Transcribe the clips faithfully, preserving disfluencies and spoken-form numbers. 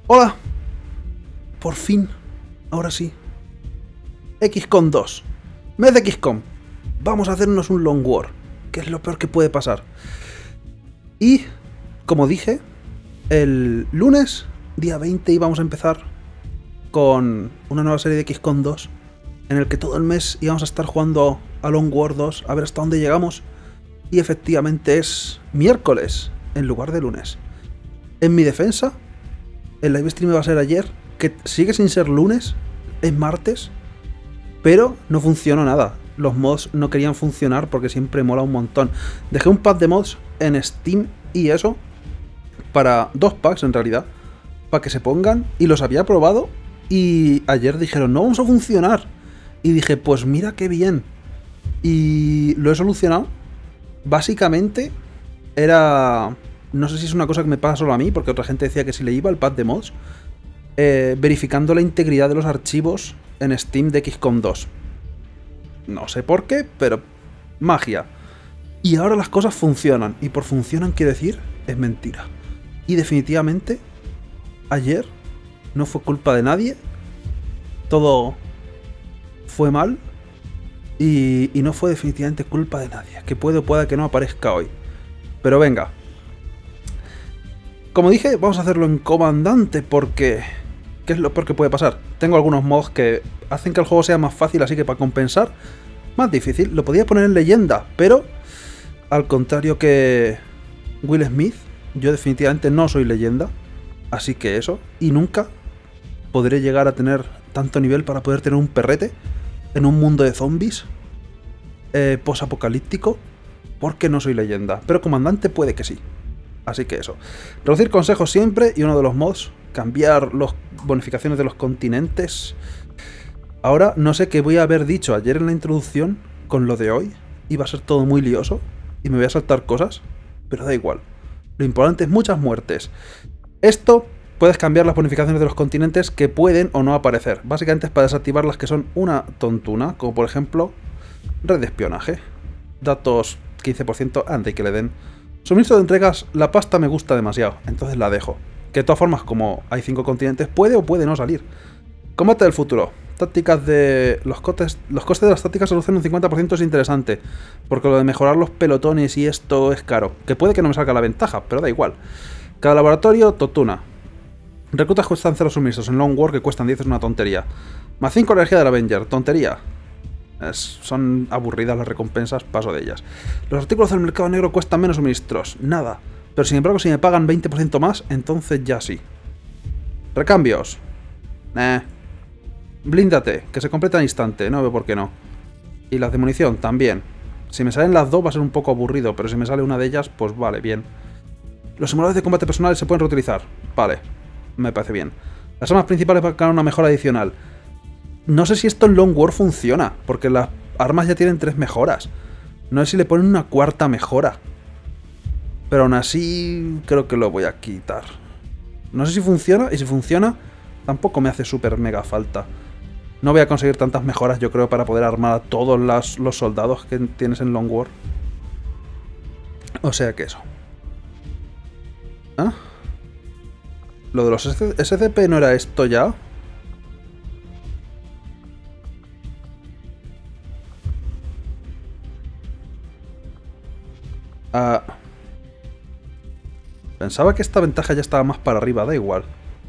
Hola. Por fin. Ahora sí. equis com dos. Mes de equis com. Vamos a hacernos un long war, que es lo peor que puede pasar. Y, como dije, el lunes, día veinte, íbamos a empezar con una nueva serie de equis com dos, en el que todo el mes íbamos a estar jugando a Long War dos, a ver hasta dónde llegamos. Y efectivamente es miércoles, en lugar de lunes. En mi defensa, el live stream va a ser ayer, que sigue sin ser lunes, es martes, pero no funcionó nada. Los mods no querían funcionar porque siempre mola un montón. Dejé un pack de mods en Steam y eso, para dos packs en realidad, para que se pongan, y los había probado, y ayer dijeron, no vamos a funcionar. Y dije, pues mira qué bien. Y lo he solucionado. Básicamente, era... no sé si es una cosa que me pasa solo a mí, porque otra gente decía que si le iba el pack de mods, eh, verificando la integridad de los archivos en Steam de equis com dos. No sé por qué, pero magia. Y ahora las cosas funcionan. Y por funcionan quiere decir, es mentira. Y definitivamente, ayer no fue culpa de nadie. Todo fue mal. Y, y no fue definitivamente culpa de nadie. Que puede o pueda que no aparezca hoy. Pero venga. Como dije, vamos a hacerlo en comandante porque... ¿qué es lo peor que puede pasar? Tengo algunos mods que hacen que el juego sea más fácil, así que para compensar, más difícil. Lo podía poner en leyenda, pero al contrario que Will Smith, yo definitivamente no soy leyenda. Así que eso, y nunca podré llegar a tener tanto nivel para poder tener un perrete en un mundo de zombies eh, post-apocalíptico, porque no soy leyenda. Pero comandante puede que sí. Así que eso. Reducir consejos siempre, y uno de los mods, cambiar las bonificaciones de los continentes. Ahora no sé qué voy a haber dicho ayer en la introducción con lo de hoy. Iba a ser todo muy lioso y me voy a saltar cosas, pero da igual. Lo importante es muchas muertes. Esto puedes cambiar las bonificaciones de los continentes que pueden o no aparecer. Básicamente es para desactivar las que son una tontuna, como por ejemplo red de espionaje. Datos quince por ciento antes que le den. Suministro de entregas, la pasta me gusta demasiado, entonces la dejo. Que de todas formas, como hay cinco continentes, puede o puede no salir. Combate del futuro. Tácticas de... Los costes, los costes de las tácticas se reducen un cincuenta por ciento, es interesante. Porque lo de mejorar los pelotones y esto es caro. Que puede que no me salga la ventaja, pero da igual. Cada laboratorio, totuna. Reclutas cuestan cero suministros. En Long War que cuestan diez es una tontería. Más cinco energía del Avenger. Tontería. Es, son aburridas las recompensas, paso de ellas. Los artículos del mercado negro cuestan menos suministros. Nada. Pero sin embargo, si me pagan veinte por ciento más, entonces ya sí. Recambios. Eh. Blíndate, que se completa al instante, no veo por qué no. Y las de munición también. Si me salen las dos va a ser un poco aburrido, pero si me sale una de ellas, pues vale, bien. Los simuladores de combate personales se pueden reutilizar. Vale, me parece bien. Las armas principales van a ganar una mejora adicional. No sé si esto en Long War funciona, porque las armas ya tienen tres mejoras. No sé si le ponen una cuarta mejora. Pero aún así creo que lo voy a quitar. No sé si funciona, y si funciona tampoco me hace súper mega falta. No voy a conseguir tantas mejoras, yo creo, para poder armar a todos las, los soldados que tienes en Long War. O sea que eso. ¿Ah? ¿Lo de los S C P no era esto ya? Ah... Pensaba que esta ventaja ya estaba más para arriba, da igual.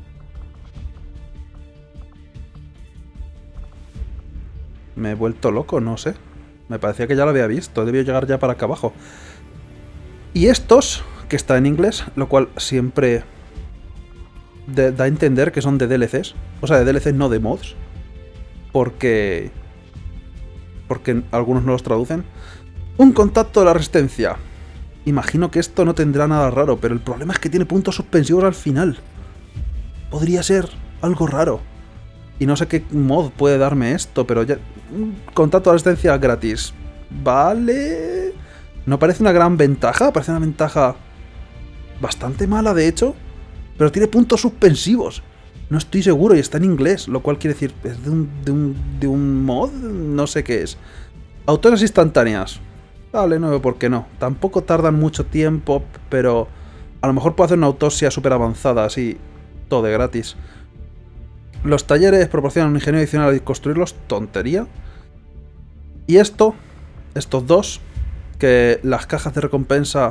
Me he vuelto loco, no sé. Me parecía que ya lo había visto, debió llegar ya para acá abajo. Y estos, que está en inglés, lo cual siempre de, da a entender que son de D L Cs. O sea, de D L Cs, no de mods. Porque... Porque algunos no los traducen. Un contacto de la resistencia. Imagino que esto no tendrá nada raro, pero el problema es que tiene puntos suspensivos al final. Podría ser algo raro. Y no sé qué mod puede darme esto, pero ya... Contacto de resistencia gratis. Vale... No parece una gran ventaja, parece una ventaja bastante mala de hecho, pero tiene puntos suspensivos. No estoy seguro y está en inglés, lo cual quiere decir... ¿Es de un, de un, de un mod? No sé qué es. Autores instantáneas. Vale, no veo por qué no. Tampoco tardan mucho tiempo, pero a lo mejor puedo hacer una autopsia súper avanzada así todo de gratis. Los talleres proporcionan un ingenio adicional al construirlos, tontería. Y esto, estos dos, que las cajas de recompensa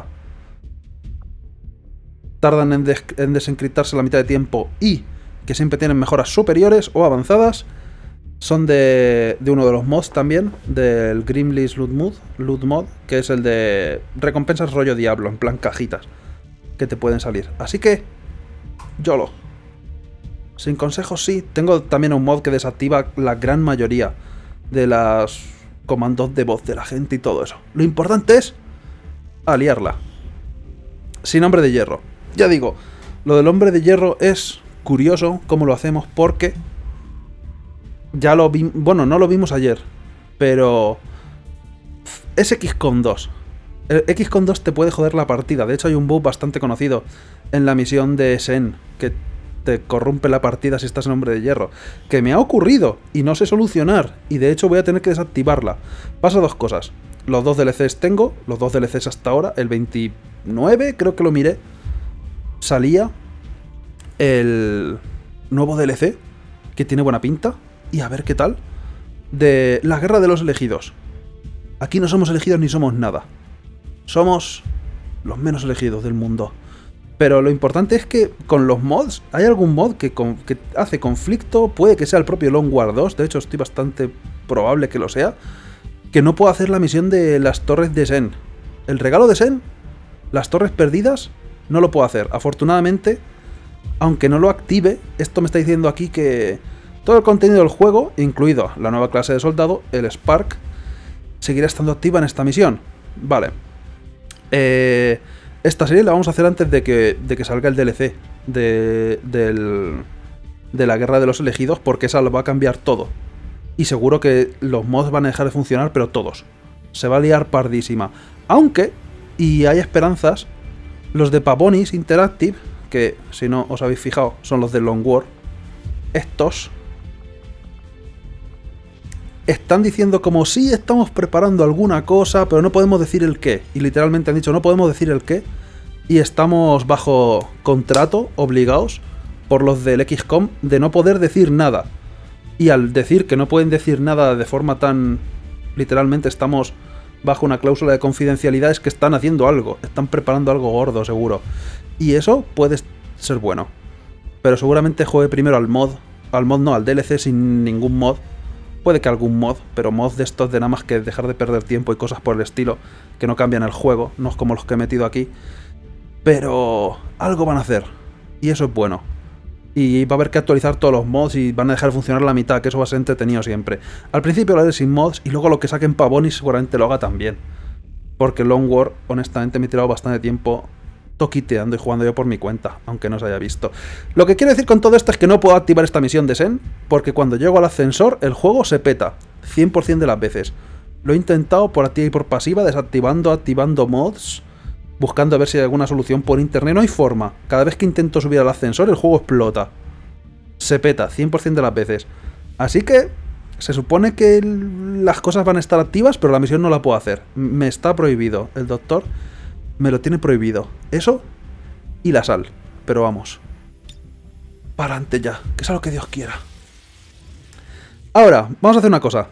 tardan en, des en desencriptarse la mitad de tiempo y que siempre tienen mejoras superiores o avanzadas, son de, de uno de los mods también, del Grimly's Loot Mod, Loot Mod, que es el de recompensas rollo diablo, en plan cajitas, que te pueden salir. Así que, YOLO. Sin consejos sí, tengo también un mod que desactiva la gran mayoría de las comandos de voz de la gente y todo eso. Lo importante es aliarla. Sin hombre de hierro. Ya digo, lo del hombre de hierro es curioso cómo lo hacemos porque ya lo vimos, bueno, no lo vimos ayer, pero es X con dos. El X con dos te puede joder la partida. De hecho hay un bug bastante conocido en la misión de Sen que te corrompe la partida si estás en hombre de hierro, que me ha ocurrido y no sé solucionar, y de hecho voy a tener que desactivarla. Pasa dos cosas. Los dos D L Cs tengo, los dos D L Cs hasta ahora, el veintinueve creo que lo miré, salía el nuevo D L C, que tiene buena pinta, y a ver qué tal, de la guerra de los elegidos. Aquí no somos elegidos ni somos nada. Somos los menos elegidos del mundo. Pero lo importante es que con los mods, hay algún mod que, con, que hace conflicto, puede que sea el propio Long War dos, de hecho estoy bastante probable que lo sea, que no puedo hacer la misión de las torres de Sen. El regalo de Sen, las torres perdidas, no lo puedo hacer. Afortunadamente, aunque no lo active, esto me está diciendo aquí que todo el contenido del juego, incluido la nueva clase de soldado, el Spark, seguirá estando activa en esta misión. Vale. Eh... Esta serie la vamos a hacer antes de que, de que salga el D L C de, del, de la Guerra de los Elegidos, porque esa lo va a cambiar todo. Y seguro que los mods van a dejar de funcionar, pero todos. Se va a liar pardísima. Aunque, y hay esperanzas, los de Pavonis Interactive, que si no os habéis fijado son los de Long War, estos están diciendo como sí estamos preparando alguna cosa, pero no podemos decir el qué. Y literalmente han dicho no podemos decir el qué. Y estamos bajo contrato, obligados, por los del X COM, de no poder decir nada. Y al decir que no pueden decir nada de forma tan... literalmente estamos bajo una cláusula de confidencialidad, es que están haciendo algo. Están preparando algo gordo, seguro. Y eso puede ser bueno. Pero seguramente juegue primero al mod. Al mod no, al D L C sin ningún mod. Puede que algún mod, pero mods de estos de nada más que dejar de perder tiempo y cosas por el estilo, que no cambian el juego, no es como los que he metido aquí. Pero algo van a hacer, y eso es bueno. Y va a haber que actualizar todos los mods y van a dejar de funcionar la mitad, que eso va a ser entretenido siempre. Al principio lo haré sin mods, y luego lo que saquen Pavonis seguramente lo haga también. Porque Long War, honestamente, me he tirado bastante tiempo toquiteando y jugando yo por mi cuenta, aunque no se haya visto. Lo que quiero decir con todo esto es que no puedo activar esta misión de Sen, porque cuando llego al ascensor el juego se peta, cien por cien de las veces. Lo he intentado por activa y por pasiva, desactivando, activando mods, buscando a ver si hay alguna solución por internet, no hay forma. Cada vez que intento subir al ascensor el juego explota. Se peta, cien por cien de las veces. Así que se supone que las cosas van a estar activas, pero la misión no la puedo hacer. Me está prohibido, el doctor me lo tiene prohibido. Eso y la sal. Pero vamos. Para adelante ya. Que sea lo que Dios quiera. Ahora, vamos a hacer una cosa.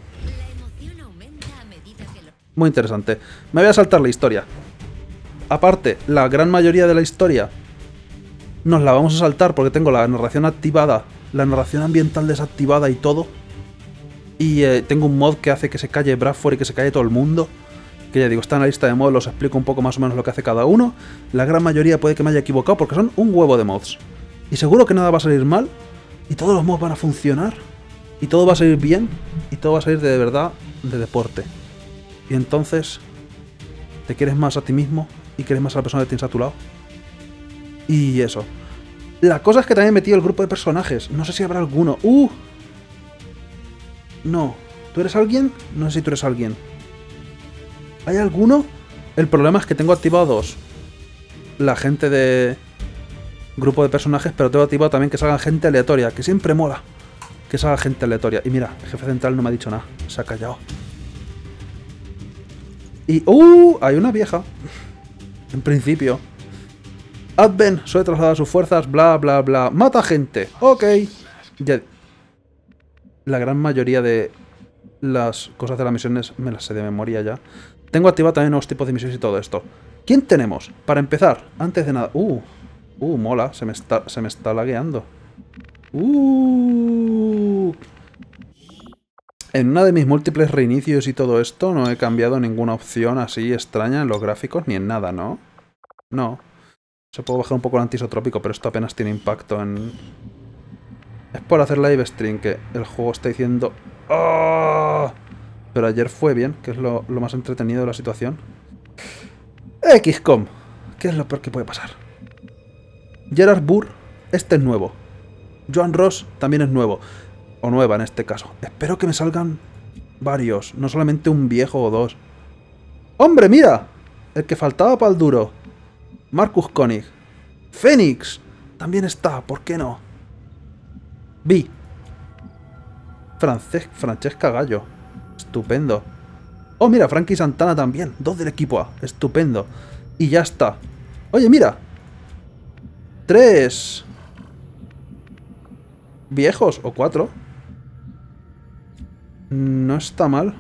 Muy interesante. Me voy a saltar la historia. Aparte, la gran mayoría de la historia nos la vamos a saltar porque tengo la narración activada, la narración ambiental desactivada y todo. Y eh, tengo un mod que hace que se calle Bradford y que se calle todo el mundo. Que ya digo, está en la lista de mods, os explico un poco más o menos lo que hace cada uno. La gran mayoría puede que me haya equivocado porque son un huevo de mods. Y seguro que nada va a salir mal, y todos los mods van a funcionar, y todo va a salir bien, y todo va a salir de verdad de deporte. Y entonces, te quieres más a ti mismo, y quieres más a la persona que tienes a tu lado. Y eso. La cosa es que también he metido el grupo de personajes. No sé si habrá alguno. ¡Uh! No. ¿Tú eres alguien? No sé si tú eres alguien. ¿Hay alguno? El problema es que tengo activado dos. La gente de grupo de personajes, pero tengo activado también que salga gente aleatoria, que siempre mola que salga gente aleatoria. Y mira, el jefe central no me ha dicho nada, se ha callado. Y... ¡uh! Hay una vieja. En principio. Advent suele trasladar sus fuerzas, bla, bla, bla. ¡Mata gente! Ok. Ya. La gran mayoría de las cosas de las misiones me las sé de memoria ya. Tengo activado también nuevos tipos de misiones y todo esto. ¿Quién tenemos? Para empezar, antes de nada... Uh, uh, mola. Se me está, se me está lagueando. Uh... En una de mis múltiples reinicios y todo esto no he cambiado ninguna opción así extraña en los gráficos ni en nada, ¿no? No. Se puede bajar un poco el antisotrópico, pero esto apenas tiene impacto en... Es por hacer live stream que el juego está diciendo... ¡Oh! Pero ayer fue bien, que es lo, lo más entretenido de la situación. equis com. ¿Qué es lo peor que puede pasar? Gerard Burr, este es nuevo. Joan Ross también es nuevo. O nueva en este caso. Espero que me salgan varios, no solamente un viejo o dos. ¡Hombre, mira! El que faltaba para el duro. Marcus Koenig. Fénix. También está, ¿por qué no? Vi. Frances Francesca Gallo. Estupendo. Oh, mira, Frankie Santana también. Dos del equipo A. Estupendo. Y ya está. Oye, mira. Tres. Viejos, o cuatro. No está mal.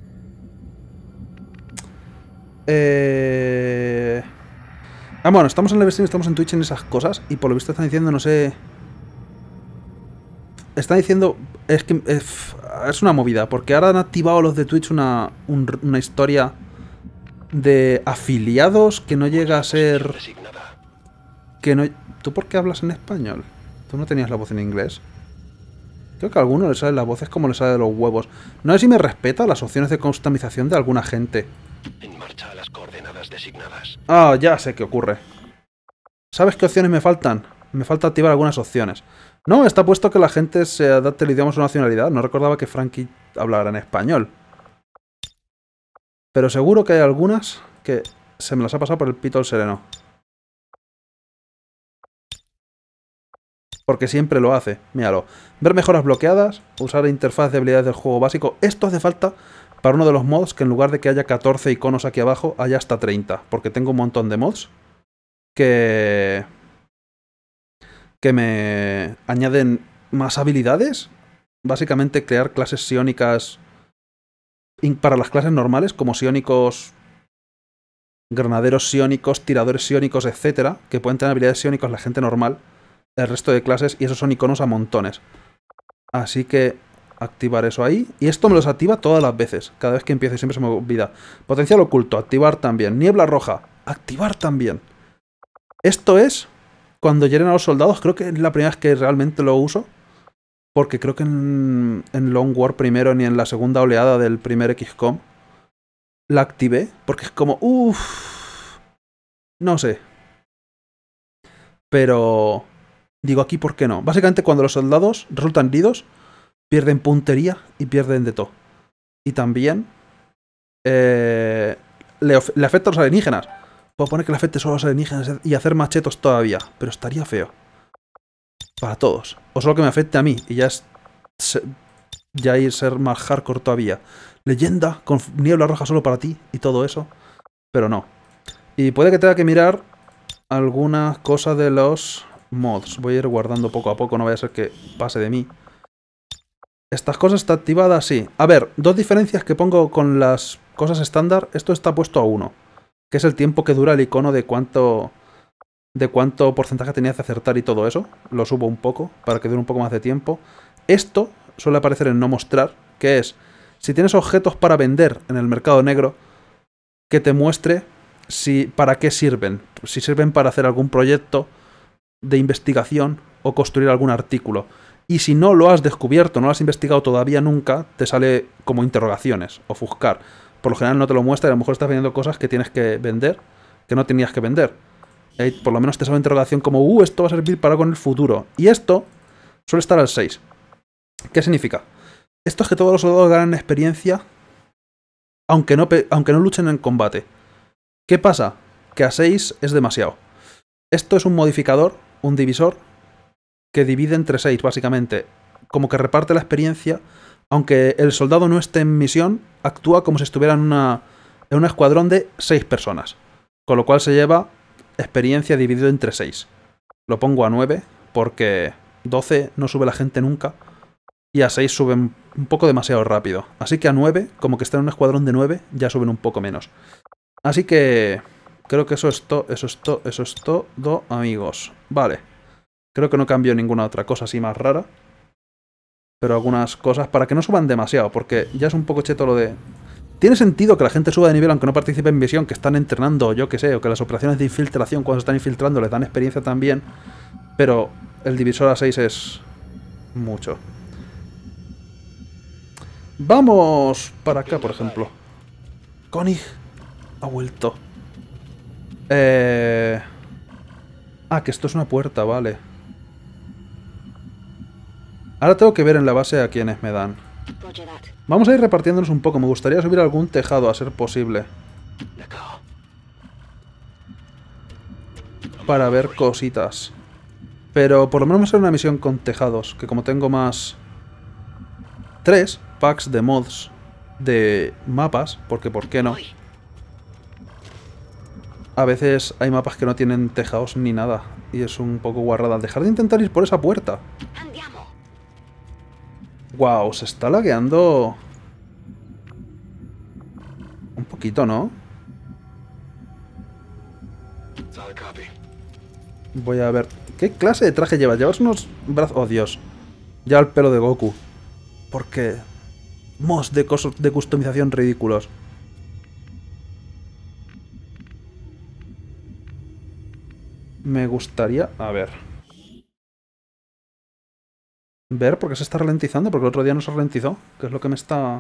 Eh... Ah, bueno, estamos en live stream, estamos en Twitch en esas cosas. Y por lo visto están diciendo, no sé... Están diciendo... Es que es, es una movida. Porque ahora han activado los de Twitch una, un, una historia de afiliados que no llega a ser... Que no... ¿Tú por qué hablas en español? ¿Tú no tenías la voz en inglés? Creo que a alguno le sale la voz, es como le sale de los huevos. No sé si me respeta las opciones de customización de alguna gente. En marcha a las coordenadas designadas. Ah, ya sé qué ocurre. ¿Sabes qué opciones me faltan? Me falta activar algunas opciones. No, está puesto que la gente se adapte al idioma a su nacionalidad. No recordaba que Frankie hablara en español. Pero seguro que hay algunas que se me las ha pasado por el pito al sereno. Porque siempre lo hace. Míralo. Ver mejoras bloqueadas. Usar interfaz de habilidades del juego básico. Esto hace falta para uno de los mods que en lugar de que haya catorce iconos aquí abajo, haya hasta treinta. Porque tengo un montón de mods que... que me añaden más habilidades. Básicamente crear clases psiónicas para las clases normales, como psiónicos, granaderos psiónicos, tiradores psiónicos, etcétera, que pueden tener habilidades psiónicas la gente normal. El resto de clases, y esos son iconos a montones. Así que activar eso ahí. Y esto me los activa todas las veces. Cada vez que empiezo y siempre se me olvida. Potencial oculto, activar también. Niebla roja, activar también. Esto es cuando hieren a los soldados. Creo que es la primera vez que realmente lo uso. Porque creo que en, en Long War primero ni en la segunda oleada del primer equis com la activé. Porque es como... Uff. No sé. Pero... Digo aquí, ¿por qué no? Básicamente cuando los soldados resultan heridos, pierden puntería y pierden de todo. Y también eh, le, le afecta a los alienígenas. Puedo poner que le afecte solo a los alienígenas y hacer machetos todavía, pero estaría feo. Para todos. O solo que me afecte a mí y ya es ya ir ser más hardcore todavía. Leyenda con niebla roja solo para ti y todo eso, pero no. Y puede que tenga que mirar algunas cosas de los... mods. Voy a ir guardando poco a poco, no vaya a ser que pase de mí. Estas cosas están activadas, sí. A ver, dos diferencias que pongo con las cosas estándar. Esto está puesto a uno, que es el tiempo que dura el icono de cuánto de cuánto porcentaje tenías de acertar y todo eso. Lo subo un poco para que dure un poco más de tiempo. Esto suele aparecer en no mostrar, que es si tienes objetos para vender en el mercado negro, que te muestre si para qué sirven. Si sirven para hacer algún proyecto de investigación o construir algún artículo. Y si no lo has descubierto, no lo has investigado todavía nunca, te sale como interrogaciones, ofuscar. Por lo general no te lo muestra y a lo mejor estás vendiendo cosas que tienes que vender, que no tenías que vender. Y por lo menos te sale una interrogación como, uh, esto va a servir para algo en el futuro. Y esto suele estar al seis. ¿Qué significa? Esto es que todos los soldados ganan experiencia, aunque no, aunque no luchen en combate. ¿Qué pasa? Que a seis es demasiado. Esto es un modificador, un divisor, que divide entre seis, básicamente. Como que reparte la experiencia, aunque el soldado no esté en misión, actúa como si estuviera en, una, en un escuadrón de seis personas. Con lo cual se lleva experiencia dividido entre seis. Lo pongo a nueve porque doce no sube la gente nunca y a seis suben un poco demasiado rápido. Así que a nueve, como que está en un escuadrón de nueve, ya suben un poco menos. Así que creo que eso es todo, eso es todo, eso es todo, amigos. Vale. Creo que no cambio ninguna otra cosa así más rara. Pero algunas cosas para que no suban demasiado, porque ya es un poco cheto lo de... Tiene sentido que la gente suba de nivel aunque no participe en misión, que están entrenando, yo que sé, o que las operaciones de infiltración cuando se están infiltrando les dan experiencia también, pero el divisor a seis es mucho. Vamos para acá, por ejemplo. Konig ha vuelto. Eh... Ah, que esto es una puerta, vale. Ahora tengo que ver en la base a quienes me dan. Vamos a ir repartiéndonos un poco. Me gustaría subir algún tejado a ser posible. Para ver cositas. Pero por lo menos vamos a hacer una misión con tejados. Que como tengo más... Tres packs de mods de mapas. Porque ¿por qué no? A veces hay mapas que no tienen tejados ni nada. Y es un poco guarrada. Dejar de intentar ir por esa puerta. Wow, se está lagueando un poquito, ¿no? Voy a ver. ¿Qué clase de traje llevas? ¿Llevas unos brazos? Oh, Dios. Ya el pelo de Goku. ¿Por qué? Mods de, de customización ridículos. Me gustaría... A ver... Ver por qué se está ralentizando, porque el otro día no se ralentizó, que es lo que me está...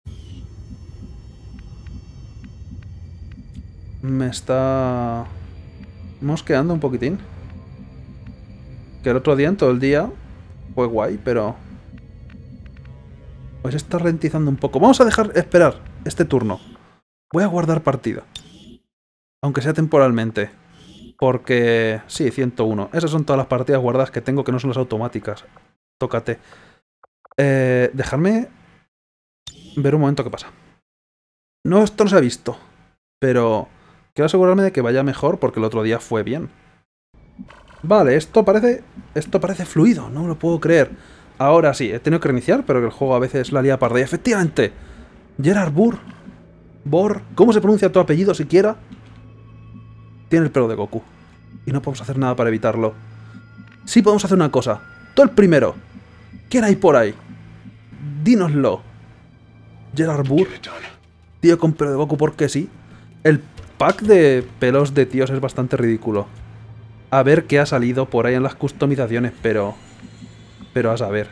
Me está... mosqueando un poquitín. Que el otro día, en todo el día, fue guay, pero... Pues se está ralentizando un poco. Vamos a dejar esperar este turno. Voy a guardar partida. Aunque sea temporalmente. Porque... Sí, ciento uno. Esas son todas las partidas guardadas que tengo que no son las automáticas. Tócate. Eh, dejarme ver un momento qué pasa. No, esto no se ha visto. Pero quiero asegurarme de que vaya mejor porque el otro día fue bien. Vale, esto parece... Esto parece fluido, no me lo puedo creer. Ahora sí, he tenido que reiniciar, pero que el juego a veces la lía parda. Y efectivamente, Gerard Burr. Bor. ¿Cómo se pronuncia tu apellido siquiera? Tiene el pelo de Goku. Y no podemos hacer nada para evitarlo. Sí podemos hacer una cosa. Tú el primero. ¿Quién hay por ahí? Dínoslo. Gerard Burr. Tío con pelo de Goku, porque sí. El pack de pelos de tíos es bastante ridículo. A ver qué ha salido por ahí en las customizaciones, pero... Pero a saber.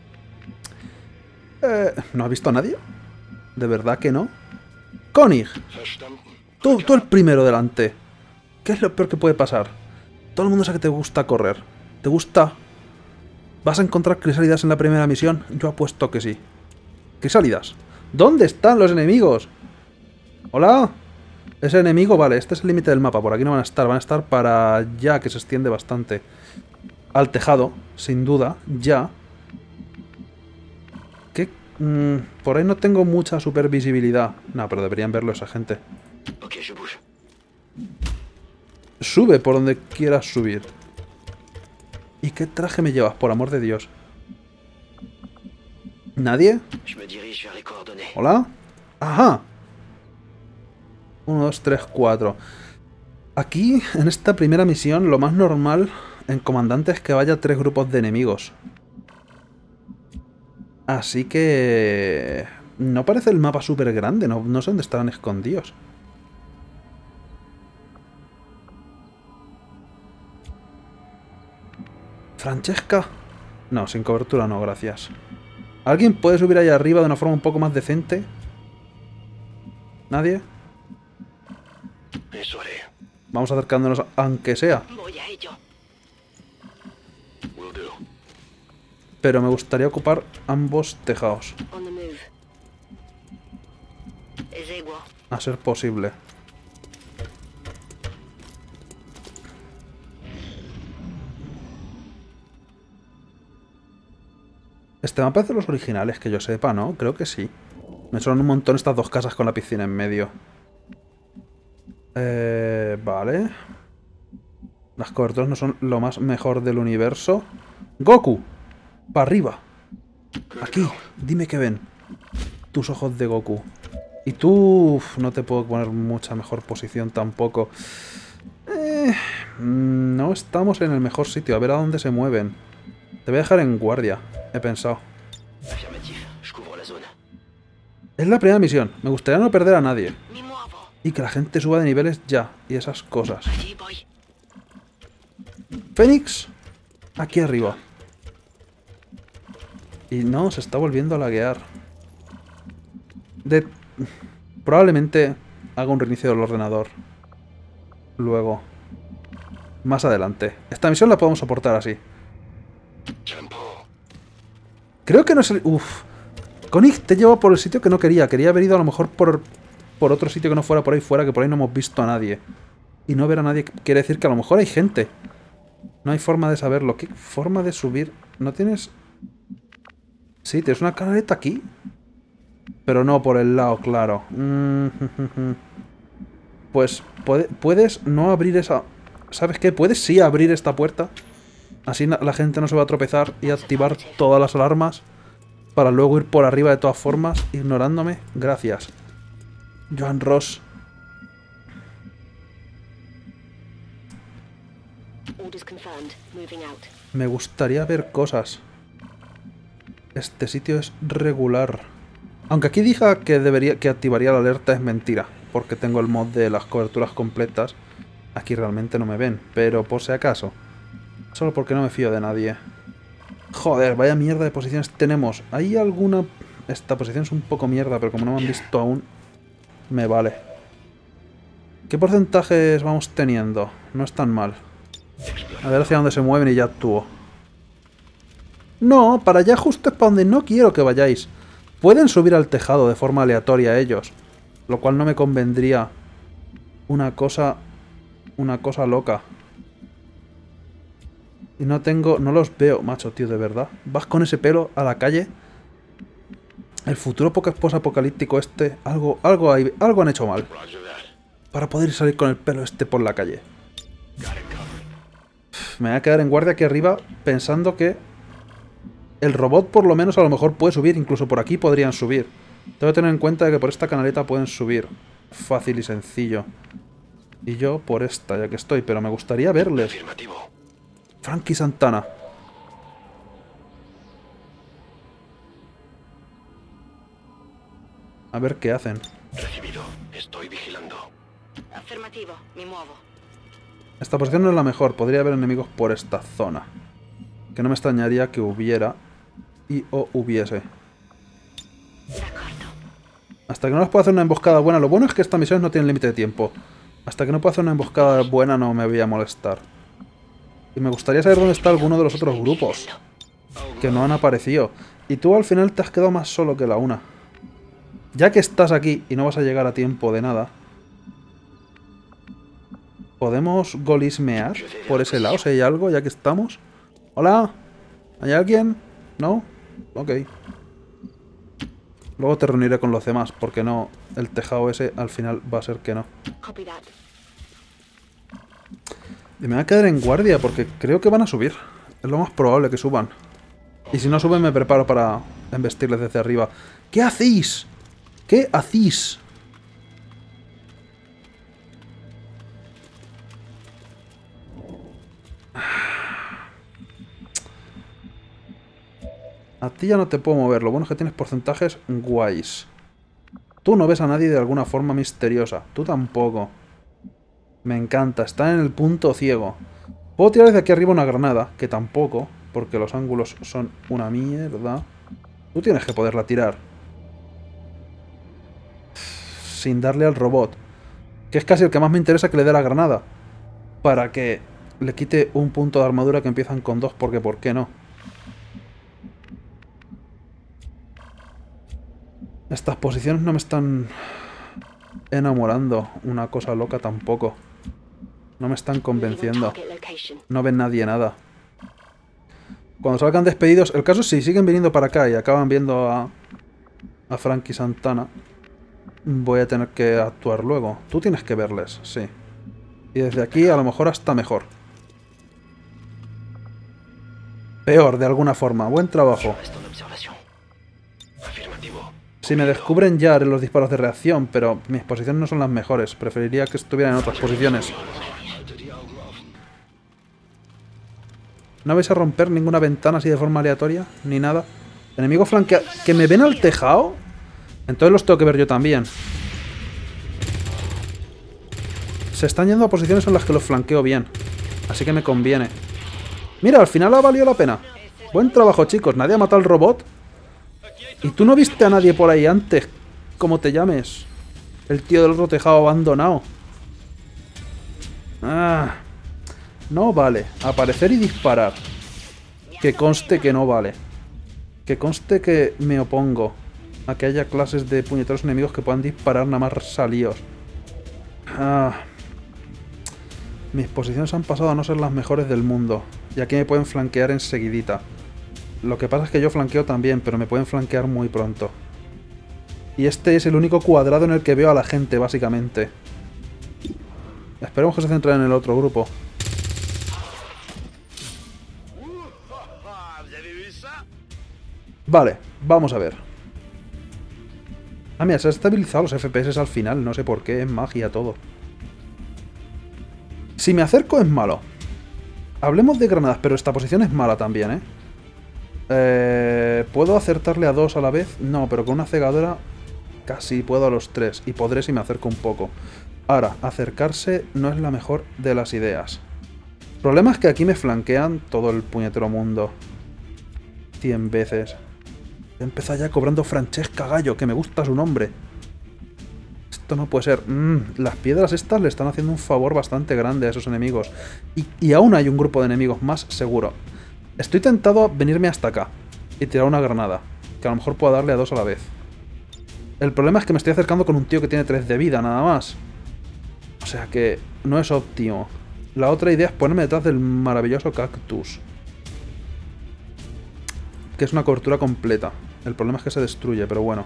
Eh, ¿No has visto a nadie? ¿De verdad que no? Konig. Tú, tú el primero delante. ¿Qué es lo peor que puede pasar? Todo el mundo sabe que te gusta correr. ¿Te gusta? ¿Vas a encontrar crisálidas en la primera misión? Yo apuesto que sí. ¿Crisálidas? ¿Dónde están los enemigos? ¿Hola? Ese enemigo, vale, este es el límite del mapa. Por aquí no van a estar, van a estar para allá, que se extiende bastante. Al tejado, sin duda, ya. ¿Qué? Mm, por ahí no tengo mucha supervisibilidad. No, pero deberían verlo esa gente. Sube por donde quieras subir. ¿Y qué traje me llevas, por amor de Dios? ¿Nadie? ¿Hola? ¡Ajá! uno, dos, tres, cuatro. Aquí, en esta primera misión, lo más normal en comandante es que vaya tres grupos de enemigos. Así que... No parece el mapa súper grande, no, no sé dónde estarán escondidos. ¿Francesca? No, sin cobertura no, gracias. ¿Alguien puede subir ahí arriba de una forma un poco más decente? ¿Nadie? Eso haré. Vamos acercándonos, aunque sea. Voy a ello. Will do. Pero me gustaría ocupar ambos tejados. On the move. Ezeguo. A ser posible. Este mapa es de los originales, que yo sepa, ¿no? Creo que sí. Me suenan un montón estas dos casas con la piscina en medio. Eh, vale. Las coberturas no son lo más mejor del universo. ¡Goku! ¡Para arriba! Aquí, dime qué ven. Tus ojos de Goku. Y tú... Uf, no te puedo poner mucha mejor posición tampoco. Eh, no estamos en el mejor sitio. A ver a dónde se mueven. Te voy a dejar en guardia, he pensado. Es la primera misión. Me gustaría no perder a nadie. Y que la gente suba de niveles ya. Y esas cosas. Fénix. Aquí arriba. Y no, se está volviendo a laguear. De... Probablemente haga un reinicio del ordenador. Luego. Más adelante. Esta misión la podemos soportar así. Creo que no es el... Uff. Koenig te lleva por el sitio que no quería. Quería haber ido a lo mejor por, por otro sitio que no fuera por ahí fuera, que por ahí no hemos visto a nadie. Y no ver a nadie quiere decir que a lo mejor hay gente. No hay forma de saberlo. ¿Qué forma de subir? ¿No tienes...? Sí, tienes una canaleta aquí. Pero no por el lado, claro. Mm, pues puede, puedes no abrir esa... ¿Sabes qué? Puedes sí abrir esta puerta. Así la gente no se va a tropezar y activar todas las alarmas. Para luego ir por arriba de todas formas, ignorándome. Gracias. Joan Ross. Me gustaría ver cosas. Este sitio es regular. Aunque aquí diga que debería que activaría la alerta, es mentira. Porque tengo el mod de las coberturas completas. Aquí realmente no me ven. Pero por si acaso. Solo porque no me fío de nadie. Joder, vaya mierda de posiciones tenemos. ¿Hay alguna...? Esta posición es un poco mierda, pero como no me han visto aún, me vale. ¿Qué porcentajes vamos teniendo? No es tan mal. A ver hacia dónde se mueven y ya actúo. No, para allá justo es para donde no quiero que vayáis. Pueden subir al tejado de forma aleatoria ellos. Lo cual no me convendría una cosa... Una cosa loca. Y no tengo... No los veo, macho, tío, de verdad. Vas con ese pelo a la calle. El futuro post-apocalíptico este... Algo, algo, hay, algo han hecho mal. Para poder salir con el pelo este por la calle. Me voy a quedar en guardia aquí arriba pensando que... El robot por lo menos a lo mejor puede subir. Incluso por aquí podrían subir. Tengo que tener en cuenta de que por esta canaleta pueden subir. Fácil y sencillo. Y yo por esta, ya que estoy. Pero me gustaría verles. Frankie Santana. A ver qué hacen. Recibido. Estoy vigilando. Afirmativo. Me muevo. Esta posición no es la mejor. Podría haber enemigos por esta zona. Que no me extrañaría que hubiera y o hubiese. De acuerdo. Hasta que no les pueda hacer una emboscada buena. Lo bueno es que estas misiones no tienen límite de tiempo. Hasta que no pueda hacer una emboscada buena no me voy a molestar. Y me gustaría saber dónde está alguno de los otros grupos. Que no han aparecido. Y tú al final te has quedado más solo que la una. Ya que estás aquí y no vas a llegar a tiempo de nada. ¿Podemos golismear por ese lado si hay algo ya que estamos? ¿Hola? ¿Hay alguien? ¿No? Ok. Luego te reuniré con los demás porque no... El tejado ese al final va a ser que no. Y me voy a quedar en guardia porque creo que van a subir. Es lo más probable que suban. Y si no suben me preparo para embestirles desde arriba. ¿Qué hacéis? ¿Qué hacéis? A ti ya no te puedo mover. Lo bueno es que tienes porcentajes guays. Tú no ves a nadie de alguna forma misteriosa. Tú tampoco. Me encanta. Está en el punto ciego. Puedo tirar desde aquí arriba una granada. Que tampoco. Porque los ángulos son una mierda. Tú tienes que poderla tirar. Sin darle al robot. Que es casi el que más me interesa que le dé la granada. Para que le quite un punto de armadura que empiezan con dos. Porque ¿por qué no? Estas posiciones no me están enamorando. Una cosa loca tampoco. No me están convenciendo. No ven nadie nada. Cuando salgan despedidos... El caso es si siguen viniendo para acá y acaban viendo a... A Frankie Santana. Voy a tener que actuar luego. Tú tienes que verles, sí. Y desde aquí a lo mejor hasta mejor. Peor, de alguna forma. Buen trabajo. Reste en observación. Afirmativo. Si me descubren ya haré los disparos de reacción, pero mis posiciones no son las mejores. Preferiría que estuvieran en otras posiciones. ¿No vais a romper ninguna ventana así de forma aleatoria? Ni nada. Enemigo flanqueado. ¿Que me ven al tejado? Entonces los tengo que ver yo también. Se están yendo a posiciones en las que los flanqueo bien. Así que me conviene. Mira, al final ha valido la pena. Buen trabajo, chicos. Nadie ha matado al robot. ¿Y tú no viste a nadie por ahí antes? ¿Cómo te llames? El tío del otro tejado abandonado. Ah... No vale. Aparecer y disparar. Que conste que no vale. Que conste que me opongo a que haya clases de puñeteros enemigos que puedan disparar nada más salidos. Ah. Mis posiciones han pasado a no ser las mejores del mundo. Y aquí me pueden flanquear enseguidita. Lo que pasa es que yo flanqueo también, pero me pueden flanquear muy pronto. Y este es el único cuadrado en el que veo a la gente, básicamente. Esperemos que se centren en el otro grupo. Vale, vamos a ver. Ah, mira, se han estabilizado los F P S al final. No sé por qué, es magia todo. Si me acerco es malo. Hablemos de granadas, pero esta posición es mala también, ¿eh? eh ¿Puedo acertarle a dos a la vez? No, pero con una cegadora casi puedo a los tres. Y podré si me acerco un poco. Ahora, acercarse no es la mejor de las ideas. El problema es que aquí me flanquean todo el puñetero mundo. Cien veces. Empezó ya cobrando Francesca Gallo, que me gusta su nombre. Esto no puede ser. Mm, las piedras estas le están haciendo un favor bastante grande a esos enemigos. Y, y aún hay un grupo de enemigos más seguro. Estoy tentado a venirme hasta acá y tirar una granada, que a lo mejor puedo darle a dos a la vez. El problema es que me estoy acercando con un tío que tiene tres de vida, nada más. O sea que no es óptimo. La otra idea es ponerme detrás del maravilloso cactus, que es una cobertura completa. El problema es que se destruye, pero bueno.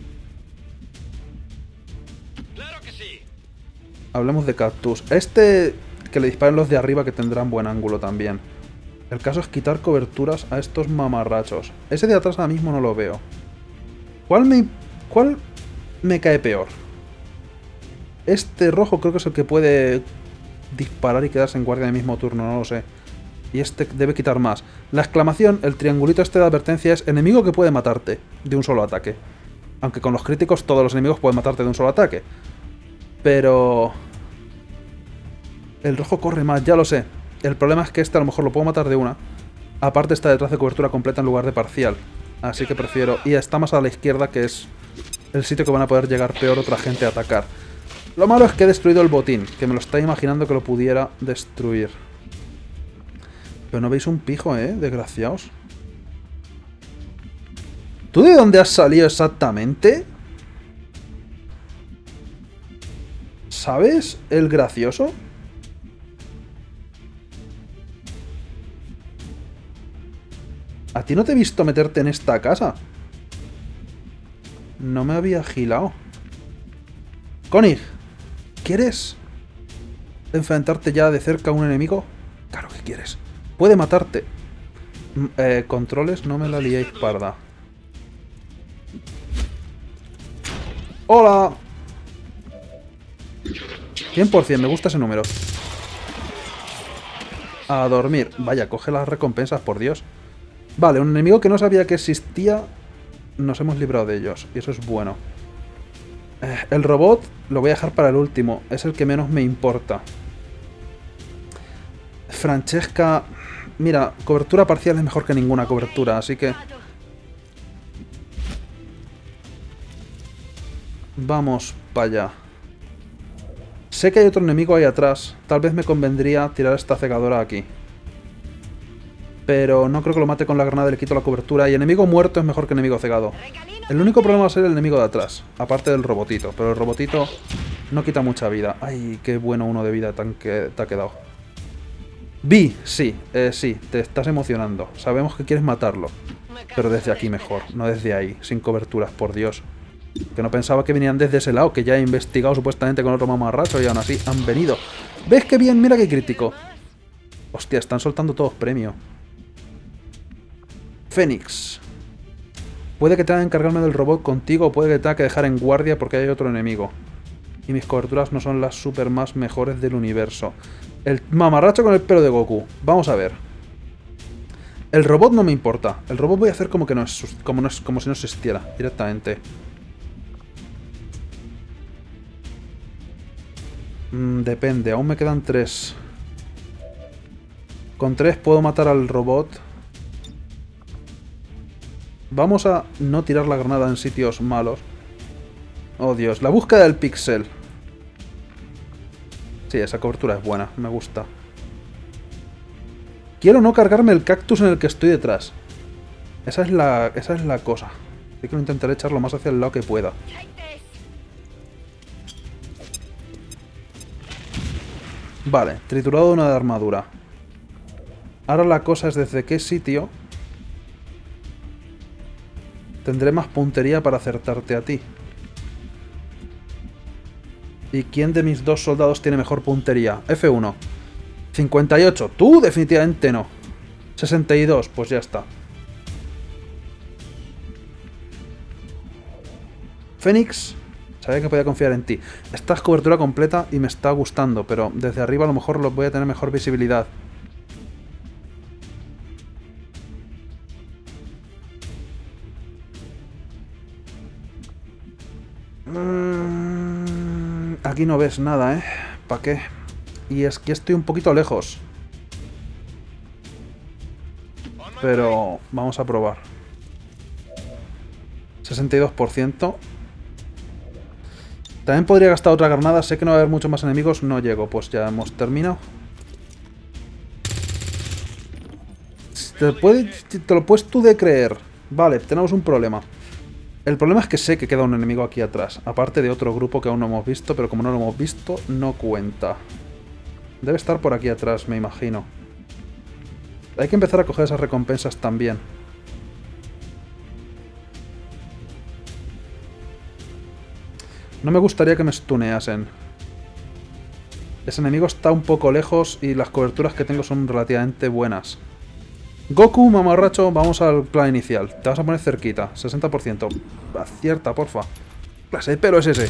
¡Claro que sí! Hablemos de cactus. Este, que le disparen los de arriba, que tendrán buen ángulo también. El caso es quitar coberturas a estos mamarrachos. Ese de atrás ahora mismo no lo veo. ¿Cuál me, cuál me cae peor? Este rojo creo que es el que puede disparar y quedarse en guardia en el mismo turno, no lo sé. Y este debe quitar más. La exclamación, el triangulito este de advertencia es enemigo que puede matarte de un solo ataque. Aunque con los críticos todos los enemigos pueden matarte de un solo ataque. Pero... el rojo corre más, ya lo sé. El problema es que este a lo mejor lo puedo matar de una. Aparte está detrás de cobertura completa en lugar de parcial. Así que prefiero... y está más a la izquierda, que es el sitio que van a poder llegar peor otra gente a atacar. Lo malo es que he destruido el botín, que me lo estaba imaginando que lo pudiera destruir. Pero no veis un pijo, ¿eh? Desgraciados. ¿Tú de dónde has salido exactamente? ¿Sabes? El gracioso. ¿A ti no te he visto meterte en esta casa? No me había agilado. Konig, ¿quieres enfrentarte ya de cerca a un enemigo? Claro que quieres. Puede matarte. Eh, controles, no me la liéis parda. ¡Hola! cien por cien, me gusta ese número. A dormir. Vaya, coge las recompensas, por Dios. Vale, un enemigo que no sabía que existía. Nos hemos librado de ellos. Y eso es bueno. Eh, el robot lo voy a dejar para el último. Es el que menos me importa. Francesca... mira, cobertura parcial es mejor que ninguna cobertura, así que... vamos para allá. Sé que hay otro enemigo ahí atrás. Tal vez me convendría tirar esta cegadora aquí. Pero no creo que lo mate con la granada, le quito la cobertura. Y enemigo muerto es mejor que enemigo cegado. El único problema va a ser el enemigo de atrás. Aparte del robotito. Pero el robotito no quita mucha vida. Ay, qué bueno uno de vida tan que te ha quedado. Vi, sí, eh, sí, te estás emocionando. Sabemos que quieres matarlo. Pero desde aquí mejor, no desde ahí, sin coberturas, por Dios. Que no pensaba que venían desde ese lado, que ya he investigado supuestamente con otro mamarracho y aún así han venido. ¿Ves qué bien? Mira qué crítico. Hostia, están soltando todos premios. Fénix. Puede que tenga que encargarme del robot contigo o puede que tenga que dejar en guardia porque hay otro enemigo. Y mis coberturas no son las super más mejores del universo. El mamarracho con el pelo de Goku. Vamos a ver. El robot no me importa. El robot voy a hacer como que no es, como no es, como si no existiera directamente. Mm, depende, aún me quedan tres. Con tres puedo matar al robot. Vamos a no tirar la granada en sitios malos. Oh Dios, la búsqueda del píxel. Sí, esa cobertura es buena, me gusta. Quiero no cargarme el cactus en el que estoy detrás. Esa es la, esa es la cosa. Así que lo intentaré echar lo más hacia el lado que pueda. Vale, triturado una de armadura. Ahora la cosa es desde qué sitio tendré más puntería para acertarte a ti. ¿Y quién de mis dos soldados tiene mejor puntería? F uno. cincuenta y ocho. Tú definitivamente no. sesenta y dos. Pues ya está. Fénix. Sabía que podía confiar en ti. Esta es cobertura completa y me está gustando, pero desde arriba a lo mejor voy a tener mejor visibilidad. Mm, aquí no ves nada, ¿eh? ¿Para qué? Y es que estoy un poquito lejos. Pero vamos a probar. sesenta y dos por ciento. También podría gastar otra granada. Sé que no va a haber muchos más enemigos. No llego. Pues ya hemos terminado. ¿Te, puede, te lo puedes tú de creer? Vale, tenemos un problema. El problema es que sé que queda un enemigo aquí atrás. Aparte de otro grupo que aún no hemos visto. Pero como no lo hemos visto, no cuenta. Debe estar por aquí atrás, me imagino. Hay que empezar a coger esas recompensas también. No me gustaría que me stuneasen. Ese enemigo está un poco lejos y las coberturas que tengo son relativamente buenas. Goku, mamarracho, vamos al plan inicial. Te vas a poner cerquita, sesenta por ciento. Acierta, porfa. ¿Qué clase de pelo es ese?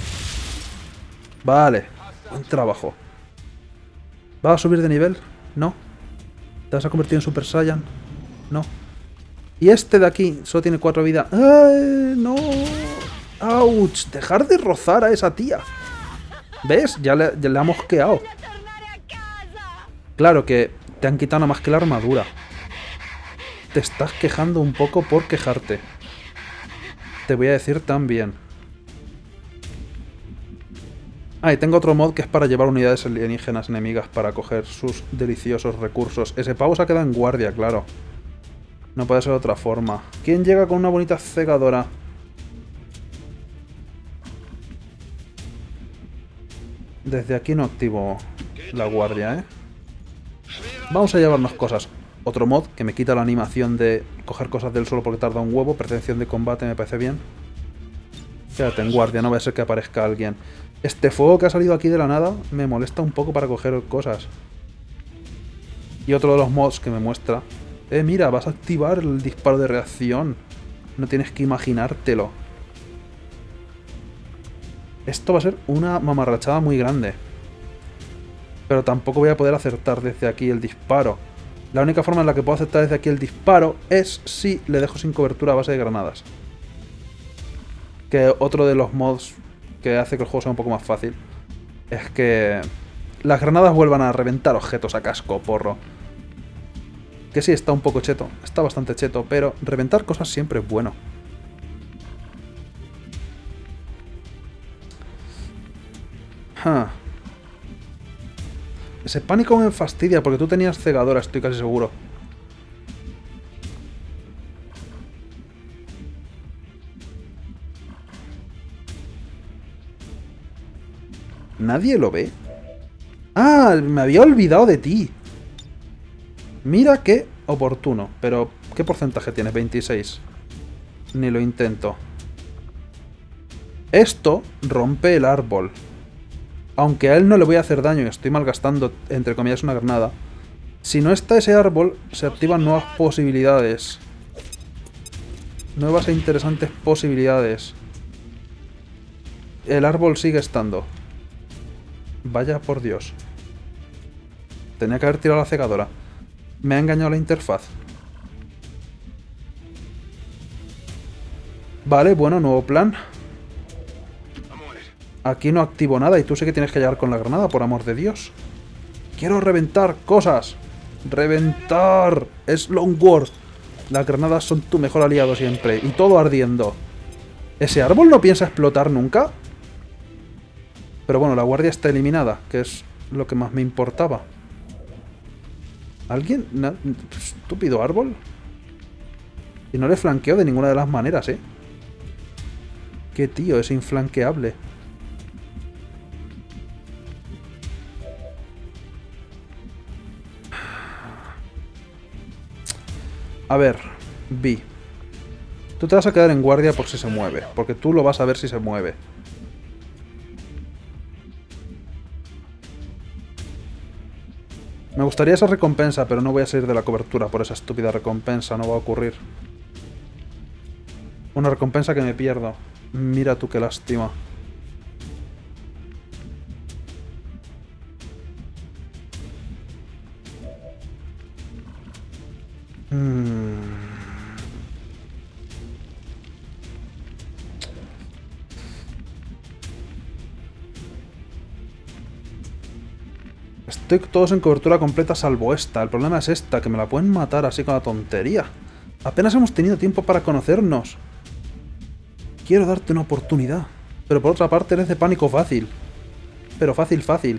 Vale, buen trabajo. ¿Vas a subir de nivel? No. ¿Te vas a convertir en Super Saiyan? No. Y este de aquí solo tiene cuatro vidas. ¡Ay, no! ¡Auch! Dejar de rozar a esa tía. ¿Ves? Ya le, ya le ha mosqueado. Claro que te han quitado nada más que la armadura. Te estás quejando un poco por quejarte. Te voy a decir también. Ah, y tengo otro mod que es para llevar unidades alienígenas enemigas para coger sus deliciosos recursos. Ese pavo se ha quedado en guardia, claro. No puede ser de otra forma. ¿Quién llega con una bonita cegadora? Desde aquí no activo la guardia, ¿eh? Vamos a llevarnos cosas. Otro mod que me quita la animación de coger cosas del suelo porque tarda un huevo. Percepción de combate me parece bien. Quédate en guardia, no va a ser que aparezca alguien. Este fuego que ha salido aquí de la nada me molesta un poco para coger cosas. Y otro de los mods que me muestra. Eh, mira, vas a activar el disparo de reacción. No tienes que imaginártelo. Esto va a ser una mamarrachada muy grande. Pero tampoco voy a poder acertar desde aquí el disparo. La única forma en la que puedo acertar desde aquí el disparo es si le dejo sin cobertura a base de granadas. Que otro de los mods que hace que el juego sea un poco más fácil es que las granadas vuelvan a reventar objetos a casco, porro. Que sí, está un poco cheto. Está bastante cheto, pero reventar cosas siempre es bueno. Huh. Ese pánico me fastidia porque tú tenías cegadora, estoy casi seguro. ¿Nadie lo ve? ¡Ah! Me había olvidado de ti. Mira qué oportuno. Pero, ¿qué porcentaje tienes? veintiséis. Ni lo intento. Esto rompe el árbol. Aunque a él no le voy a hacer daño y estoy malgastando, entre comillas, una granada. Si no está ese árbol, se activan nuevas posibilidades. Nuevas e interesantes posibilidades. El árbol sigue estando. Vaya por Dios. Tenía que haber tirado la cegadora. Me ha engañado la interfaz. Vale, bueno, nuevo plan. Aquí no activo nada y tú sí que tienes que llegar con la granada, por amor de Dios. Quiero reventar cosas. ¡Reventar! Es Long War. Las granadas son tu mejor aliado siempre. Y todo ardiendo. ¿Ese árbol no piensa explotar nunca? Pero bueno, la guardia está eliminada, que es lo que más me importaba. ¿Alguien? Na- ¿Estúpido árbol? Y no le flanqueo de ninguna de las maneras, ¿eh? Qué tío, es inflanqueable. A ver, Vi. Tú te vas a quedar en guardia por si se mueve, porque tú lo vas a ver si se mueve. Me gustaría esa recompensa, pero no voy a salir de la cobertura por esa estúpida recompensa, no va a ocurrir. Una recompensa que me pierdo. Mira tú qué lástima. Mm. Estoy todos en cobertura completa salvo esta. El problema es esta, que me la pueden matar así con la tontería. Apenas hemos tenido tiempo para conocernos. Quiero darte una oportunidad. Pero por otra parte eres de pánico fácil. Pero fácil, fácil.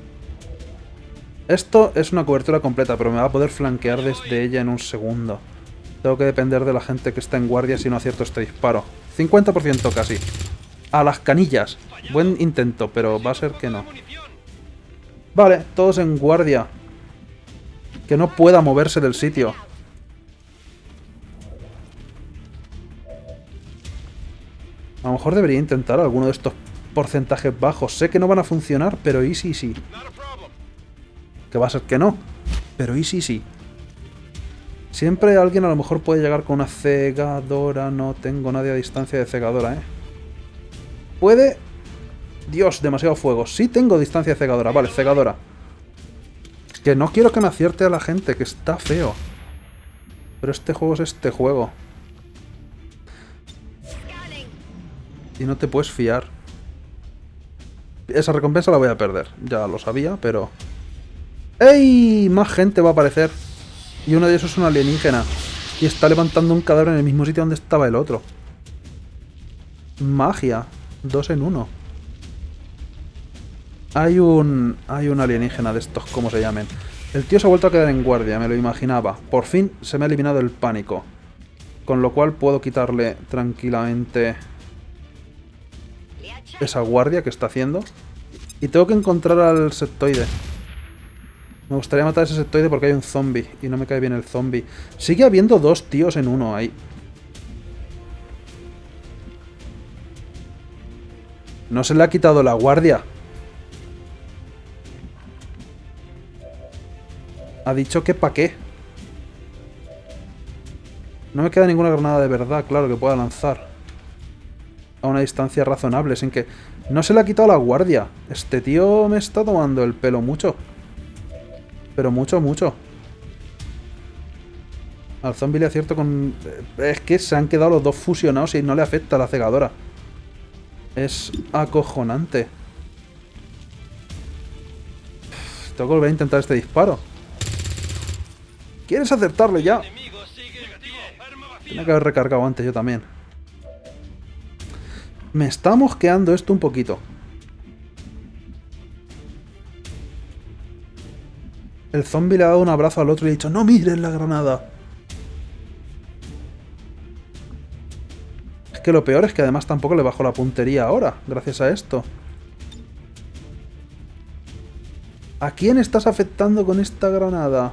Esto es una cobertura completa, pero me va a poder flanquear desde ella en un segundo. Tengo que depender de la gente que está en guardia si no acierto este disparo. cincuenta por ciento casi. A las canillas. Buen intento, pero va a ser que no. Vale, todos en guardia. Que no pueda moverse del sitio. A lo mejor debería intentar alguno de estos porcentajes bajos. Sé que no van a funcionar, pero y sí, sí. Que va a ser que no. Pero y sí, sí. Siempre alguien a lo mejor puede llegar con una cegadora. No tengo nadie a distancia de cegadora, ¿eh? Puede... Dios, demasiado fuego. Sí tengo distancia de cegadora. Vale, cegadora. Que no quiero que me acierte a la gente, que está feo. Pero este juego es este juego. Y no te puedes fiar. Esa recompensa la voy a perder. Ya lo sabía, pero... ¡Ey! Más gente va a aparecer. Y uno de esos es un alienígena. Y está levantando un cadáver en el mismo sitio donde estaba el otro. Magia. Dos en uno. Hay un... Hay un alienígena de estos, como se llamen. El tío se ha vuelto a quedar en guardia, me lo imaginaba. Por fin se me ha eliminado el pánico. Con lo cual puedo quitarle tranquilamente esa guardia que está haciendo. Y tengo que encontrar al sectoide. Me gustaría matar a ese sectoide porque hay un zombie. Y no me cae bien el zombie. Sigue habiendo dos tíos en uno ahí. No se le ha quitado la guardia. Ha dicho que pa' qué. No me queda ninguna granada de verdad, claro, que pueda lanzar. A una distancia razonable, sin que... No se le ha quitado la guardia. Este tío me está tomando el pelo mucho. Pero mucho, mucho. Al zombie le acierto con... Es que se han quedado los dos fusionados y no le afecta la cegadora. Es acojonante. Tengo que volver a intentar este disparo. ¿Quieres acertarle ya? Tenía que haber recargado antes yo también. Me está mosqueando esto un poquito. El zombie le ha dado un abrazo al otro y le ha dicho: ¡No mires la granada! Es que lo peor es que además tampoco le bajo la puntería ahora, gracias a esto. ¿A quién estás afectando con esta granada?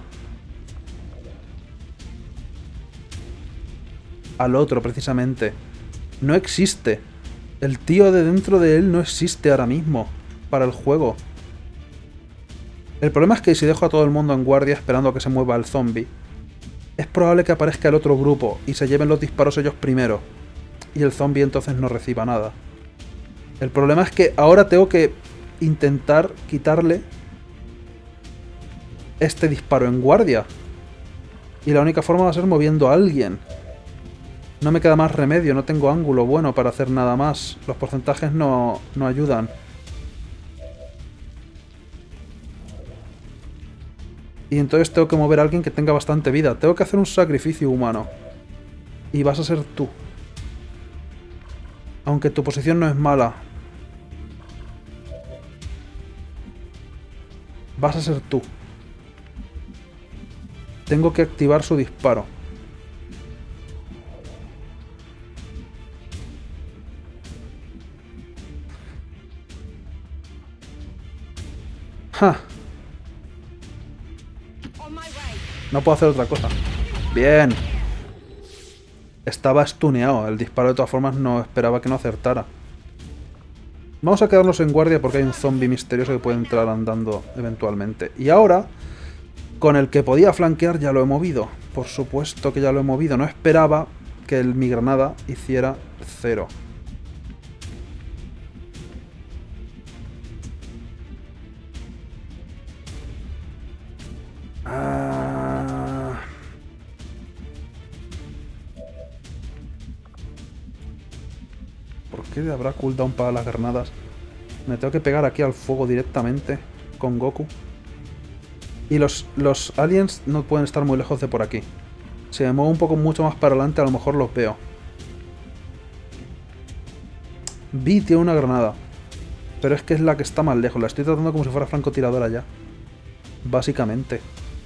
Al otro, precisamente. No existe. El tío de dentro de él no existe ahora mismo. Para el juego. El problema es que si dejo a todo el mundo en guardia esperando a que se mueva el zombie, es probable que aparezca el otro grupo y se lleven los disparos ellos primero. Y el zombie entonces no reciba nada. El problema es que ahora tengo que intentar quitarle este disparo en guardia. Y la única forma va a ser moviendo a alguien. No me queda más remedio, no tengo ángulo bueno para hacer nada más. Los porcentajes no, no ayudan. Y entonces tengo que mover a alguien que tenga bastante vida. Tengo que hacer un sacrificio humano. Y vas a ser tú. Aunque tu posición no es mala. Vas a ser tú. Tengo que activar su disparo. ¡Ja! No puedo hacer otra cosa. ¡Bien! Estaba stuneado. El disparo de todas formas no esperaba que no acertara. Vamos a quedarnos en guardia porque hay un zombie misterioso que puede entrar andando eventualmente. Y ahora, con el que podía flanquear ya lo he movido. Por supuesto que ya lo he movido. No esperaba que el, mi granada hiciera cero. Ah... ¿Por qué habrá cooldown para las granadas? Me tengo que pegar aquí al fuego directamente con Goku. Y los, los aliens no pueden estar muy lejos de por aquí. Si me muevo un poco mucho más para adelante, a lo mejor los veo. Vi tiene una granada. Pero es que es la que está más lejos. La estoy tratando como si fuera francotiradora ya. Básicamente.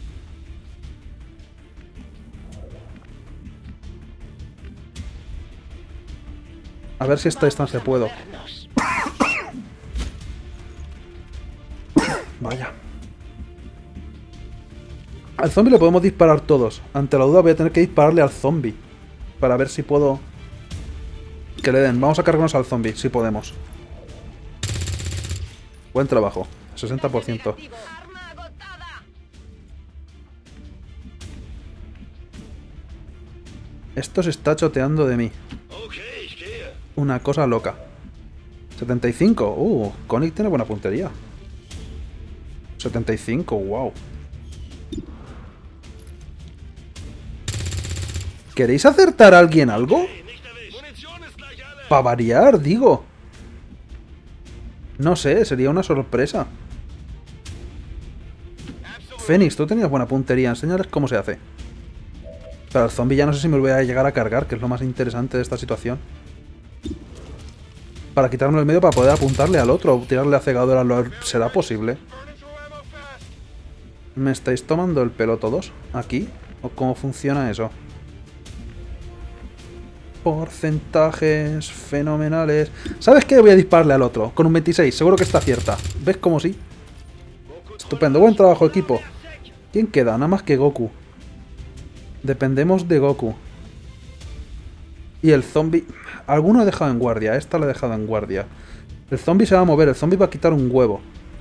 A ver si a esta distancia puedo. Vaya. Al zombie le podemos disparar todos. Ante la duda voy a tener que dispararle al zombie. Para ver si puedo... Que le den. Vamos a cargarnos al zombie, si podemos. Buen trabajo. sesenta por ciento. Esto se está choteando de mí. Una cosa loca. setenta y cinco. Uh, Koenig tiene buena puntería. setenta y cinco, wow. ¿Queréis acertar a alguien algo? Para variar, digo. No sé, sería una sorpresa. Fénix, tú tenías buena puntería. Enséñales cómo se hace. Pero al zombie ya no sé si me lo voy a llegar a cargar, que es lo más interesante de esta situación. Para quitarme el medio para poder apuntarle al otro o tirarle a cegadora. ¿Será posible? ¿Me estáis tomando el pelo todos? ¿Aquí? ¿O cómo funciona eso? Porcentajes fenomenales. ¿Sabes qué? Voy a dispararle al otro. Con un veintiséis. Seguro que está cierta. ¿Ves cómo sí? Estupendo. Buen trabajo, equipo. ¿Quién queda? Nada más que Goku. Dependemos de Goku. Y el zombie... Alguno he dejado en guardia. Esta lo he dejado en guardia. El zombie se va a mover. El zombie va a quitar un huevo.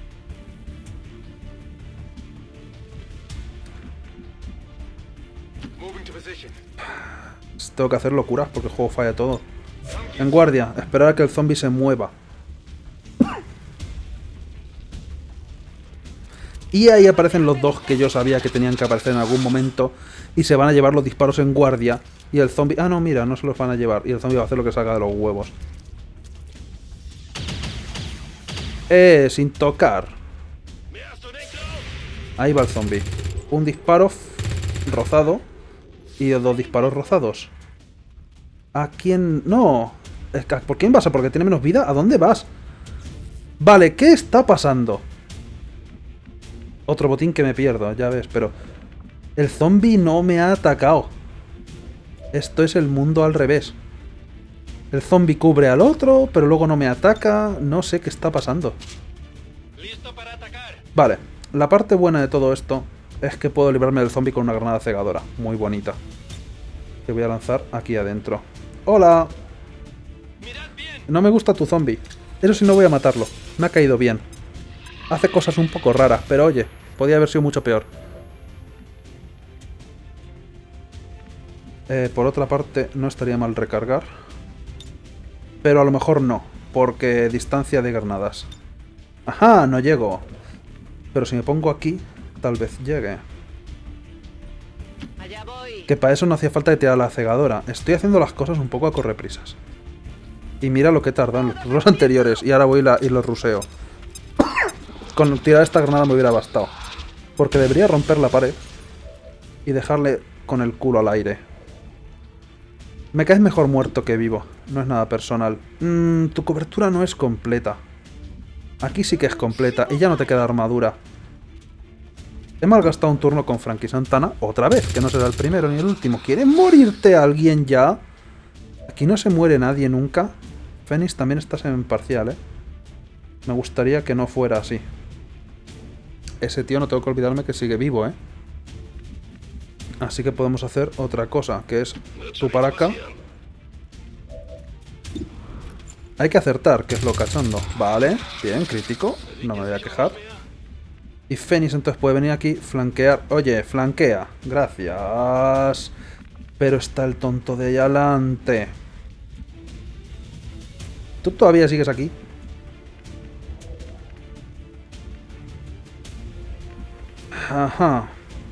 Tengo que hacer locuras porque el juego falla todo. En guardia. Esperar a que el zombie se mueva. Y ahí aparecen los dos que yo sabía que tenían que aparecer en algún momento. Y se van a llevar los disparos en guardia. Y el zombie... Ah, no, mira, no se los van a llevar. Y el zombie va a hacer lo que salga de los huevos. Eh, sin tocar. Ahí va el zombie. Un disparo rozado. Y dos disparos rozados. ¿A quién...? No. ¿Por quién vas? ¿A porque tiene menos vida? ¿A dónde vas? Vale, ¿qué está pasando? Otro botín que me pierdo, ya ves, pero... El zombie no me ha atacado. Esto es el mundo al revés. El zombie cubre al otro, pero luego no me ataca. No sé qué está pasando. Listo para atacar. Vale, la parte buena de todo esto es que puedo librarme del zombie con una granada cegadora. Muy bonita. Que voy a lanzar aquí adentro. ¡Hola! No me gusta tu zombie. Eso sí, no voy a matarlo. Me ha caído bien. Hace cosas un poco raras, pero oye, podía haber sido mucho peor. Eh, por otra parte, no estaría mal recargar. Pero a lo mejor no, porque distancia de granadas. ¡Ajá! No llego. Pero si me pongo aquí, tal vez llegue. Allá voy. Que para eso no hacía falta que tirara la cegadora. Estoy haciendo las cosas un poco a correprisas. Y mira lo que tardan los, los anteriores. Y ahora voy la, y los ruseo. Con tirar esta granada me hubiera bastado. Porque debería romper la pared. Y dejarle con el culo al aire. Me caes mejor muerto que vivo. No es nada personal. Mm, tu cobertura no es completa. Aquí sí que es completa. Y ya no te queda armadura. He malgastado un turno con Frankie Santana. Otra vez, que no será el primero ni el último. ¿Quiere morirte alguien ya? Aquí no se muere nadie nunca. Fénix también estás en parcial, ¿eh? Me gustaría que no fuera así. Ese tío no tengo que olvidarme que sigue vivo, ¿eh? Así que podemos hacer otra cosa, que es tú para acá. Hay que acertar, que es lo cachondo. Vale, bien, crítico. No me voy a quejar. Y Fénix entonces puede venir aquí, flanquear. Oye, flanquea. Gracias. Pero está el tonto de allá adelante. ¿Tú todavía sigues aquí? Ajá.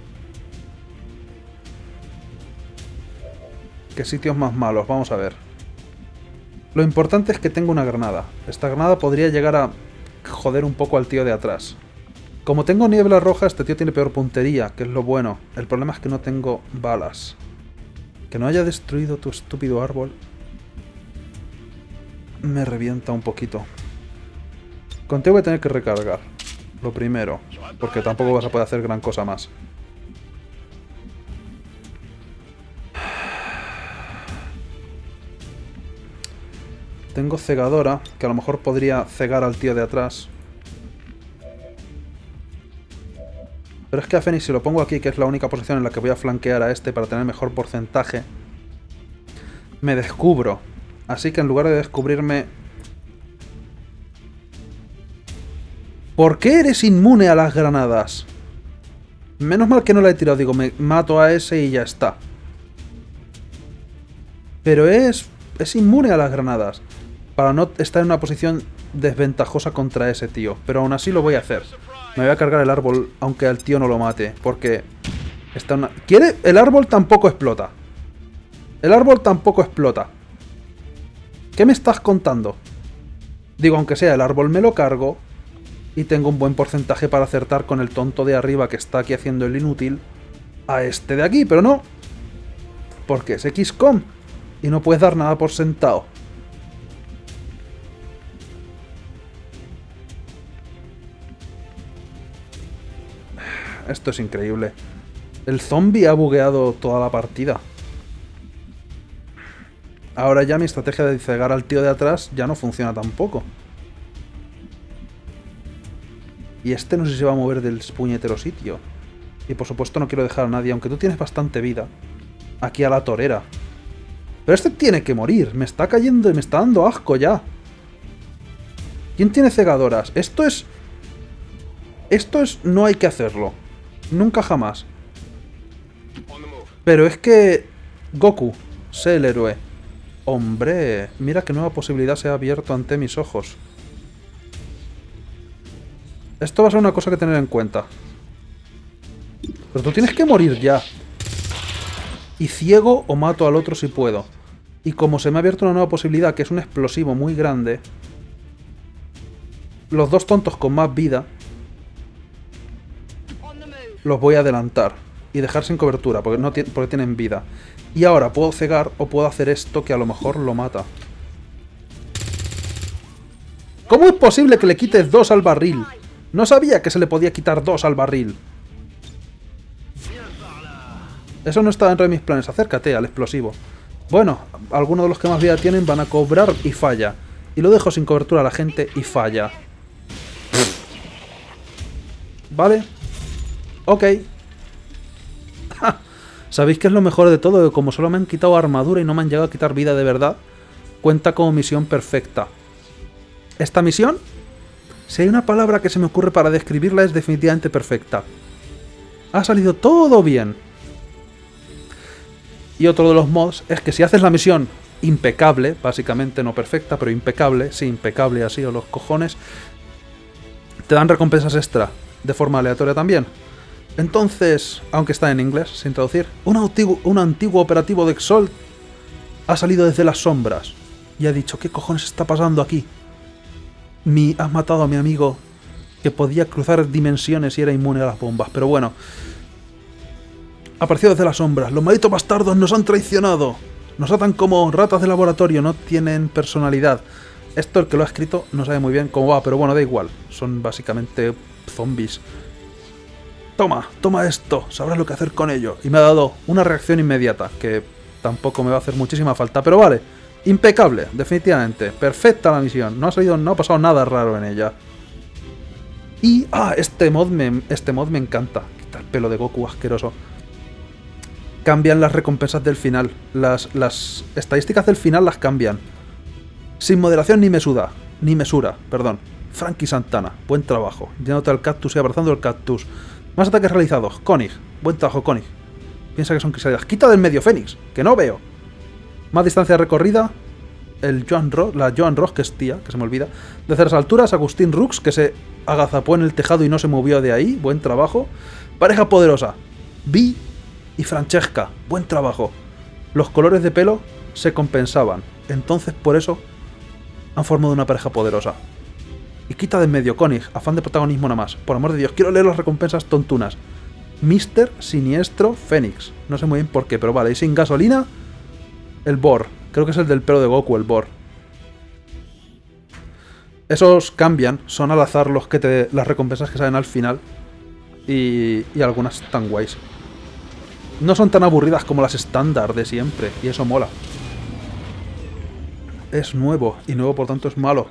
¿Qué sitios más malos? Vamos a ver. Lo importante es que tengo una granada. Esta granada podría llegar a joder un poco al tío de atrás. Como tengo niebla roja, este tío tiene peor puntería, que es lo bueno. El problema es que no tengo balas. Que no haya destruido tu estúpido árbol me revienta un poquito. Contigo voy a tener que recargar. Lo primero. Porque tampoco vas a poder hacer gran cosa más. Tengo cegadora, que a lo mejor podría cegar al tío de atrás. Pero es que a Fénix, si lo pongo aquí, que es la única posición en la que voy a flanquear a este para tener mejor porcentaje, me descubro. Así que en lugar de descubrirme... ¿Por qué eres inmune a las granadas? Menos mal que no la he tirado, digo, me mato a ese y ya está. Pero es... es inmune a las granadas. Para no estar en una posición desventajosa contra ese tío. Pero aún así lo voy a hacer. Me voy a cargar el árbol, aunque al tío no lo mate. Porque está una... ¿Quiere? El árbol tampoco explota. El árbol tampoco explota. ¿Qué me estás contando? Digo, aunque sea el árbol me lo cargo. Y tengo un buen porcentaje para acertar con el tonto de arriba que está aquí haciendo el inútil. A este de aquí, pero no. Porque es equis com. Y no puedes dar nada por sentado. Esto es increíble. El zombie ha bugueado toda la partida. Ahora ya mi estrategia de cegar al tío de atrás ya no funciona tampoco. Y este no sé si se va a mover del puñetero sitio. Y por supuesto no quiero dejar a nadie, aunque tú tienes bastante vida, aquí a la torera. Pero este tiene que morir. Me está cayendo y me está dando asco ya. ¿Quién tiene cegadoras? Esto es... Esto es... No hay que hacerlo. Nunca jamás. Pero es que... Goku, sé el héroe. Hombre, mira qué nueva posibilidad se ha abierto ante mis ojos. Esto va a ser una cosa que tener en cuenta. Pero tú tienes que morir ya. Y ciego o mato al otro si puedo. Y como se me ha abierto una nueva posibilidad, que es un explosivo muy grande, los dos tontos con más vida los voy a adelantar y dejar sin cobertura, porque, no porque tienen vida. Y ahora puedo cegar o puedo hacer esto que a lo mejor lo mata. ¿Cómo es posible que le quites dos al barril? No sabía que se le podía quitar dos al barril. Eso no estaba dentro de mis planes. Acércate al explosivo. Bueno, algunos de los que más vida tienen van a cobrar y falla. Y lo dejo sin cobertura a la gente y falla. ¿Vale? Ok. ¿Sabéis qué es lo mejor de todo? Que como solo me han quitado armadura y no me han llegado a quitar vida de verdad, cuenta como misión perfecta. Esta misión, si hay una palabra que se me ocurre para describirla, es definitivamente perfecta. Ha salido todo bien. Y otro de los mods es que si haces la misión impecable, básicamente no perfecta, pero impecable, sí, impecable así o los cojones, te dan recompensas extra de forma aleatoria también. Entonces, aunque está en inglés, sin traducir, un antiguo, un antiguo operativo de Exalt ha salido desde las sombras y ha dicho, ¿qué cojones está pasando aquí? Mi, has matado a mi amigo que podía cruzar dimensiones y era inmune a las bombas, pero bueno. Apareció desde las sombras. Los malditos bastardos nos han traicionado. Nos atan como ratas de laboratorio, no tienen personalidad. Esto el que lo ha escrito no sabe muy bien cómo va, pero bueno, da igual. Son básicamente zombies. Toma, toma esto, sabrás lo que hacer con ello. Y me ha dado una reacción inmediata, que tampoco me va a hacer muchísima falta, pero vale. Impecable, definitivamente. Perfecta la misión. No ha salido, no ha pasado nada raro en ella. Y, ah, este mod me, este mod me encanta. Quita el pelo de Goku asqueroso. Cambian las recompensas del final. Las, las estadísticas del final las cambian. Sin moderación ni mesura. Ni mesura, perdón. Frankie Santana, buen trabajo. Llenándote al cactus y abrazando el cactus. Más ataques realizados. Konig, buen trabajo, Konig. Piensa que son crisalidas. Quita del medio, Fénix, que no veo. Más distancia recorrida. El Joan Ross, la Joan Ross, que es tía, que se me olvida. Desde las alturas, Agustín Rux, que se agazapó en el tejado y no se movió de ahí. Buen trabajo. Pareja poderosa. Vi y Francesca, buen trabajo. Los colores de pelo se compensaban. Entonces, por eso, han formado una pareja poderosa. Y quita de en medio, Konig, afán de protagonismo nada más. Por amor de Dios, quiero leer las recompensas tontunas. Mister Siniestro Fénix. No sé muy bien por qué, pero vale. Y sin gasolina, el Bor. Creo que es el del pelo de Goku, el Bor. Esos cambian, son al azar los que te, las recompensas que salen al final. Y, y algunas tan guays. No son tan aburridas como las estándar de siempre, y eso mola. Es nuevo, y nuevo por tanto es malo.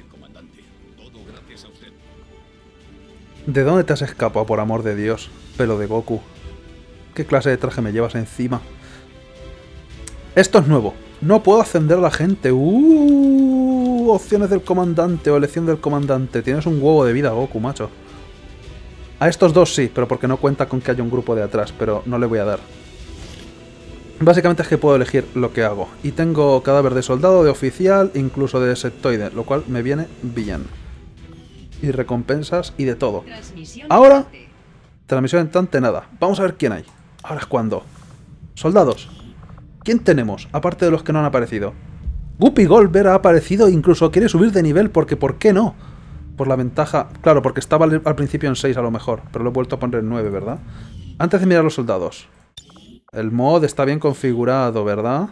¿De dónde te has escapado, por amor de Dios? Pelo de Goku. ¿Qué clase de traje me llevas encima? Esto es nuevo. No puedo ascender a la gente. Uh, opciones del comandante o elección del comandante. Tienes un huevo de vida, Goku, macho. A estos dos sí, pero porque no cuenta con que haya un grupo de atrás, pero no le voy a dar. Básicamente es que puedo elegir lo que hago. Y tengo cadáver de soldado, de oficial, incluso de sectoide, lo cual me viene bien. Y recompensas y de todo. Ahora, transmisión entrante nada. Vamos a ver quién hay. Ahora es cuando. Soldados. ¿Quién tenemos? Aparte de los que no han aparecido. Guppy Goldberg ha aparecido e incluso quiere subir de nivel porque ¿por qué no? Por la ventaja... Claro, porque estaba al, al principio en seis a lo mejor, pero lo he vuelto a poner en nueve, ¿verdad? Antes de mirar los soldados. El mod está bien configurado, ¿verdad?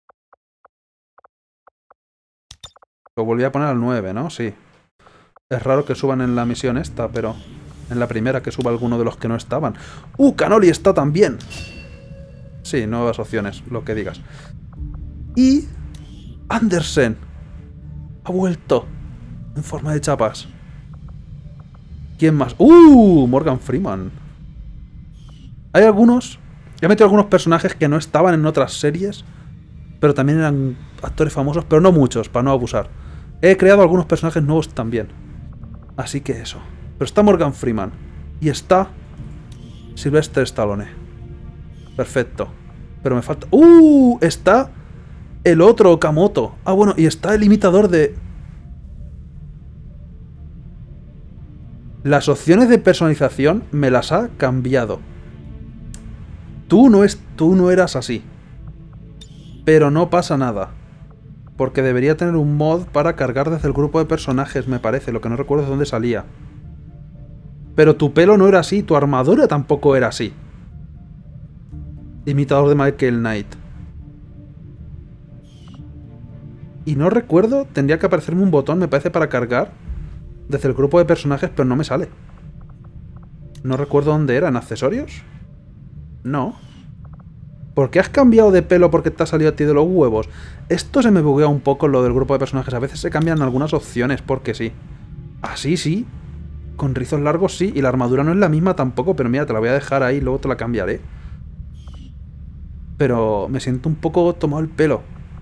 Lo volví a poner al nueve, ¿no? Sí. Es raro que suban en la misión esta, pero... En la primera que suba alguno de los que no estaban. ¡Uh! Canoli está también. Sí, nuevas opciones, lo que digas. Y... Andersen. Ha vuelto. En forma de chapas. ¿Quién más? ¡Uh! Morgan Freeman. Hay algunos... He metido algunos personajes que no estaban en otras series, pero también eran actores famosos, pero no muchos, para no abusar. He creado algunos personajes nuevos también. Así que eso. Pero está Morgan Freeman. Y está... Sylvester Stallone. Perfecto. Pero me falta... ¡Uh! Está... El otro Okamoto. Ah, bueno, y está el imitador de... Las opciones de personalización me las ha cambiado. Tú no, es, tú no eras así. Pero no pasa nada. Porque debería tener un mod para cargar desde el grupo de personajes, me parece. Lo que no recuerdo es dónde salía. Pero tu pelo no era así, tu armadura tampoco era así. Imitador de Michael Knight. Y no recuerdo, tendría que aparecerme un botón, me parece, para cargar desde el grupo de personajes, pero no me sale. No recuerdo dónde era, ¿en accesorios? No. ¿Por qué has cambiado de pelo porque te ha salido a ti de los huevos? Esto se me buguea un poco lo del grupo de personajes. A veces se cambian algunas opciones porque sí. Así sí. Con rizos largos sí. Y la armadura no es la misma tampoco. Pero mira, te la voy a dejar ahí. Luego te la cambiaré. Pero me siento un poco tomado el pelo.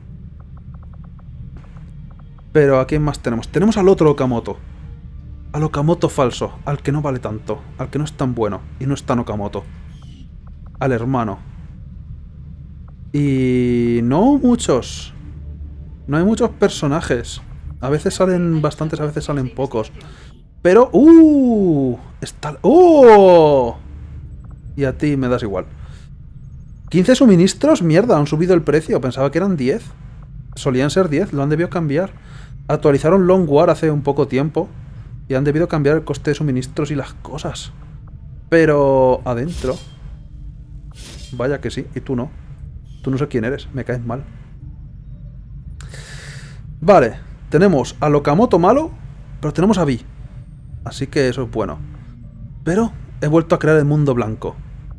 Pero ¿a quién más tenemos? Tenemos al otro Okamoto. Al Okamoto falso. Al que no vale tanto. Al que no es tan bueno. Y no es tan Okamoto. Al hermano. Y no muchos. No hay muchos personajes. A veces salen bastantes, a veces salen pocos. Pero... ¡Uh! Está... ¡Oh! Y a ti me das igual. ¿quince suministros? Mierda, han subido el precio. Pensaba que eran diez. Solían ser diez, lo han debido cambiar. Actualizaron Long War hace un poco tiempo. Y han debido cambiar el coste de suministros y las cosas. Pero... adentro... Vaya que sí, y tú no. Tú no sé quién eres, me caes mal. Vale, tenemos a Lokamoto malo, pero tenemos a Vi. Así que eso es bueno. Pero he vuelto a crear el mundo blanco.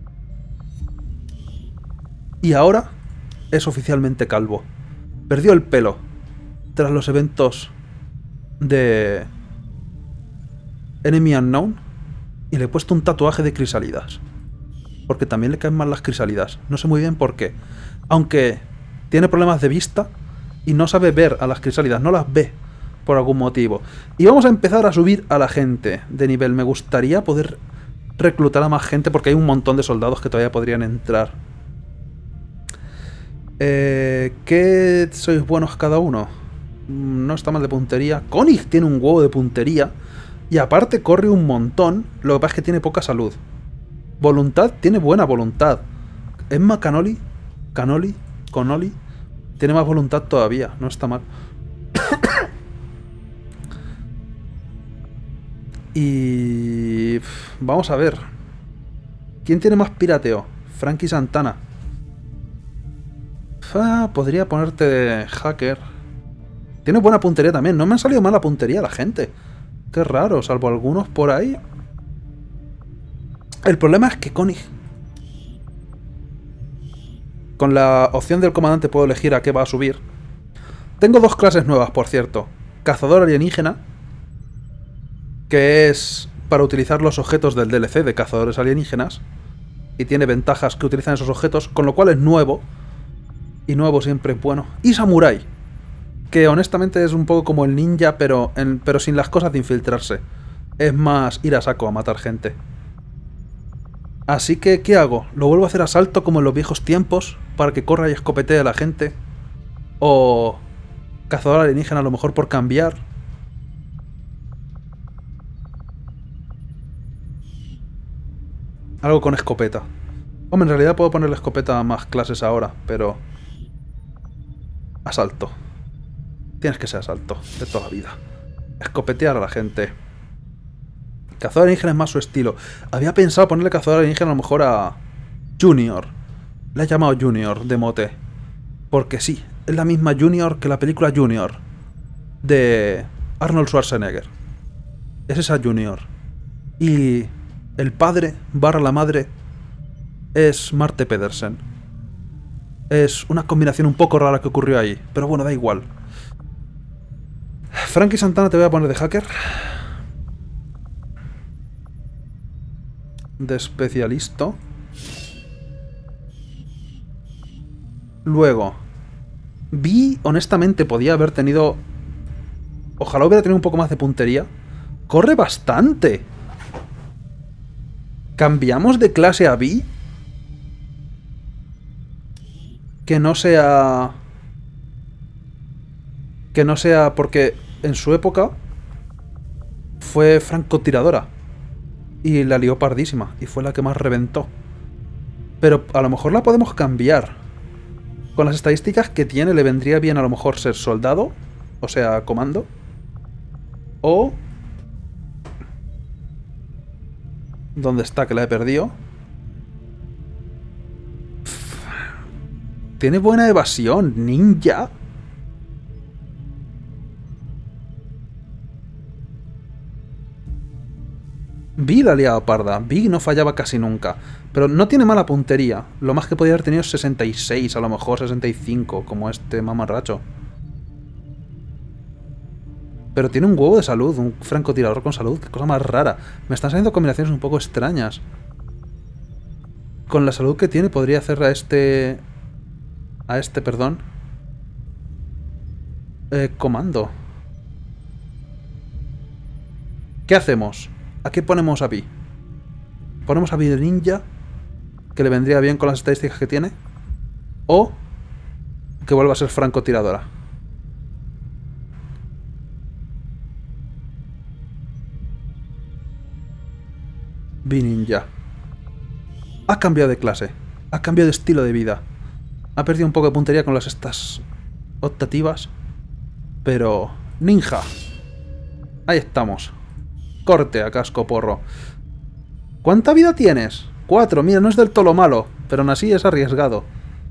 Y ahora es oficialmente calvo. Perdió el pelo tras los eventos de Enemy Unknown. Y le he puesto un tatuaje de crisálidas. Porque también le caen mal las crisálidas. No sé muy bien por qué. Aunque tiene problemas de vista y no sabe ver a las crisálidas. No las ve por algún motivo. Y vamos a empezar a subir a la gente de nivel. Me gustaría poder reclutar a más gente porque hay un montón de soldados que todavía podrían entrar. Eh, ¿Qué sois buenos cada uno? No está mal de puntería. Konig tiene un huevo de puntería. Y aparte corre un montón. Lo que pasa es que tiene poca salud. Voluntad, tiene buena voluntad. Emma Canoli, Canoli, Conoli, tiene más voluntad todavía, no está mal. Y... vamos a ver. ¿Quién tiene más pirateo? Frankie Santana. Ah, podría ponerte de hacker. Tiene buena puntería también. No me han salido mala puntería la gente. Qué raro, salvo algunos por ahí. El problema es que Konig... Con la opción del comandante puedo elegir a qué va a subir. Tengo dos clases nuevas, por cierto. Cazador alienígena, que es para utilizar los objetos del D L C de cazadores alienígenas. Y tiene ventajas que utilizan esos objetos, con lo cual es nuevo. Y nuevo siempre es bueno. Y Samurai, que honestamente es un poco como el ninja, pero, en, pero sin las cosas de infiltrarse. Es más ir a saco a matar gente. Así que, ¿qué hago? ¿Lo vuelvo a hacer a salto como en los viejos tiempos? Para que corra y escopetee a la gente. O... cazador alienígena a lo mejor por cambiar. Algo con escopeta. Hombre, en realidad puedo ponerle escopeta a más clases ahora, pero... asalto. Tienes que ser asalto, de toda la vida. Escopetear a la gente. Cazador alienígena es más su estilo. Había pensado ponerle cazador alienígena a lo mejor a... Junior. Le he llamado Junior de mote. Porque sí, es la misma Junior que la película Junior. De Arnold Schwarzenegger. Es esa Junior. Y el padre barra la madre es Marte Pedersen. Es una combinación un poco rara que ocurrió ahí. Pero bueno, da igual. Frankie Santana te voy a poner de hacker. De especialista. Luego Vi, honestamente, podía haber tenido... Ojalá hubiera tenido un poco más de puntería. ¡Corre bastante! ¿Cambiamos de clase a Vi? Que no sea... Que no sea porque en su época fue francotiradora. Y la lió pardísima. Y fue la que más reventó. Pero a lo mejor la podemos cambiar. Con las estadísticas que tiene le vendría bien a lo mejor ser soldado. O sea, comando. O... ¿Dónde está? Que la he perdido. Tiene buena evasión. Ninja. Vi la liaba parda. Vi no fallaba casi nunca. Pero no tiene mala puntería. Lo más que podía haber tenido es sesenta y seis, a lo mejor sesenta y cinco, como este mamarracho. Pero tiene un huevo de salud, un francotirador con salud. Qué cosa más rara. Me están saliendo combinaciones un poco extrañas. Con la salud que tiene podría hacer a este... A este, perdón. Eh, comando. ¿Qué hacemos? ¿A qué ponemos a Vi? ¿Ponemos a Vi de ninja? Que le vendría bien con las estadísticas que tiene. O que vuelva a ser francotiradora. B-Ninja. Ha cambiado de clase. Ha cambiado de estilo de vida. Ha perdido un poco de puntería con las estas optativas. Pero... Ninja. Ahí estamos. Corte a casco porro. ¿Cuánta vida tienes? Cuatro. Mira, no es del todo lo malo. Pero aún así es arriesgado.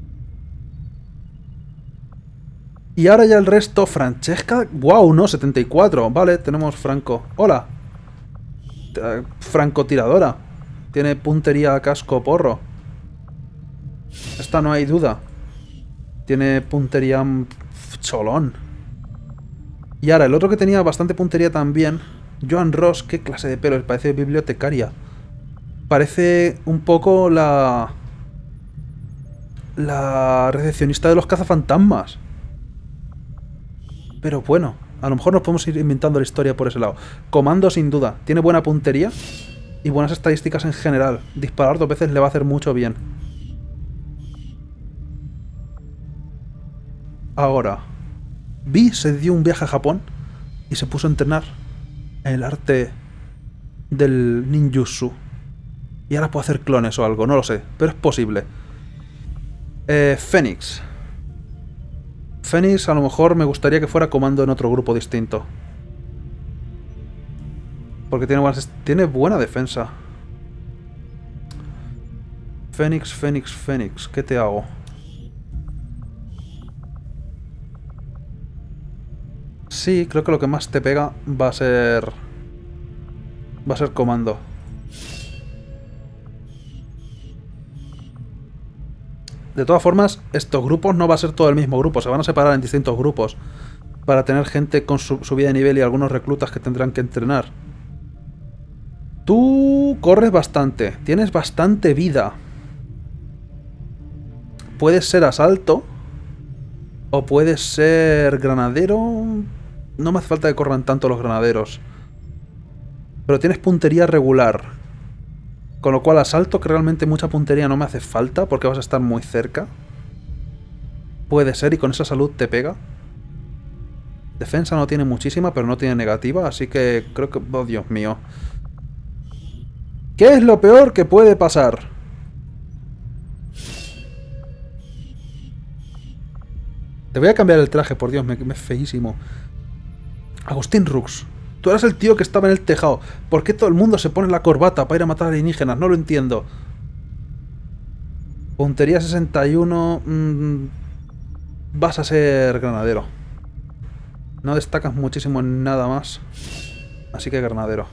Y ahora ya el resto. Francesca. Wow, no, setenta y cuatro. Vale, tenemos Franco. Hola. Francotiradora. Tiene puntería a casco porro. Esta no hay duda. Tiene puntería cholón. Y ahora el otro que tenía bastante puntería también. Joan Ross. ¿Qué clase de pelo? Parece bibliotecaria. Parece un poco la... La recepcionista de los cazafantasmas. Pero bueno, a lo mejor nos podemos ir inventando la historia por ese lado. Comando sin duda. Tiene buena puntería y buenas estadísticas en general. Disparar dos veces le va a hacer mucho bien. Ahora, Vi se dio un viaje a Japón y se puso a entrenar en el arte del ninjutsu. Y ahora puede hacer clones o algo, no lo sé, pero es posible. Eh, Fénix. Fénix a lo mejor me gustaría que fuera comando en otro grupo distinto. Porque tiene, buenas, tiene buena defensa. Fénix, Fénix, Fénix. ¿Qué te hago? Sí, creo que lo que más te pega va a ser... Va a ser comando. De todas formas, estos grupos no va a ser todo el mismo grupo. Se van a separar en distintos grupos. Para tener gente con su subida de nivel y algunos reclutas que tendrán que entrenar. Tú corres bastante. Tienes bastante vida. Puedes ser asalto. O puedes ser granadero. No me hace falta que corran tanto los granaderos. Pero tienes puntería regular. Con lo cual asalto, que realmente mucha puntería no me hace falta, porque vas a estar muy cerca. Puede ser, y con esa salud te pega. Defensa no tiene muchísima, pero no tiene negativa, así que creo que... Oh, Dios mío. ¿Qué es lo peor que puede pasar? Te voy a cambiar el traje, por Dios, me, me es feísimo. Agustín Rux. Tú eras el tío que estaba en el tejado. ¿Por qué todo el mundo se pone la corbata para ir a matar alienígenas? No lo entiendo. Puntería sesenta y uno... Mmm, vas a ser granadero. No destacas muchísimo en nada más. Así que granadero.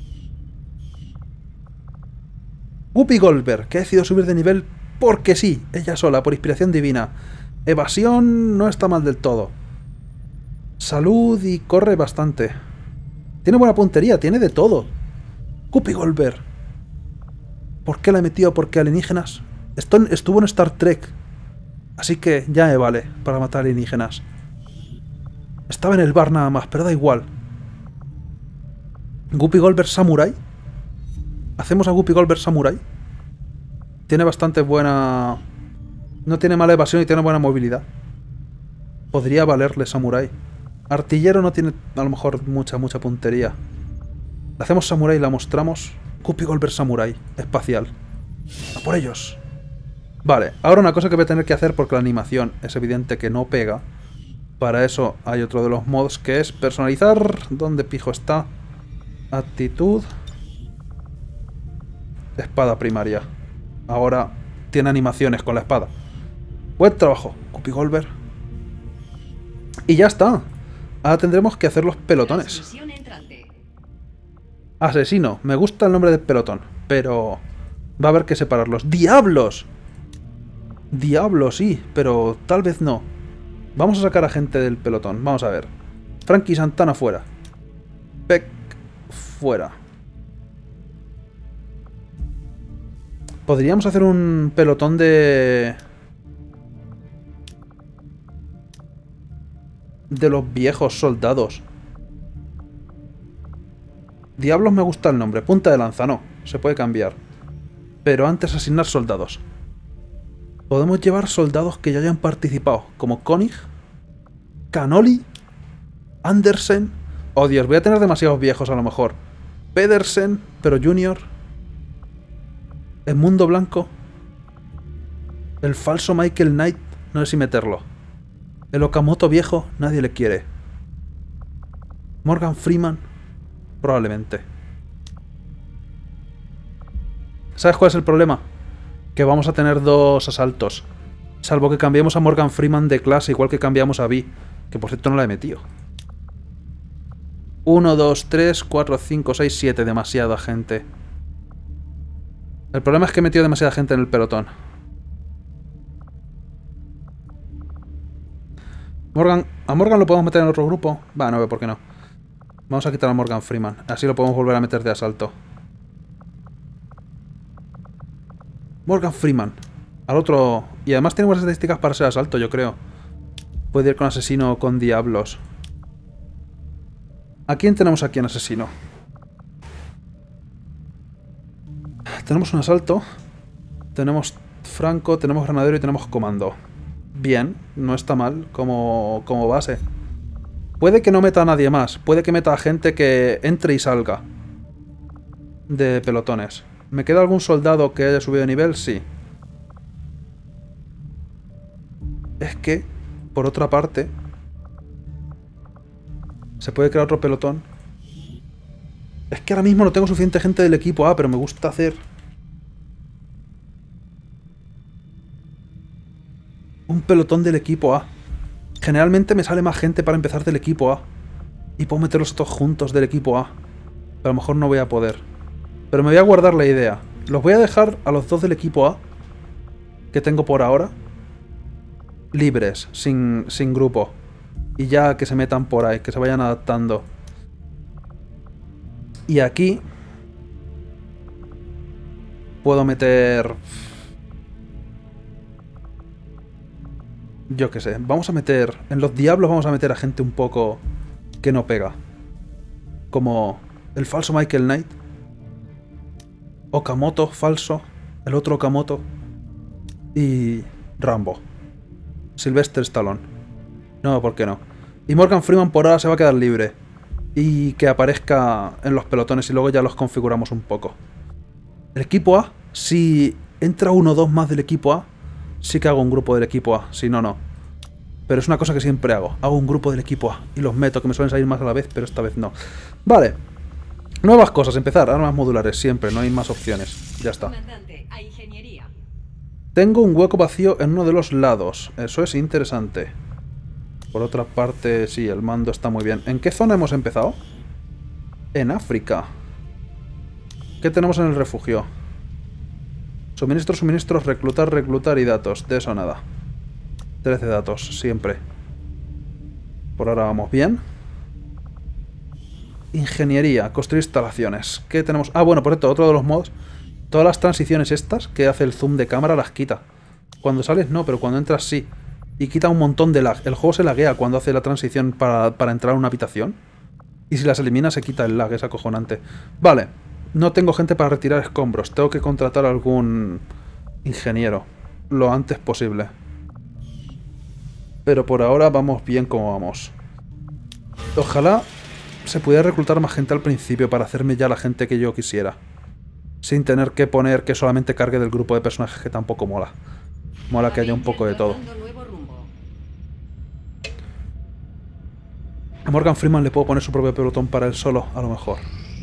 Whoopi Goldberg, que ha decidido subir de nivel porque sí, ella sola, por inspiración divina. Evasión no está mal del todo. Salud y corre bastante. Tiene buena puntería, tiene de todo. Whoopi Goldberg. ¿Por qué la he metido? Porque alienígenas. Esto estuvo en Star Trek. Así que ya me vale para matar alienígenas. Estaba en el bar nada más, pero da igual. Whoopi Goldberg Samurai. ¿Hacemos a Whoopi Goldberg Samurai? Tiene bastante buena... No tiene mala evasión y tiene buena movilidad. Podría valerle Samurai. Artillero no tiene a lo mejor mucha, mucha puntería. Le hacemos Samurai y la mostramos. Whoopi Goldberg Samurai. Espacial. ¡A por ellos! Vale, ahora una cosa que voy a tener que hacer porque la animación es evidente que no pega. Para eso hay otro de los mods que es personalizar. ¿Dónde pijo está? Actitud. Espada primaria. Ahora tiene animaciones con la espada. Buen trabajo, Whoopi Goldberg. Y ya está. Ahora tendremos que hacer los pelotones. Asesino. Me gusta el nombre del pelotón, pero va a haber que separarlos. ¡Diablos! Diablos, sí, pero tal vez no. Vamos a sacar a gente del pelotón. Vamos a ver. Frankie Santana fuera. Peck fuera. Podríamos hacer un pelotón de... De los viejos soldados. Diablos me gusta el nombre. Punta de lanza, no. Se puede cambiar. Pero antes asignar soldados. Podemos llevar soldados que ya hayan participado, como Koenig, Cannoli, Andersen... Oh Dios, voy a tener demasiados viejos a lo mejor. Pedersen, pero Junior. El Mundo Blanco. El falso Michael Knight, no sé si meterlo. El Okamoto viejo, nadie le quiere. Morgan Freeman, probablemente. ¿Sabes cuál es el problema? Que vamos a tener dos asaltos. Salvo que cambiemos a Morgan Freeman de clase, igual que cambiamos a Vi. Que por cierto no la he metido. uno, dos, tres, cuatro, cinco, seis, siete. Demasiada gente. El problema es que he metido demasiada gente en el pelotón. Morgan, ¿a Morgan lo podemos meter en otro grupo? Va, no veo por qué no. Vamos a quitar a Morgan Freeman. Así lo podemos volver a meter de asalto. Morgan Freeman. Al otro... Y además tiene buenas estadísticas para ser asalto, yo creo. Puede ir con asesino o con diablos. ¿A quién tenemos aquí en asesino? Tenemos un asalto. Tenemos franco, tenemos granadero y tenemos comando. Bien, no está mal como, como base. Puede que no meta a nadie más. Puede que meta a gente que entre y salga de pelotones. ¿Me queda algún soldado que haya subido de nivel? Sí. Es que, por otra parte, se puede crear otro pelotón. Es que ahora mismo no tengo suficiente gente del equipo A, pero me gusta hacer un pelotón del equipo A. Generalmente me sale más gente para empezar del equipo A. Y puedo meterlos todos juntos del equipo A. Pero a lo mejor no voy a poder. Pero me voy a guardar la idea. Los voy a dejar a los dos del equipo A, que tengo por ahora, libres, sin, sin grupo. Y ya que se metan por ahí, que se vayan adaptando. Y aquí puedo meter... Yo qué sé, vamos a meter... En los diablos vamos a meter a gente un poco que no pega. Como el falso Michael Knight. Okamoto, falso. El otro Okamoto. Y Rambo. Sylvester Stallone. No, ¿por qué no? Y Morgan Freeman por ahora se va a quedar libre. Y que aparezca en los pelotones y luego ya los configuramos un poco. El equipo A, si entra uno o dos más del equipo A, sí que hago un grupo del equipo A, si no, no. Pero es una cosa que siempre hago. Hago un grupo del equipo A y los meto, que me suelen salir más a la vez, pero esta vez no. Vale. Nuevas cosas, empezar. Armas modulares, siempre, no hay más opciones. Ya está. Tengo un hueco vacío en uno de los lados. Eso es interesante. Por otra parte, sí, el mando está muy bien. ¿En qué zona hemos empezado? En África. ¿Qué tenemos en el refugio? Suministros, suministros, reclutar, reclutar y datos. De eso nada. trece datos, siempre. Por ahora vamos bien. Ingeniería, construir instalaciones. ¿Qué tenemos? Ah, bueno, por cierto, otro de los mods. Todas las transiciones estas que hace el zoom de cámara las quita. Cuando sales no, pero cuando entras sí. Y quita un montón de lag. El juego se laguea cuando hace la transición para, para entrar a una habitación. Y si las elimina se quita el lag, es acojonante. Vale, no tengo gente para retirar escombros. Tengo que contratar a algún ingeniero lo antes posible. Pero por ahora vamos bien como vamos. Ojalá se pudiera reclutar más gente al principio para hacerme ya la gente que yo quisiera. Sin tener que poner que solamente cargue del grupo de personajes, que tampoco mola. Mola que haya un poco de todo. A Morgan Freeman le puedo poner su propio pelotón para él solo, a lo mejor.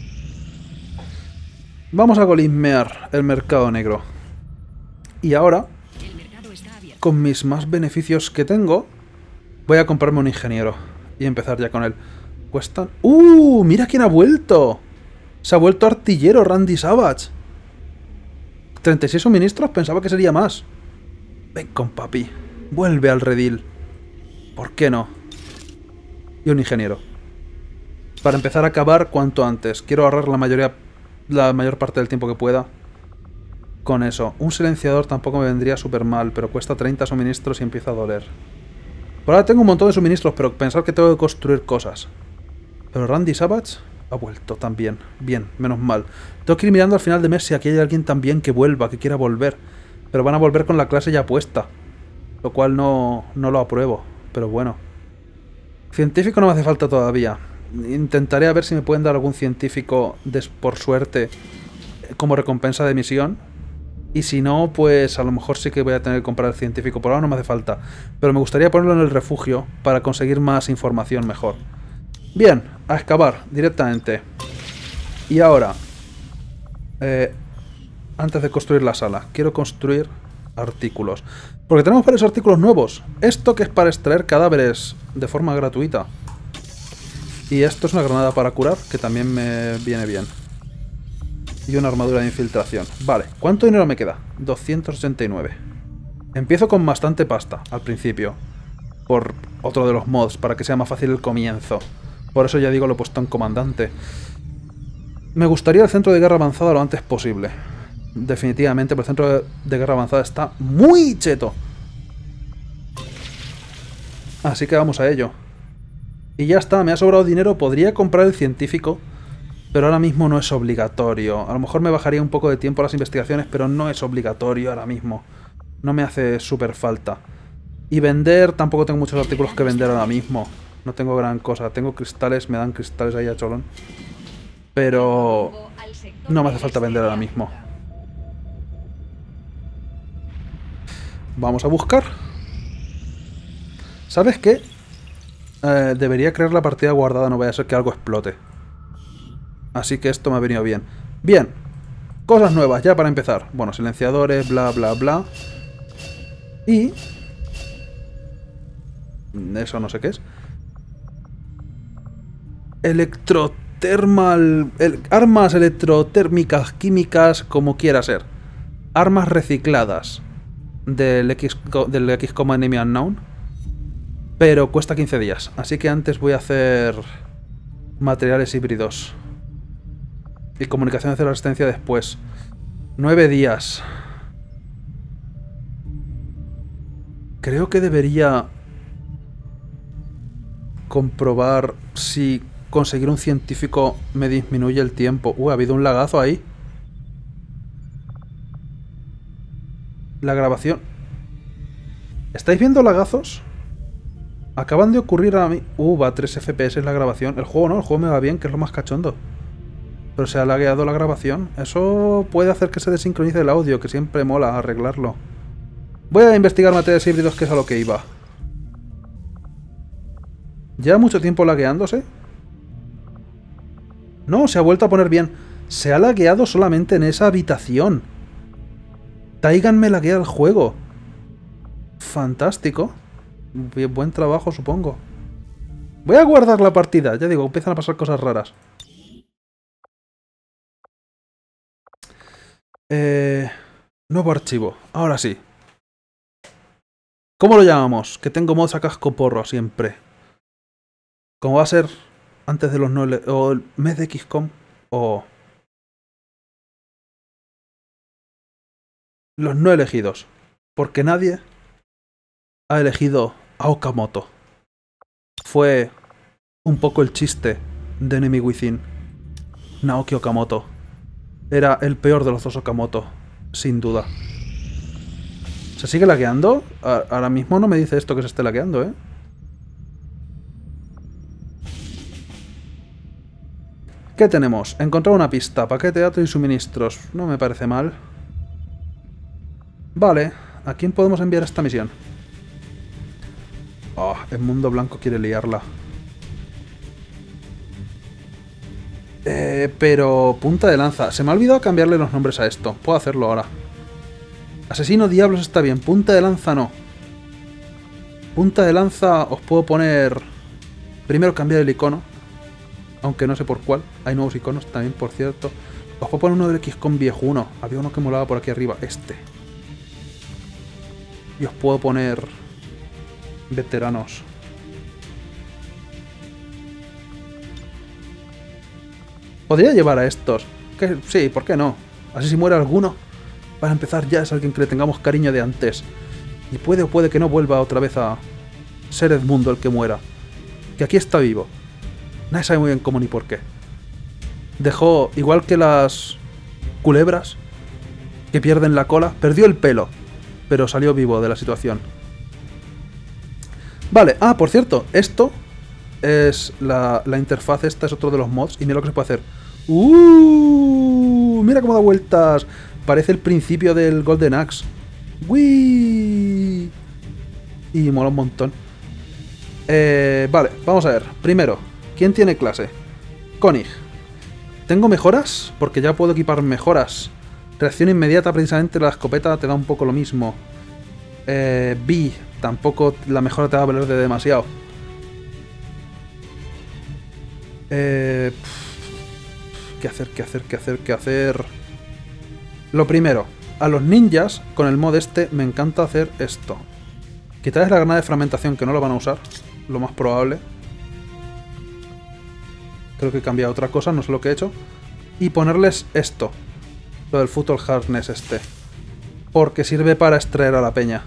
Vamos a golismear el mercado negro. Y ahora, con mis más beneficios que tengo, voy a comprarme un ingeniero. Y empezar ya con él. Cuestan... ¡Uh! ¡Mira quién ha vuelto! Se ha vuelto artillero Randy Savage. treinta y seis suministros, pensaba que sería más. Ven con papi. Vuelve al redil. ¿Por qué no? Y un ingeniero. Para empezar a acabar cuanto antes. Quiero ahorrar la mayoría, la mayor parte del tiempo que pueda con eso. Un silenciador tampoco me vendría súper mal, pero cuesta treinta suministros y empieza a doler. Por ahora tengo un montón de suministros, pero pensar que tengo que construir cosas. Pero Randy Savage ha vuelto también. Bien, menos mal. Tengo que ir mirando al final de mes si aquí hay alguien también que vuelva, que quiera volver. Pero van a volver con la clase ya puesta. Lo cual no, no lo apruebo. Pero bueno. Científico no me hace falta todavía. Intentaré a ver si me pueden dar algún científico des, por suerte como recompensa de misión. Y si no, pues a lo mejor sí que voy a tener que comprar el científico. Por ahora no me hace falta. Pero me gustaría ponerlo en el refugio para conseguir más información mejor. Bien, a excavar directamente. Y ahora, eh, antes de construir la sala, quiero construir artículos. Porque tenemos varios artículos nuevos. Esto que es para extraer cadáveres de forma gratuita. Y esto es una granada para curar, que también me viene bien. Y una armadura de infiltración. Vale, ¿cuánto dinero me queda? doscientos ochenta y nueve. Empiezo con bastante pasta al principio. Por otro de los mods, para que sea más fácil el comienzo. Por eso ya digo, lo he puesto en comandante. Me gustaría el centro de guerra avanzada lo antes posible. Definitivamente, pero el centro de guerra avanzada está muy cheto. Así que vamos a ello. Y ya está, me ha sobrado dinero. Podría comprar el científico, pero ahora mismo no es obligatorio. A lo mejor me bajaría un poco de tiempo las investigaciones, pero no es obligatorio ahora mismo. No me hace súper falta. Y vender, tampoco tengo muchos artículos que vender ahora mismo. No tengo gran cosa. Tengo cristales, me dan cristales ahí a cholón. Pero no me hace falta vender ahora mismo. Vamos a buscar. ¿Sabes qué? Eh, debería crear la partida guardada, no vaya a ser que algo explote. Así que esto me ha venido bien. Bien. Cosas nuevas, ya para empezar. Bueno, silenciadores, bla, bla, bla. Y... eso no sé qué es. Electrotermal... El... Armas electrotérmicas, químicas, como quiera ser. Armas recicladas. Del X... del X COM Enemy Unknown. Pero cuesta quince días. Así que antes voy a hacer... materiales híbridos. Y comunicaciones de la resistencia después. nueve días. Creo que debería comprobar si conseguir un científico me disminuye el tiempo. Uh, ha habido un lagazo ahí. La grabación. ¿Estáis viendo lagazos? Acaban de ocurrir a mí. Uh, va a tres F P S la grabación. El juego no, el juego me va bien, que es lo más cachondo. Pero se ha lagueado la grabación. Eso puede hacer que se desincronice el audio, que siempre mola arreglarlo. Voy a investigar materiales híbridos, que es a lo que iba. ¿Lleva mucho tiempo lagueándose? No, se ha vuelto a poner bien. Se ha lagueado solamente en esa habitación. Taigan me laguea el juego. Fantástico. Buen trabajo, supongo. Voy a guardar la partida. Ya digo, empiezan a pasar cosas raras. Eh, nuevo archivo. Ahora sí. ¿Cómo lo llamamos? Que tengo mods a casco porro siempre. ¿Cómo va a ser antes de los no... o el mes de X COM? O... los no elegidos. Porque nadie ha elegido a Okamoto. Fue un poco el chiste de Enemy Within. Naoki Okamoto. Era el peor de los dos Okamoto, sin duda. ¿Se sigue lagueando? Ahora mismo no me dice esto que se esté lagueando, ¿eh? ¿Qué tenemos? Encontrar una pista, paquete de datos y suministros. No me parece mal. Vale, ¿a quién podemos enviar esta misión? Oh, el mundo blanco quiere liarla. Eh, pero... punta de lanza. Se me ha olvidado cambiarle los nombres a esto. Puedo hacerlo ahora. Asesino diablos está bien. Punta de lanza no. Punta de lanza os puedo poner... primero cambiar el icono. Aunque no sé por cuál. Hay nuevos iconos también, por cierto. Os puedo poner uno del X COM viejuno. Había uno que molaba por aquí arriba. Este. Y os puedo poner... veteranos. Podría llevar a estos. Que, sí, ¿por qué no? Así si muere alguno, para empezar ya es alguien que le tengamos cariño de antes. Y puede o puede que no vuelva otra vez a ser Edmundo el que muera. Que aquí está vivo. Nadie sabe muy bien cómo ni por qué. Dejó, igual que las culebras, que pierden la cola, perdió el pelo. pero salió vivo de la situación. Vale, ah, por cierto, esto es la, la interfaz, esta es otro de los mods, y mira lo que se puede hacer. ¡Uh! Mira cómo da vueltas. Parece el principio del Golden Axe. ¡Wii! Y mola un montón. Eh, vale, vamos a ver. Primero, ¿quién tiene clase? Konig. ¿Tengo mejoras? Porque ya puedo equipar mejoras. Reacción inmediata, precisamente la escopeta te da un poco lo mismo. Eh, B, tampoco la mejora te va a valer de demasiado. Eh, ¿Qué hacer, qué hacer, qué hacer, qué hacer? Lo primero, a los ninjas, con el mod este, me encanta hacer esto. Quitarles la granada de fragmentación, que no lo van a usar, lo más probable. Creo que he cambiado otra cosa, no sé lo que he hecho. Y ponerles esto. Lo del Futal Harness este. Porque sirve para extraer a la peña.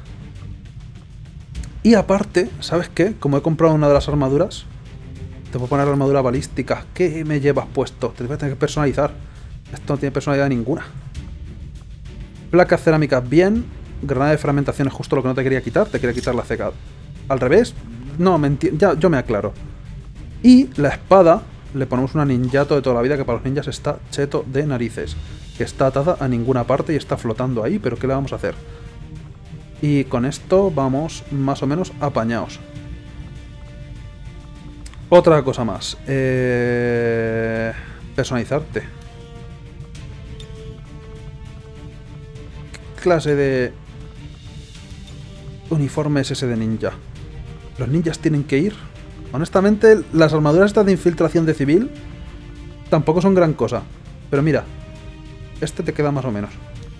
Y aparte, ¿sabes qué? Como he comprado una de las armaduras, te puedo poner armadura balística. ¿Qué me llevas puesto? Te voy a tener que personalizar. Esto no tiene personalidad ninguna. Placas cerámicas bien. Granada de fragmentación es justo lo que no te quería quitar. Te quería quitar la ceca. Al revés. No, me ya, yo me aclaro. Y la espada, le ponemos una ninjato de toda la vida, que para los ninjas está cheto de narices. Que está atada a ninguna parte y está flotando ahí, pero ¿qué le vamos a hacer? Y con esto vamos más o menos apañados. Otra cosa más. Eh... Personalizarte. ¿Qué clase de uniforme es ese de ninja? ¿Los ninjas tienen que ir? Honestamente, las armaduras estas de infiltración de civil tampoco son gran cosa. Pero mira, este te queda más o menos.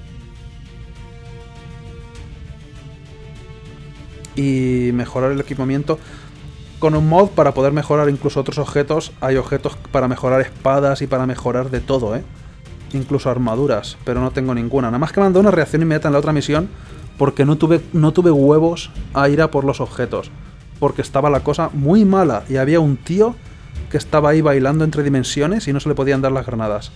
Y mejorar el equipamiento con un mod para poder mejorar incluso otros objetos. Hay objetos para mejorar espadas y para mejorar de todo, ¿eh? Incluso armaduras, pero no tengo ninguna. Nada más que mandó una reacción inmediata en la otra misión porque no tuve, no tuve huevos a ir a por los objetos. Porque estaba la cosa muy mala y había un tío que estaba ahí bailando entre dimensiones y no se le podían dar las granadas.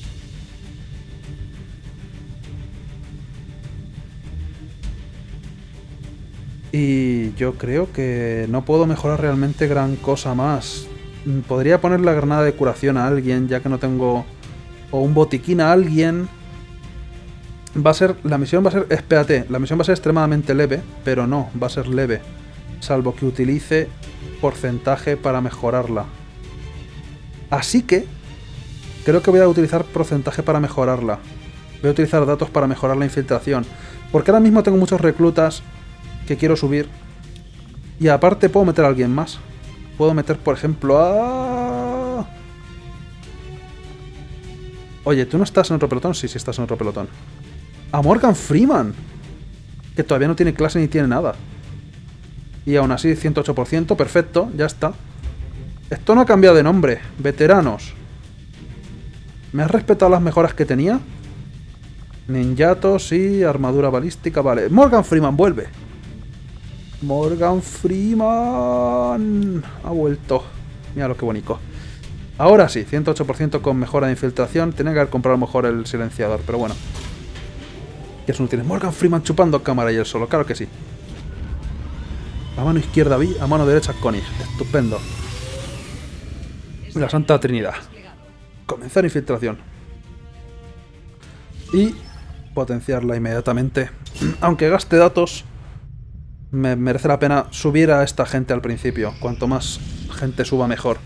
Y yo creo que no puedo mejorar realmente gran cosa más. Podría poner la granada de curación a alguien, ya que no tengo... O un botiquín a alguien. Va a ser... La misión va a ser... Espérate, la misión va a ser extremadamente leve, pero no, va a ser leve. Salvo que utilice porcentaje para mejorarla. Así que... Creo que voy a utilizar porcentaje para mejorarla. Voy a utilizar datos para mejorar la infiltración. Porque ahora mismo tengo muchos reclutas que quiero subir. Y aparte puedo meter a alguien más. Puedo meter, por ejemplo, a... Oye, ¿tú no estás en otro pelotón? Sí, sí estás en otro pelotón. A Morgan Freeman, que todavía no tiene clase ni tiene nada. Y aún así, ciento ocho por ciento, perfecto, ya está. Esto no ha cambiado de nombre. Veteranos. ¿Me has respetado las mejoras que tenía? Ninjato, sí, armadura balística, vale. Morgan Freeman, vuelve. Morgan Freeman ha vuelto. Mira lo que bonito. Ahora sí, ciento ocho por ciento con mejora de infiltración. Tenía que haber comprado a lo mejor el silenciador, pero bueno. ¿Qué eso no tiene? Morgan Freeman chupando cámara y él solo, claro que sí. A mano izquierda Vi, a mano derecha Connie. Estupendo. La Santa Trinidad. Comenzar infiltración. Y potenciarla inmediatamente. Aunque gaste datos, me merece la pena subir a esta gente al principio. Cuanto más gente suba, mejor.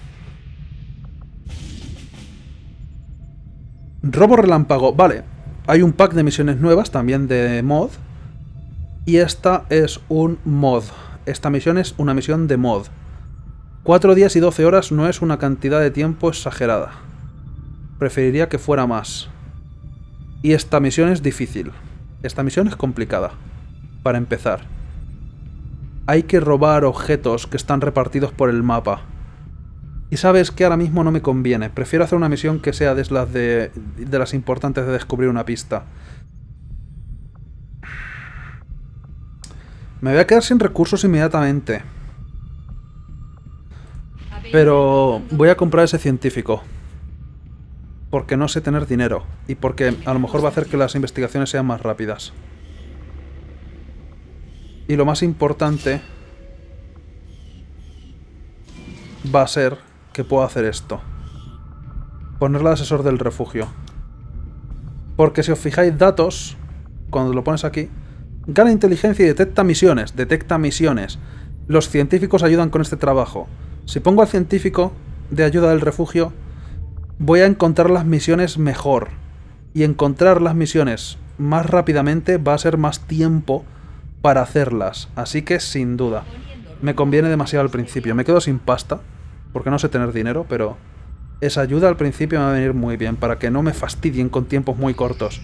Robo relámpago. Vale. Hay un pack de misiones nuevas, también de mod. Y esta es un mod. Esta misión es una misión de mod. cuatro días y doce horas no es una cantidad de tiempo exagerada. Preferiría que fuera más. Y esta misión es difícil. Esta misión es complicada. Para empezar. Hay que robar objetos que están repartidos por el mapa. Y sabes que ahora mismo no me conviene. Prefiero hacer una misión que sea de las, de, de las importantes de descubrir una pista. Me voy a quedar sin recursos inmediatamente. Pero voy a comprar ese científico. Porque no sé tener dinero. Y porque a lo mejor va a hacer que las investigaciones sean más rápidas. Y lo más importante va a ser que puedo hacer esto. Ponerle al asesor del refugio. Porque si os fijáis, datos, cuando lo pones aquí, gana inteligencia y detecta misiones. Detecta misiones. Los científicos ayudan con este trabajo. Si pongo al científico de ayuda del refugio, voy a encontrar las misiones mejor. Y encontrar las misiones más rápidamente va a ser más tiempo para hacerlas. Así que, sin duda, me conviene demasiado al principio. Me quedo sin pasta, porque no sé tener dinero, pero esa ayuda al principio me va a venir muy bien, para que no me fastidien con tiempos muy cortos.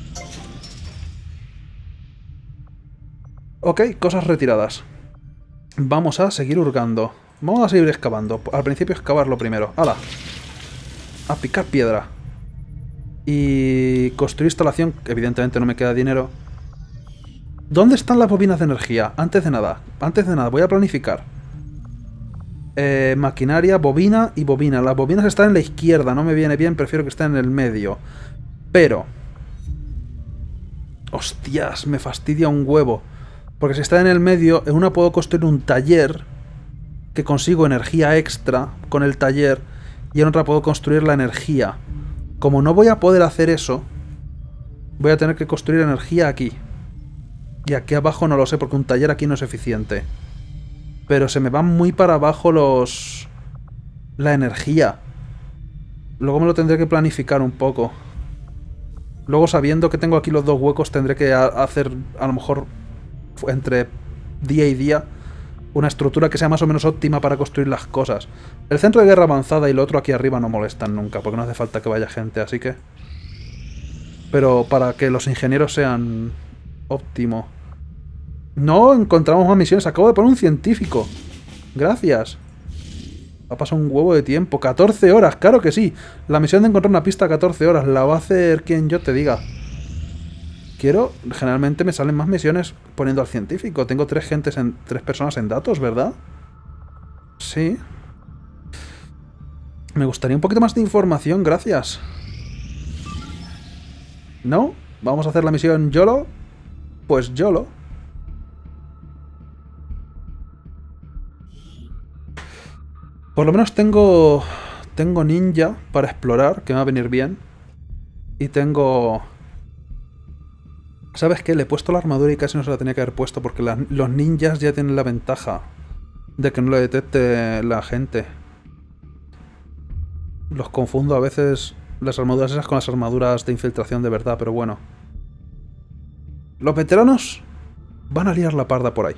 Ok, cosas retiradas. Vamos a seguir hurgando. Vamos a seguir excavando. Al principio excavarlo primero. ¡Hala! A picar piedra. Y construir instalación. Evidentemente no me queda dinero. ¿Dónde están las bobinas de energía? Antes de nada. Antes de nada, voy a planificar. Eh, maquinaria, bobina y bobina. Las bobinas están en la izquierda. No me viene bien, prefiero que estén en el medio. Pero... hostias, me fastidia un huevo. Porque si está en el medio, en una puedo construir un taller que consigo energía extra con el taller, y en otra puedo construir la energía. Como no voy a poder hacer eso, voy a tener que construir energía aquí. Y aquí abajo no lo sé, porque un taller aquí no es eficiente. Pero se me van muy para abajo los... la energía. Luego me lo tendré que planificar un poco. Luego, sabiendo que tengo aquí los dos huecos, tendré que hacer, a lo mejor, entre día y día, una estructura que sea más o menos óptima para construir las cosas. El centro de guerra avanzada y lo otro aquí arriba no molestan nunca, porque no hace falta que vaya gente, así que... Pero para que los ingenieros sean óptimo. No encontramos más misiones. Acabo de poner un científico. Gracias. Ha pasado un huevo de tiempo. catorce horas, claro que sí. La misión de encontrar una pista a catorce horas. La va a hacer quien yo te diga. Quiero... Generalmente me salen más misiones poniendo al científico. Tengo tres gentes en... tres personas en datos, ¿verdad? Sí. Me gustaría un poquito más de información, gracias. ¿No? ¿Vamos a hacer la misión YOLO? Pues YOLO. Por lo menos tengo... Tengo ninja para explorar, que me va a venir bien. Y tengo... ¿Sabes qué? Le he puesto la armadura y casi no se la tenía que haber puesto, porque la... los ninjas ya tienen la ventaja de que no le detecte la gente. Los confundo a veces las armaduras esas con las armaduras de infiltración de verdad, pero bueno. Los veteranos van a liar la parda por ahí.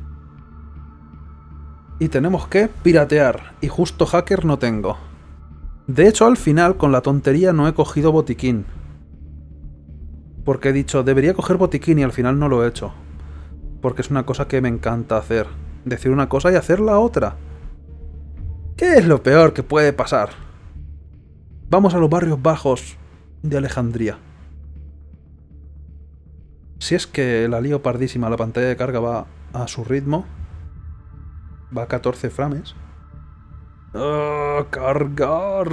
Y tenemos que piratear. Y justo hacker no tengo. De hecho, al final, con la tontería, no he cogido botiquín. Porque he dicho, debería coger botiquín y al final no lo he hecho. Porque es una cosa que me encanta hacer. Decir una cosa y hacer la otra. ¿Qué es lo peor que puede pasar? Vamos a los barrios bajos de Alejandría. Si es que la lío pardísima, la pantalla de carga va a su ritmo. Va a catorce frames. ¡Oh, cargar!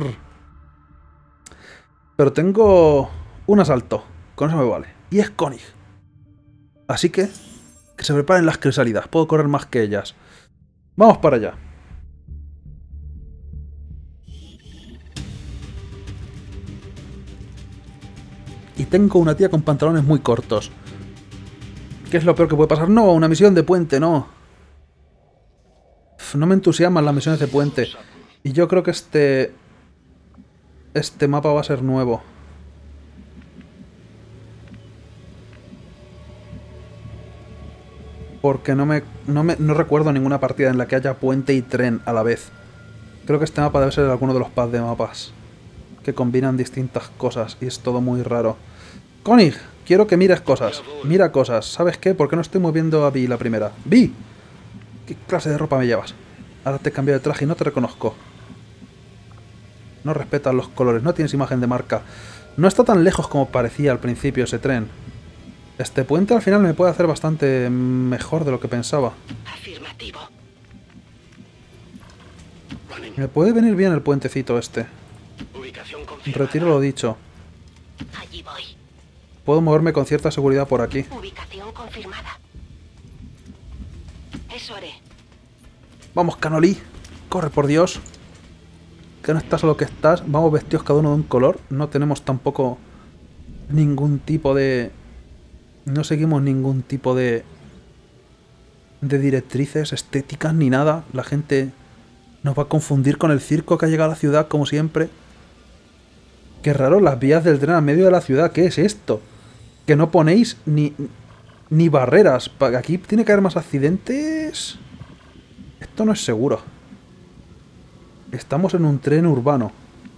Pero tengo un asalto. Con eso me vale. Y es Konig. Así que, que se preparen las crisálidas. Puedo correr más que ellas. Vamos para allá. Y tengo una tía con pantalones muy cortos. ¿Qué es lo peor que puede pasar? No, una misión de puente, no. No me entusiasman las misiones de puente. Y yo creo que este... Este mapa va a ser nuevo. Porque no me, no me... No recuerdo ninguna partida en la que haya puente y tren a la vez. Creo que este mapa debe ser alguno de los pads de mapas. Que combinan distintas cosas y es todo muy raro. Konig, quiero que mires cosas. Mira cosas. ¿Sabes qué? ¿Por qué no estoy moviendo a Vi la primera? Vi, ¿qué clase de ropa me llevas? Ahora te he cambiado de traje y no te reconozco. No respetas los colores, no tienes imagen de marca. No está tan lejos como parecía al principio ese tren. Este puente al final me puede hacer bastante mejor de lo que pensaba. Afirmativo. Me puede venir bien el puentecito este. Retiro lo dicho. Allí voy. Puedo moverme con cierta seguridad por aquí. Ubicación confirmada. Vamos, Canoli. Corre, por Dios. Que no estás a lo que estás. Vamos vestidos cada uno de un color. No tenemos tampoco ningún tipo de... No seguimos ningún tipo de... de directrices estéticas ni nada. La gente nos va a confundir con el circo que ha llegado a la ciudad, como siempre. Qué raro, las vías del tren a medio de la ciudad. ¿Qué es esto? Que no ponéis ni... ni barreras. Aquí tiene que haber más accidentes. Esto no es seguro. Estamos en un tren urbano.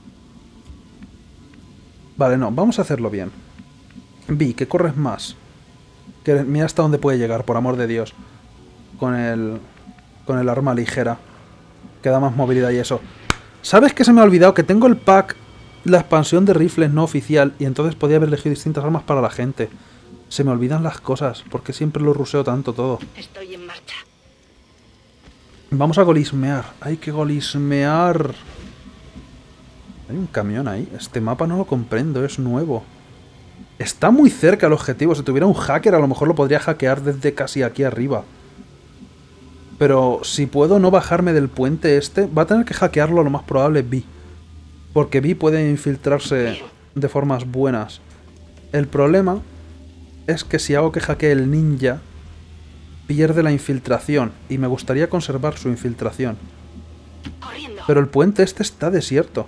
Vale, no, vamos a hacerlo bien. Vi, que corres más. Que mira hasta dónde puede llegar, por amor de Dios. Con el... con el arma ligera. Que da más movilidad y eso. ¿Sabes qué se me ha olvidado? Que tengo el pack, la expansión de rifles no oficial. Y entonces podía haber elegido distintas armas para la gente. Se me olvidan las cosas. Porque siempre lo ruseo tanto todo. Estoy en marcha. Vamos a golismear. Hay que golismear. Hay un camión ahí. Este mapa no lo comprendo. Es nuevo. Está muy cerca el objetivo. Si tuviera un hacker, a lo mejor lo podría hackear desde casi aquí arriba. Pero si puedo no bajarme del puente este, va a tener que hackearlo lo más probable Vi. Porque Vi puede infiltrarse de formas buenas. El problema es que si hago que hackee el ninja, pierde la infiltración. Y me gustaría conservar su infiltración. Corriendo. Pero el puente este está desierto.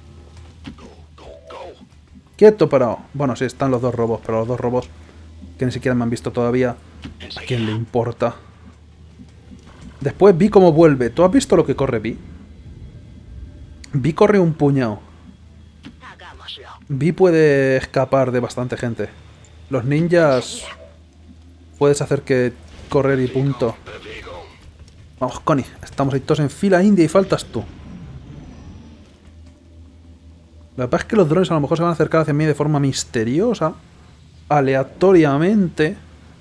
Quieto, parado. Bueno, sí, están los dos robots, pero los dos robots que ni siquiera me han visto todavía. ¿A quién le importa? Después Vi cómo vuelve. ¿Tú has visto lo que corre Vi? Vi corre un puñado. Hagámoslo. Vi puede escapar de bastante gente. Los ninjas... puedes hacer que correr y punto. Vamos, Connie. Estamos ahí todos en fila india y faltas tú. La verdad es que los drones a lo mejor se van a acercar hacia mí de forma misteriosa. Aleatoriamente.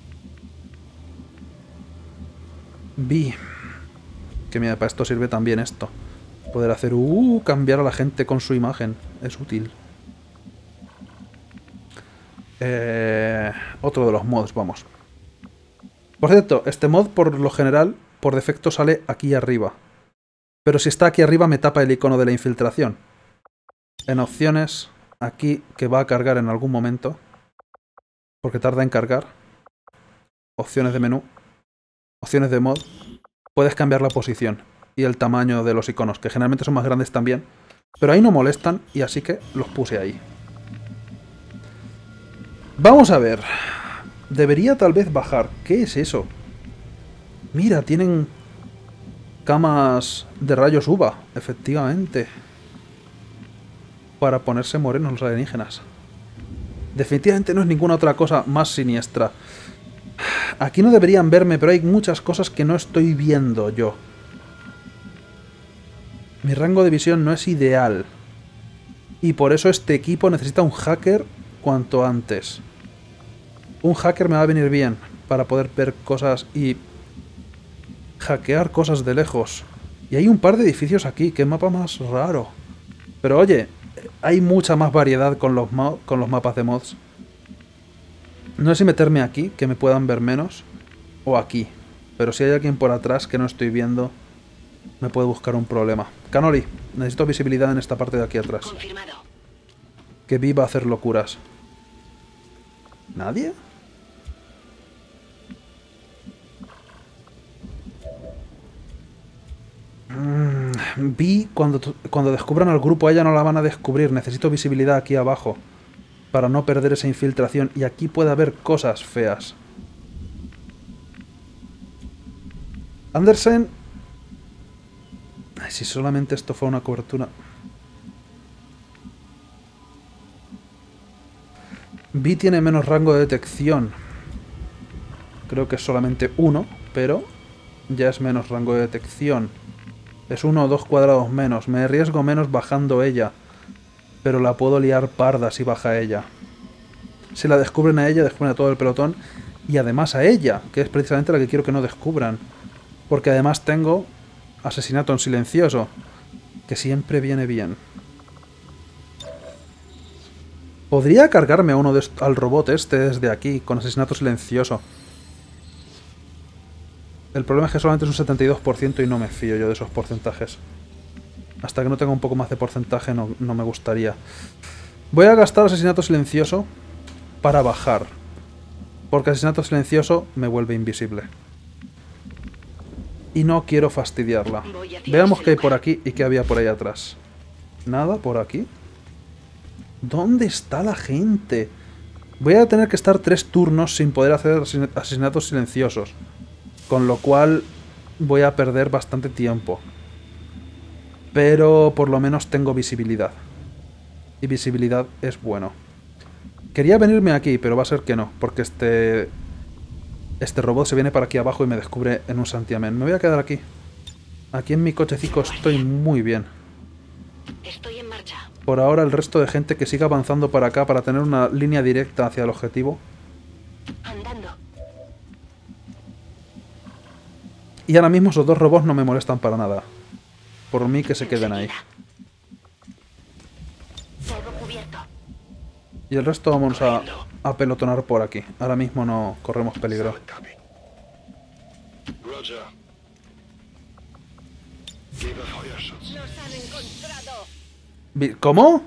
Vi. Que mira, para esto sirve también esto. Poder hacer... Uh, cambiar a la gente con su imagen. Es útil. Eh, otro de los mods, vamos. Por cierto, este mod por lo general, por defecto sale aquí arriba. Pero si está aquí arriba me tapa el icono de la infiltración. En opciones, aquí, que va a cargar en algún momento. Porque tarda en cargar. Opciones de menú. Opciones de mod. Puedes cambiar la posición y el tamaño de los iconos, que generalmente son más grandes también. Pero ahí no molestan y así que los puse ahí. Vamos a ver. Debería tal vez bajar. ¿Qué es eso? Mira, tienen camas de rayos uva, efectivamente. Para ponerse morenos los alienígenas. Definitivamente no es ninguna otra cosa más siniestra. Aquí no deberían verme, pero hay muchas cosas que no estoy viendo yo. Mi rango de visión no es ideal. Y por eso este equipo necesita un hacker cuanto antes. Un hacker me va a venir bien para poder ver cosas y hackear cosas de lejos. Y hay un par de edificios aquí, qué mapa más raro. Pero oye, hay mucha más variedad con los, con los mapas de mods. No sé si meterme aquí, que me puedan ver menos, o aquí. Pero si hay alguien por atrás que no estoy viendo, me puede buscar un problema. Canoli, necesito visibilidad en esta parte de aquí atrás. Confirmado. Que Vi va a hacer locuras. ¿Nadie? Mm, Vi, cuando, cuando descubran al grupo, a ella no la van a descubrir. Necesito visibilidad aquí abajo. Para no perder esa infiltración. Y aquí puede haber cosas feas. Andersen. Ay, si solamente esto fue una cobertura. Vi tiene menos rango de detección. Creo que es solamente uno, pero ya es menos rango de detección. Es uno o dos cuadrados menos. Me arriesgo menos bajando ella. Pero la puedo liar parda si baja ella. Si la descubren a ella, descubren a todo el pelotón. Y además a ella, que es precisamente la que quiero que no descubran. Porque además tengo asesinato en silencioso, que siempre viene bien. Podría cargarme a uno de al robot este desde aquí, con asesinato silencioso. El problema es que solamente es un setenta y dos por ciento y no me fío yo de esos porcentajes. Hasta que no tenga un poco más de porcentaje no, no me gustaría. Voy a gastar asesinato silencioso para bajar. Porque asesinato silencioso me vuelve invisible. Y no quiero fastidiarla. Veamos qué hay por aquí y qué había por ahí atrás. Nada por aquí. ¿Dónde está la gente? Voy a tener que estar tres turnos sin poder hacer asesinatos silenciosos. Con lo cual voy a perder bastante tiempo. Pero por lo menos tengo visibilidad. Y visibilidad es bueno. Quería venirme aquí, pero va a ser que no. Porque este... Este robot se viene para aquí abajo y me descubre en un santiamén. Me voy a quedar aquí. Aquí en mi cochecico estoy muy bien. Estoy en marcha. Por ahora el resto de gente que siga avanzando para acá para tener una línea directa hacia el objetivo. Andando. Y ahora mismo esos dos robots no me molestan para nada. Por mí que se queden ahí. Todo cubierto. Y el resto vamos a, a pelotonar por aquí. Ahora mismo no corremos peligro. Nos han encontrado. Vi- ¿Cómo?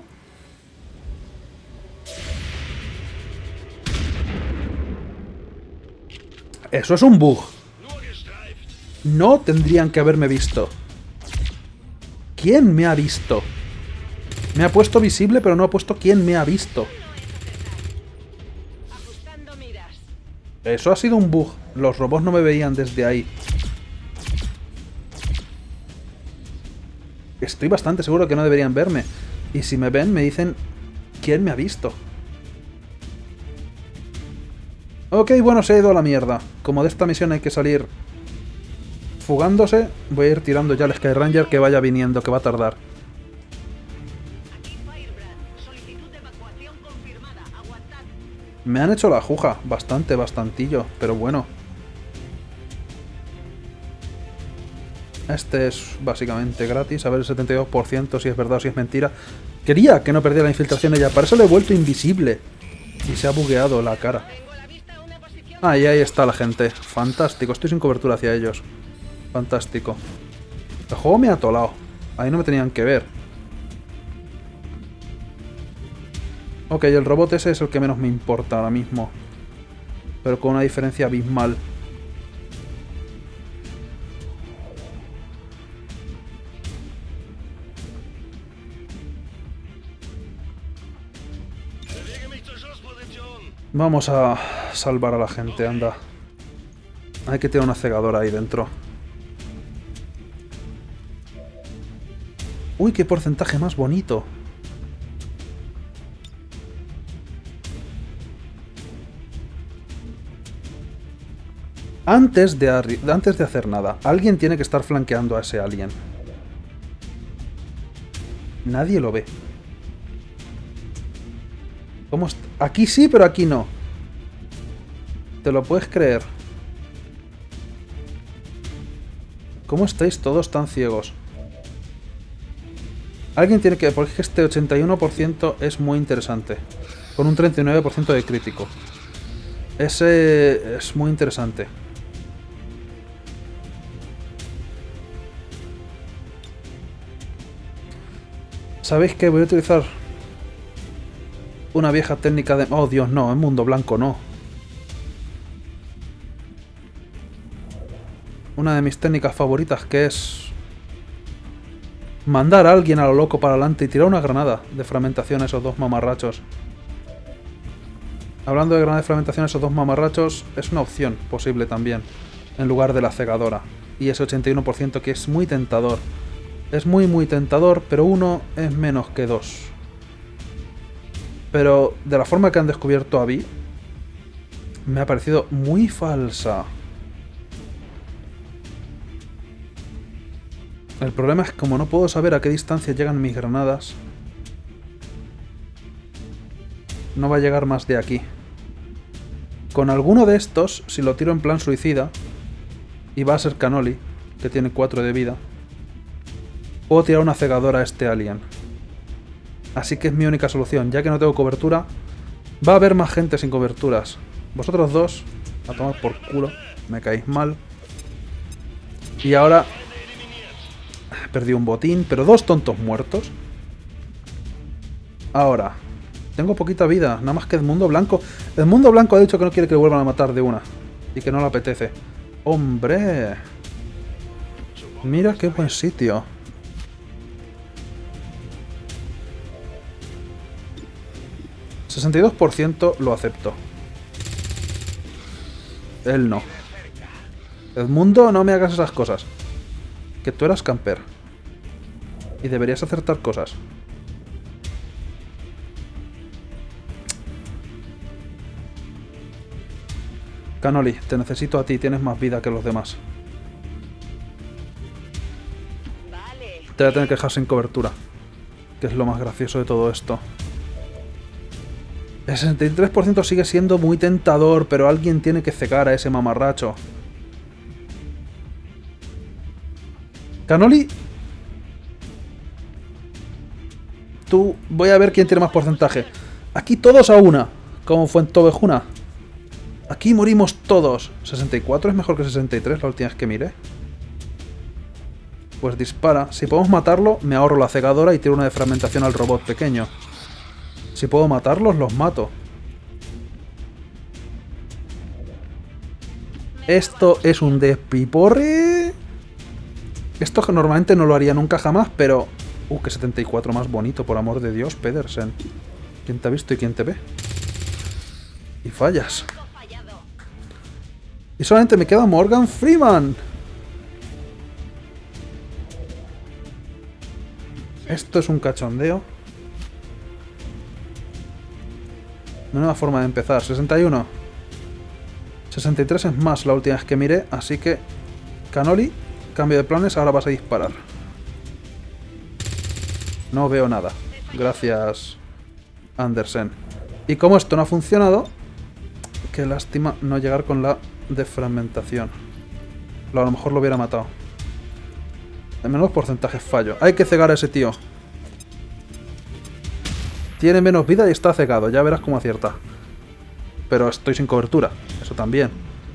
Eso es un bug. No tendrían que haberme visto. ¿Quién me ha visto? Me ha puesto visible, pero no ha puesto quién me ha visto. Ajustando miras. Eso ha sido un bug. Los robots no me veían desde ahí. Estoy bastante seguro que no deberían verme. Y si me ven, me dicen quién me ha visto. Ok, bueno, se ha ido a la mierda. Como de esta misión hay que salir fugándose, voy a ir tirando ya al Skyranger que vaya viniendo, que va a tardar. Aquí Firebrand. Solicitud de evacuación confirmada. Aguantad. Me han hecho la juja, bastante, bastantillo, pero bueno. Este es básicamente gratis, a ver el setenta y dos por ciento si es verdad o si es mentira. Quería que no perdiera la infiltración ella, para eso le he vuelto invisible. Y se ha bugueado la cara. Tengo a la vista una posición. Ah, y ahí está la gente. Fantástico, estoy sin cobertura hacia ellos. Fantástico. El juego me ha atolado. Ahí no me tenían que ver. Ok, el robot ese es el que menos me importa ahora mismo. Pero con una diferencia abismal. Vamos a salvar a la gente, anda. Hay que tener una cegadora ahí dentro. Uy, qué porcentaje más bonito. Antes de, antes de hacer nada, alguien tiene que estar flanqueando a ese alien. Nadie lo ve. ¿Cómo está? Aquí sí, pero aquí no. ¿Te lo puedes creer? ¿Cómo estáis todos tan ciegos? Alguien tiene que... Porque es que este ochenta y uno por ciento es muy interesante. Con un treinta y nueve por ciento de crítico. Ese es muy interesante. ¿Sabéis qué? Voy a utilizar una vieja técnica de... Oh, Dios, no. En mundo blanco, no. Una de mis técnicas favoritas, que es... mandar a alguien a lo loco para adelante y tirar una granada de fragmentación a esos dos mamarrachos. Hablando de granada de fragmentación a esos dos mamarrachos, es una opción posible también, en lugar de la cegadora. Y ese ochenta y uno por ciento que es muy tentador. Es muy muy tentador, pero uno es menos que dos. Pero de la forma que han descubierto a Vi, me ha parecido muy falsa. El problema es que como no puedo saber a qué distancia llegan mis granadas, no va a llegar más de aquí. Con alguno de estos, si lo tiro en plan suicida, y va a ser Cannoli, que tiene cuatro de vida, puedo tirar una cegadora a este alien. Así que es mi única solución, ya que no tengo cobertura. Va a haber más gente sin coberturas. Vosotros dos, a tomar por culo, me caéis mal. Y ahora... Perdí un botín, pero dos tontos muertos. Ahora... Tengo poquita vida, nada más que Edmundo Blanco. Edmundo Blanco ha dicho que no quiere que le vuelvan a matar de una. Y que no le apetece. ¡Hombre! Mira qué buen sitio. sesenta y dos por ciento lo acepto. Él no. Edmundo, no me hagas esas cosas. Que tú eras camper. Y deberías acertar cosas. Canoli, te necesito a ti, tienes más vida que los demás. Vale. Te voy a tener que dejar sin cobertura. Que es lo más gracioso de todo esto. El sesenta y tres por ciento sigue siendo muy tentador, pero alguien tiene que cegar a ese mamarracho. Canoli. Tú, voy a ver quién tiene más porcentaje. Aquí todos a una, como fue en Tobejuna. Aquí morimos todos. ¿sesenta y cuatro es mejor que sesenta y tres la última vez que miré? Pues dispara. Si podemos matarlo, me ahorro la cegadora y tiro una de fragmentación al robot pequeño. Si puedo matarlos, los mato. Esto es un despiporre. Esto que normalmente no lo haría nunca jamás, pero... Uh, que setenta y cuatro más bonito, por amor de Dios, Pedersen. ¿Quién te ha visto y quién te ve? Y fallas. Y solamente me queda Morgan Freeman. Esto es un cachondeo. Nueva forma de empezar. sesenta y uno. sesenta y tres es más la última vez que miré, así que... Canoli, cambio de planes, ahora vas a disparar. No veo nada. Gracias, Andersen. Y como esto no ha funcionado... Qué lástima no llegar con la defragmentación. A lo mejor lo hubiera matado. En menos porcentaje fallo. Hay que cegar a ese tío. Tiene menos vida y está cegado. Ya verás cómo acierta. Pero estoy sin cobertura. Eso también.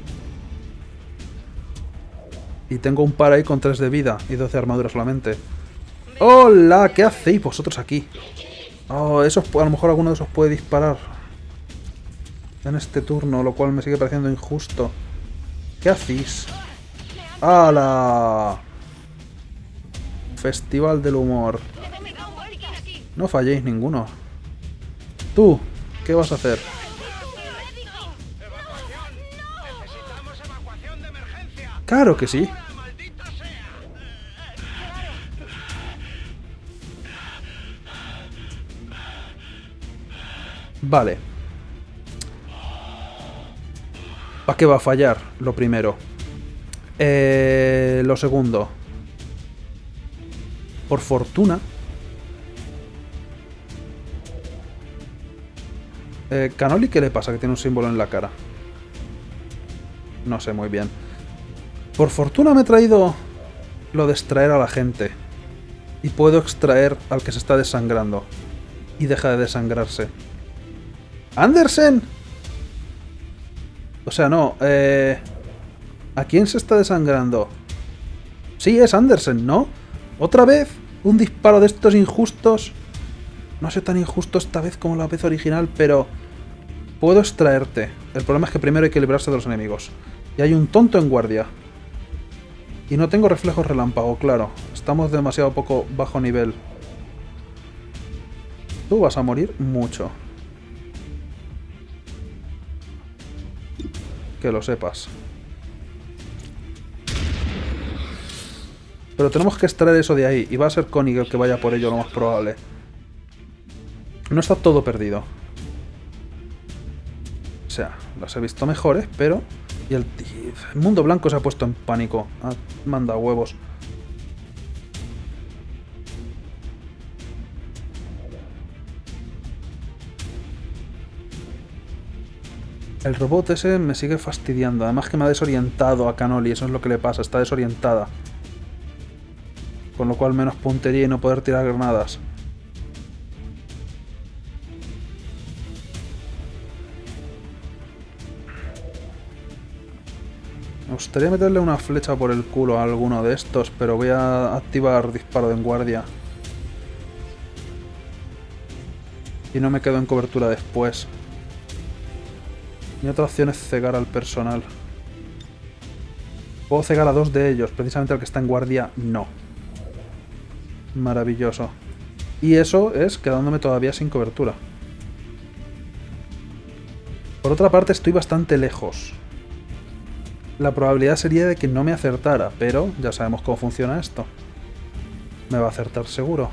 Y tengo un par ahí con tres de vida y doce de armadura solamente. ¡Hola! ¿Qué hacéis vosotros aquí? Oh, esos, a lo mejor alguno de esos puede disparar en este turno, lo cual me sigue pareciendo injusto. ¿Qué hacéis? ¡Hala! Festival del humor. No falléis ninguno. Tú, ¿qué vas a hacer? ¡Claro que sí! Vale. ¿Para qué va a fallar? Lo primero. Eh, lo segundo. Por fortuna. Eh, ¿Canoli qué le pasa? Que tiene un símbolo en la cara. No sé muy bien. Por fortuna me he traído lo de extraer a la gente. Y puedo extraer al que se está desangrando. Y deja de desangrarse. ¡Andersen! O sea, no. Eh, ¿A quién se está desangrando? Sí, es Andersen, ¿no? ¿Otra vez? ¿Un disparo de estos injustos? No sé tan injusto esta vez como la vez original, pero... Puedo extraerte. El problema es que primero hay que librarse de los enemigos. Y hay un tonto en guardia. Y no tengo reflejos relámpago, claro. Estamos demasiado poco bajo nivel. Tú vas a morir mucho. Que lo sepas. Pero tenemos que extraer eso de ahí. Y va a ser Koenig el que vaya por ello, lo más probable. No está todo perdido. O sea, las he visto mejores, pero... Y el, el mundo blanco se ha puesto en pánico. Ah, manda huevos. El robot ese me sigue fastidiando. Además que me ha desorientado a Canoli. Eso es lo que le pasa. Está desorientada. Con lo cual menos puntería y no poder tirar granadas. Me gustaría meterle una flecha por el culo a alguno de estos, pero voy a activar disparo en guardia. Y no me quedo en cobertura después. Mi otra opción es cegar al personal. Puedo cegar a dos de ellos, precisamente al que está en guardia no. Maravilloso. Y eso es quedándome todavía sin cobertura. Por otra parte estoy bastante lejos. La probabilidad sería de que no me acertara, pero ya sabemos cómo funciona esto. Me va a acertar seguro.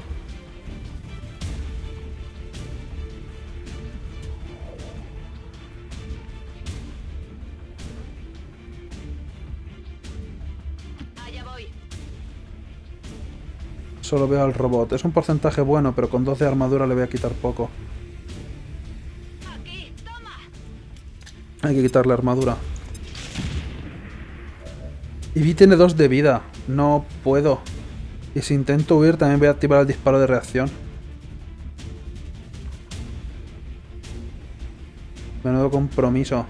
Allá voy. Solo veo al robot. Es un porcentaje bueno, pero con doce de armadura le voy a quitar poco. Aquí, toma. Hay que quitarle armadura. Y Vi tiene dos de vida. No puedo. Y si intento huir también voy a activar el disparo de reacción. Menudo compromiso.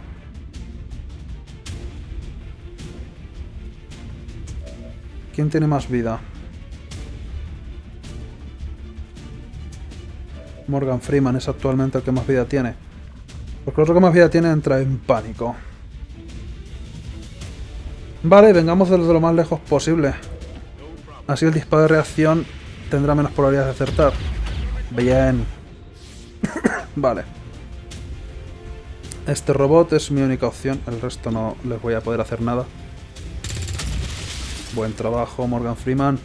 ¿Quién tiene más vida? Morgan Freeman es actualmente el que más vida tiene. Porque el otro que más vida tiene entra en pánico. Vale, vengamos de lo más lejos posible. Así el disparo de reacción tendrá menos probabilidades de acertar. Bien. Vale. Este robot es mi única opción. El resto no les voy a poder hacer nada. Buen trabajo, Morgan Freeman.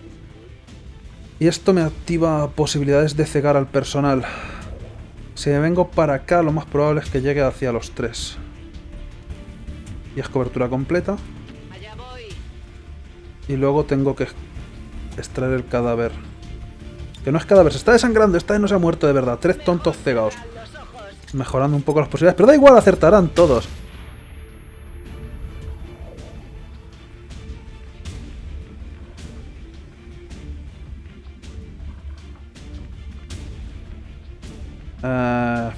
Y esto me activa posibilidades de cegar al personal. Si me vengo para acá, lo más probable es que llegue hacia los tres. Y es cobertura completa. Allá voy. Y luego tengo que extraer el cadáver. Que no es cadáver, se está desangrando. Esta vez no se ha muerto de verdad. Tres tontos cegados. Los ojos. Mejorando un poco las posibilidades. Pero da igual, acertarán todos. Uh,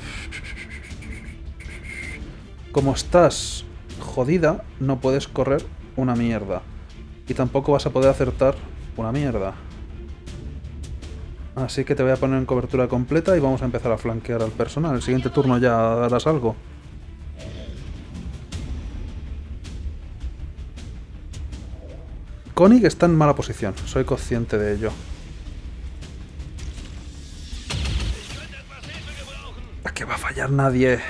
como estás jodida, no puedes correr una mierda. Y tampoco vas a poder acertar una mierda. Así que te voy a poner en cobertura completa y vamos a empezar a flanquear al personal. El siguiente turno ya harás algo. Koenig está en mala posición, soy consciente de ello. ¿A qué va a fallar nadie?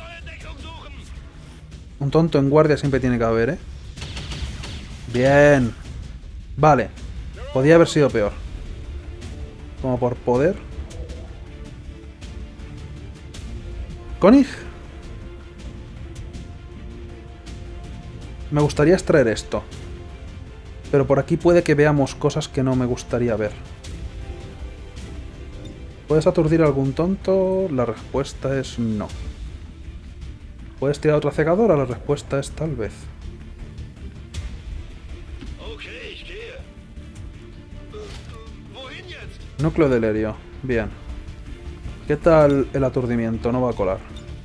Un tonto en guardia siempre tiene que haber, ¿eh? Bien. Vale. Podía haber sido peor. Como por poder. Koenig. Me gustaría extraer esto. Pero por aquí puede que veamos cosas que no me gustaría ver. ¿Puedes aturdir a algún tonto? La respuesta es no. ¿Puedes tirar otra cegadora? La respuesta es tal vez. Núcleo del helio. Bien. ¿Qué tal el aturdimiento? No va a colar.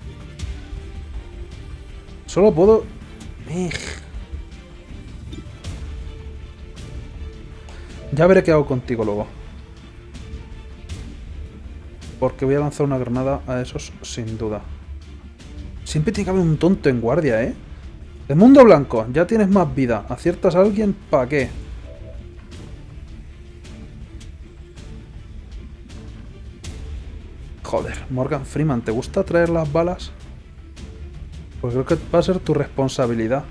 Solo puedo... Ij. Ya veré qué hago contigo luego. Porque voy a lanzar una granada a esos sin duda. Siempre tiene que haber un tonto en guardia, ¿eh? El mundo blanco, ya tienes más vida. ¿Aciertas a alguien? ¿Para qué? Joder, Morgan Freeman, ¿te gusta traer las balas? Pues creo que va a ser tu responsabilidad.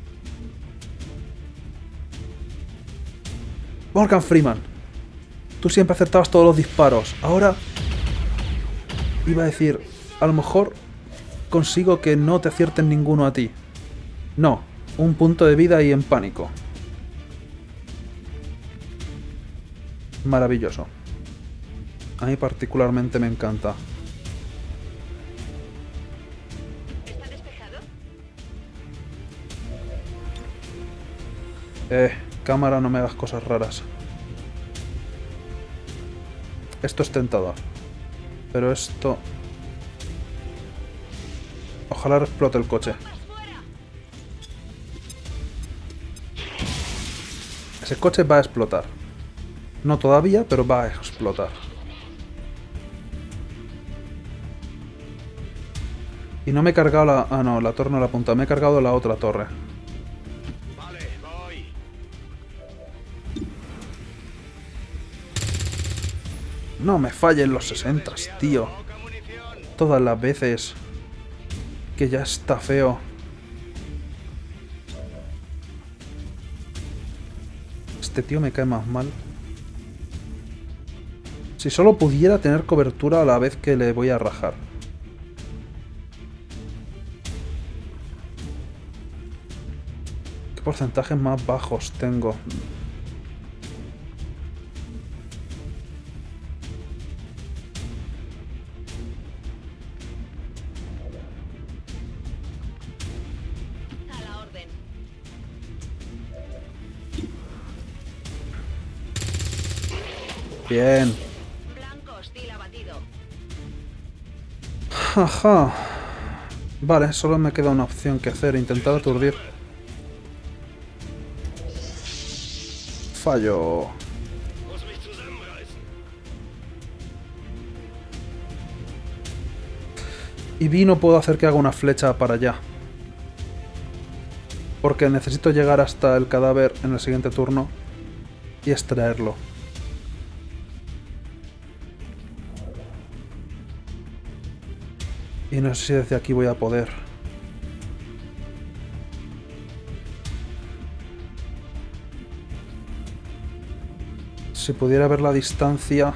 Morgan Freeman, tú siempre acertabas todos los disparos. Ahora... Iba a decir, a lo mejor consigo que no te acierten ninguno a ti. No, un punto de vida y en pánico. Maravilloso. A mí particularmente me encanta. ¿Está despejado? Eh, cámara, no me hagas cosas raras. Esto es tentador. Pero esto... Ojalá explote el coche. Ese coche va a explotar. No todavía, pero va a explotar. Y no me he cargado la... Ah, no, la torre no la apunta. Me he cargado la otra torre. Vale, voy. No me fallen los sesenta, tío. Poca munición. Todas las veces. Que ya está feo. Este tío me cae más mal. Si solo pudiera tener cobertura a la vez que le voy a rajar. ¿Qué porcentajes más bajos tengo? A la orden. Bien. Blanco hostil abatido. Ajá. Vale, solo me queda una opción que hacer. Intentar aturdir. Fallo. Muss mich zusammenreißen. Y vi no puedo hacer que haga una flecha para allá. Porque necesito llegar hasta el cadáver en el siguiente turno y extraerlo. Y no sé si desde aquí voy a poder. Si pudiera ver la distancia...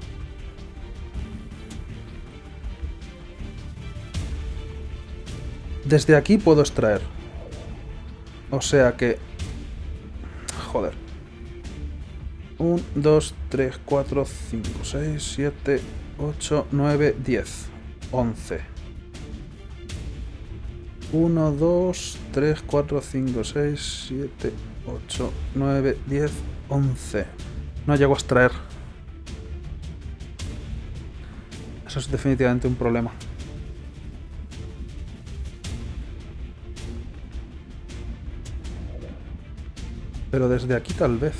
Desde aquí puedo extraer. O sea que... Joder. uno, dos, tres, cuatro, cinco, seis, siete, ocho, nueve, diez, once. uno, dos, tres, cuatro, cinco, seis, siete, ocho, nueve, diez, once. No llego a extraer. Eso es definitivamente un problema. Pero desde aquí tal vez.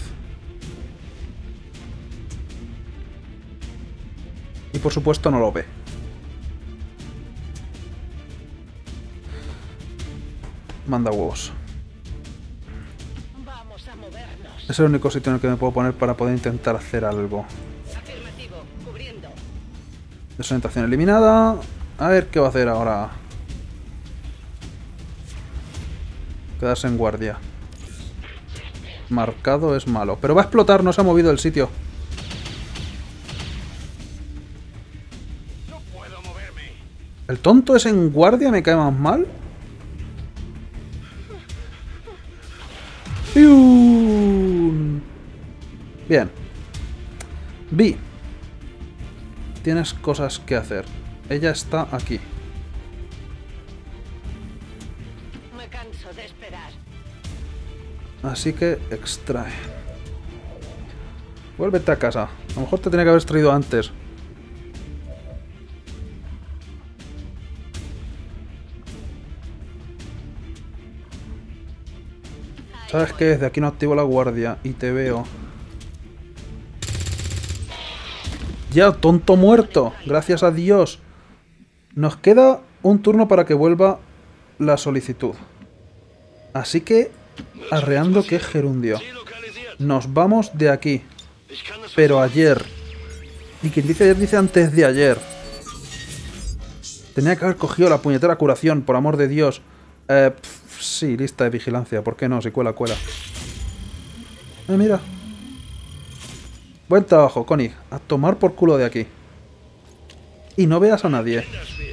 Y por supuesto no lo ve. Manda huevos. Vamos a movernos. Es el único sitio en el que me puedo poner para poder intentar hacer algo. Afirmativo. Cubriendo. Desorientación eliminada. A ver qué va a hacer ahora. Quedarse en guardia. Marcado es malo. Pero va a explotar, no se ha movido el sitio. No puedo moverme. ¿El tonto es en guardia? ¿Me cae más mal? ¡Pium! Bien. Vi. Tienes cosas que hacer. Ella está aquí. Me canso de esperar. Así que extrae. Vuélvete a casa. A lo mejor te tenía que haber extraído antes. ¿Sabes qué? Desde aquí no activo la guardia y te veo. Ya, tonto muerto. Gracias a Dios. Nos queda un turno para que vuelva la solicitud. Así que, arreando que gerundio. Sie lokalisiert. Nos vamos de aquí. Ich kann es Pero ayer. Y quien dice ayer dice antes de ayer. Tenía que haber cogido la puñetera curación, por amor de Dios. Eh, pf, sí, lista de vigilancia. ¿Por qué no? Si cuela, cuela. Eh, mira. Buen trabajo, Connie. A tomar por culo de aquí. Y no veas a nadie. Kinderspiel.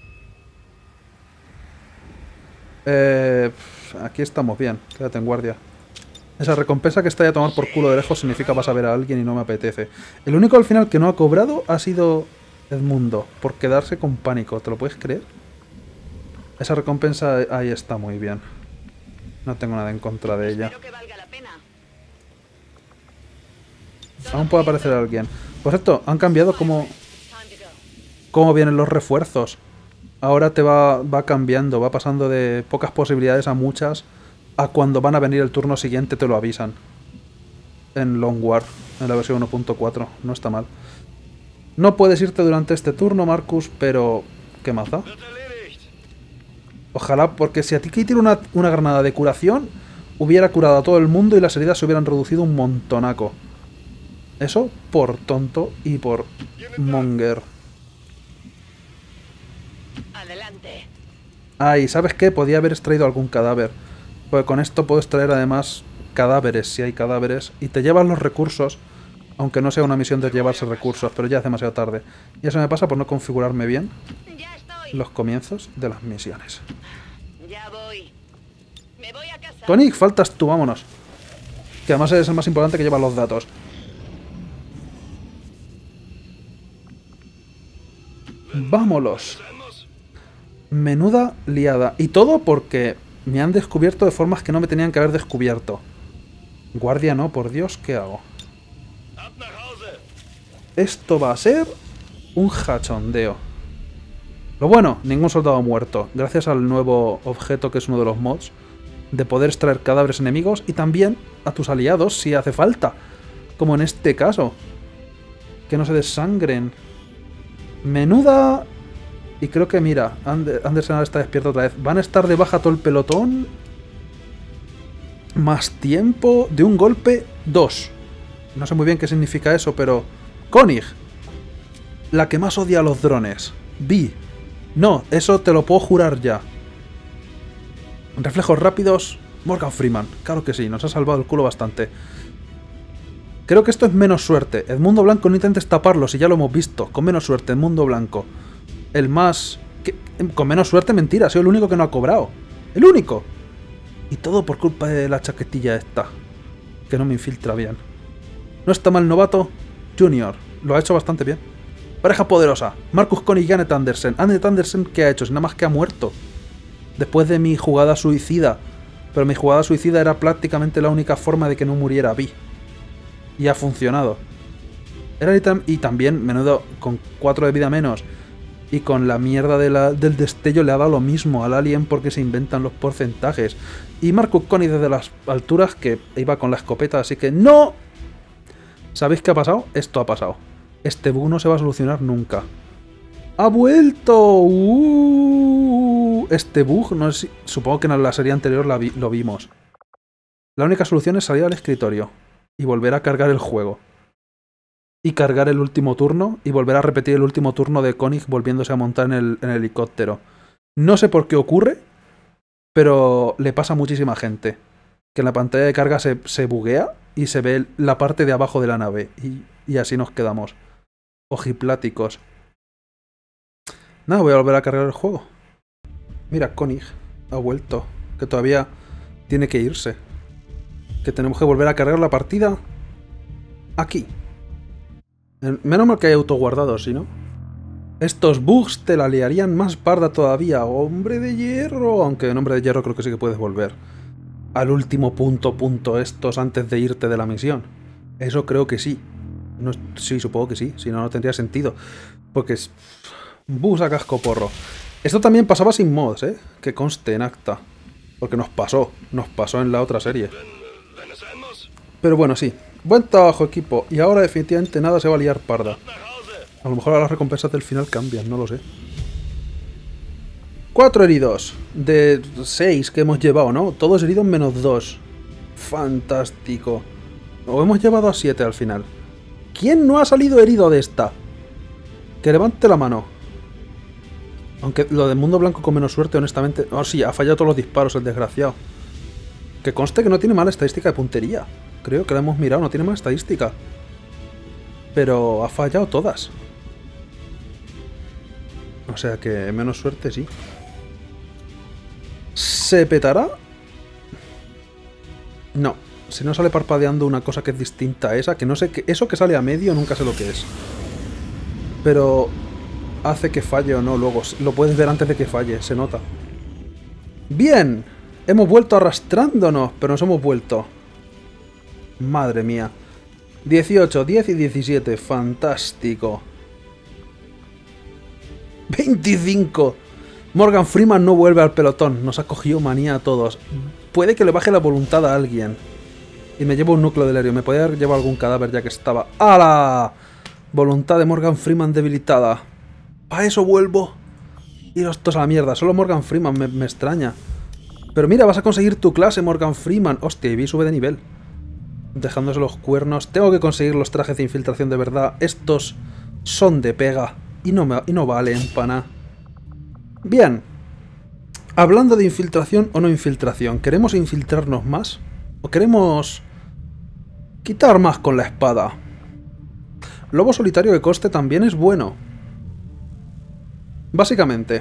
Eh, pf, aquí estamos bien. Quédate en guardia. Esa recompensa que está ya a tomar por culo de lejos significa vas a ver a alguien y no me apetece. El único al final que no ha cobrado ha sido Edmundo, por quedarse con pánico. ¿Te lo puedes creer? Esa recompensa ahí está muy bien. No tengo nada en contra de ella. Espero que valga la pena. Aún puede aparecer alguien. Por cierto, han cambiado cómo, Time to go. cómo vienen los refuerzos. Ahora te va, va cambiando, va pasando de pocas posibilidades a muchas. A cuando van a venir el turno siguiente te lo avisan. en Long War, en la versión uno punto cuatro. No está mal. No puedes irte durante este turno, Marcus, pero... ¿qué más da? Wird erledigt. Ojalá, porque si a ti tira una, una granada de curación, hubiera curado a todo el mundo y las heridas se hubieran reducido un montonaco. Eso por tonto y por monger. Adelante. Ay, ¿sabes qué? Podía haber extraído algún cadáver. Porque con esto puedo extraer además cadáveres, si hay cadáveres. Y te llevas los recursos, aunque no sea una misión de llevarse recursos, pero ya es demasiado tarde. Y eso me pasa por no configurarme bien Ya estoy. los comienzos de las misiones. Ya voy. Me voy a casa. Tonic, faltas tú, vámonos. Que además eres el más importante que lleva los datos. Vámonos. Vamos. Menuda liada. Y todo porque me han descubierto de formas que no me tenían que haber descubierto. Guardia no, por Dios, ¿qué hago? Ab nach Hause. Esto va a ser un hachondeo. Lo bueno, ningún soldado muerto. Gracias al nuevo objeto que es uno de los mods. De poder extraer cadáveres enemigos y también a tus aliados si hace falta. Como en este caso. Que no se desangren. Menuda... Y creo que, mira, Ander- Andersen ahora está despierto otra vez. Van a estar de baja todo el pelotón. Más tiempo. De un golpe, dos. No sé muy bien qué significa eso, pero... Konig. La que más odia a los drones. Vi. No, eso te lo puedo jurar ya. Reflejos rápidos. Morgan Freeman. Claro que sí, nos ha salvado el culo bastante. Creo que esto es menos suerte. Edmundo Blanco, no intentes taparlo, si ya lo hemos visto. Con menos suerte, Edmundo Blanco. El más... que- Con menos suerte, mentira. Ha sido el único que no ha cobrado. ¡El único! Y todo por culpa de la chaquetilla esta. Que no me infiltra bien. No está mal novato. Junior. Lo ha hecho bastante bien. Pareja poderosa. Marcus Konig y Annette Andersen. Annette Andersen, ¿qué ha hecho? Si nada más que ha muerto. Después de mi jugada suicida. Pero mi jugada suicida era prácticamente la única forma de que no muriera Vi. Y ha funcionado. Era literal- y también, menudo, con cuatro de vida menos. Y con la mierda de la- del destello le ha dado lo mismo al alien porque se inventan los porcentajes. Y Marcus Konig desde las alturas que iba con la escopeta, así que ¡no! ¿Sabéis qué ha pasado? Esto ha pasado. Este bug no se va a solucionar nunca. ¡Ha vuelto! ¡Uh! Este bug, no sé si- supongo que en la serie anterior la vi- lo vimos. La única solución es salir al escritorio y volver a cargar el juego. Y cargar el último turno y volver a repetir el último turno de Konig volviéndose a montar en el, en el helicóptero. No sé por qué ocurre, pero le pasa a muchísima gente. Que en la pantalla de carga se, se buguea y se ve la parte de abajo de la nave. Y, y así nos quedamos. Ojipláticos. Nada, voy a volver a cargar el juego. Mira, Konig ha vuelto. Que todavía tiene que irse. Que tenemos que volver a cargar la partida aquí. Menos mal que hay autoguardados, ¿sí no? Estos bugs te la liarían más parda todavía. Hombre de hierro. Aunque en hombre de hierro creo que sí que puedes volver. Al último punto, punto estos antes de irte de la misión. Eso creo que sí. No, sí, supongo que sí. Si no, no tendría sentido. Porque es... bugs a casco porro. Esto también pasaba sin mods, ¿eh? Que conste en acta. Porque nos pasó. Nos pasó en la otra serie. Wenn es sein muss. Pero bueno, sí. Buen trabajo, equipo. Y ahora definitivamente nada se va a liar parda. Ab nach Hause. A lo mejor ahora las recompensas del final cambian, no lo sé. Cuatro heridos. De seis que hemos llevado, ¿no? Todos heridos menos dos. Fantástico. O hemos llevado a siete al final. ¿Quién no ha salido herido de esta? Que levante la mano. Aunque lo del mundo blanco con menos suerte, honestamente... Oh, sí, ha fallado todos los disparos, el desgraciado. Que conste que no tiene mala estadística de puntería. Creo que la hemos mirado, no tiene mala estadística. Pero ha fallado todas. O sea que menos suerte sí. ¿Se petará? No. Si no sale parpadeando una cosa que es distinta a esa, que no sé qué... Eso que sale a medio nunca sé lo que es. Pero... hace que falle o no luego. Lo puedes ver antes de que falle, se nota. ¡Bien! Hemos vuelto arrastrándonos, pero nos hemos vuelto. Madre mía. dieciocho, diez y diecisiete. Fantástico. veinticinco. Morgan Freeman no vuelve al pelotón. Nos ha cogido manía a todos. Puede que le baje la voluntad a alguien. Y me llevo un núcleo del héroe. Me podía haber llevado algún cadáver ya que estaba. ¡Hala! Voluntad de Morgan Freeman debilitada. ¿Para eso vuelvo? Iros todos a la mierda. Solo Morgan Freeman me, me extraña. Pero mira, vas a conseguir tu clase, Morgan Freeman. Hostia, y vi sube de nivel. Dejándose los cuernos. Tengo que conseguir los trajes de infiltración de verdad. Estos son de pega. Y no, me, y no valen para nada. Bien. Hablando de infiltración o no infiltración. ¿Queremos infiltrarnos más? ¿O queremos quitar más con la espada? Lobo solitario de coste también es bueno. Básicamente.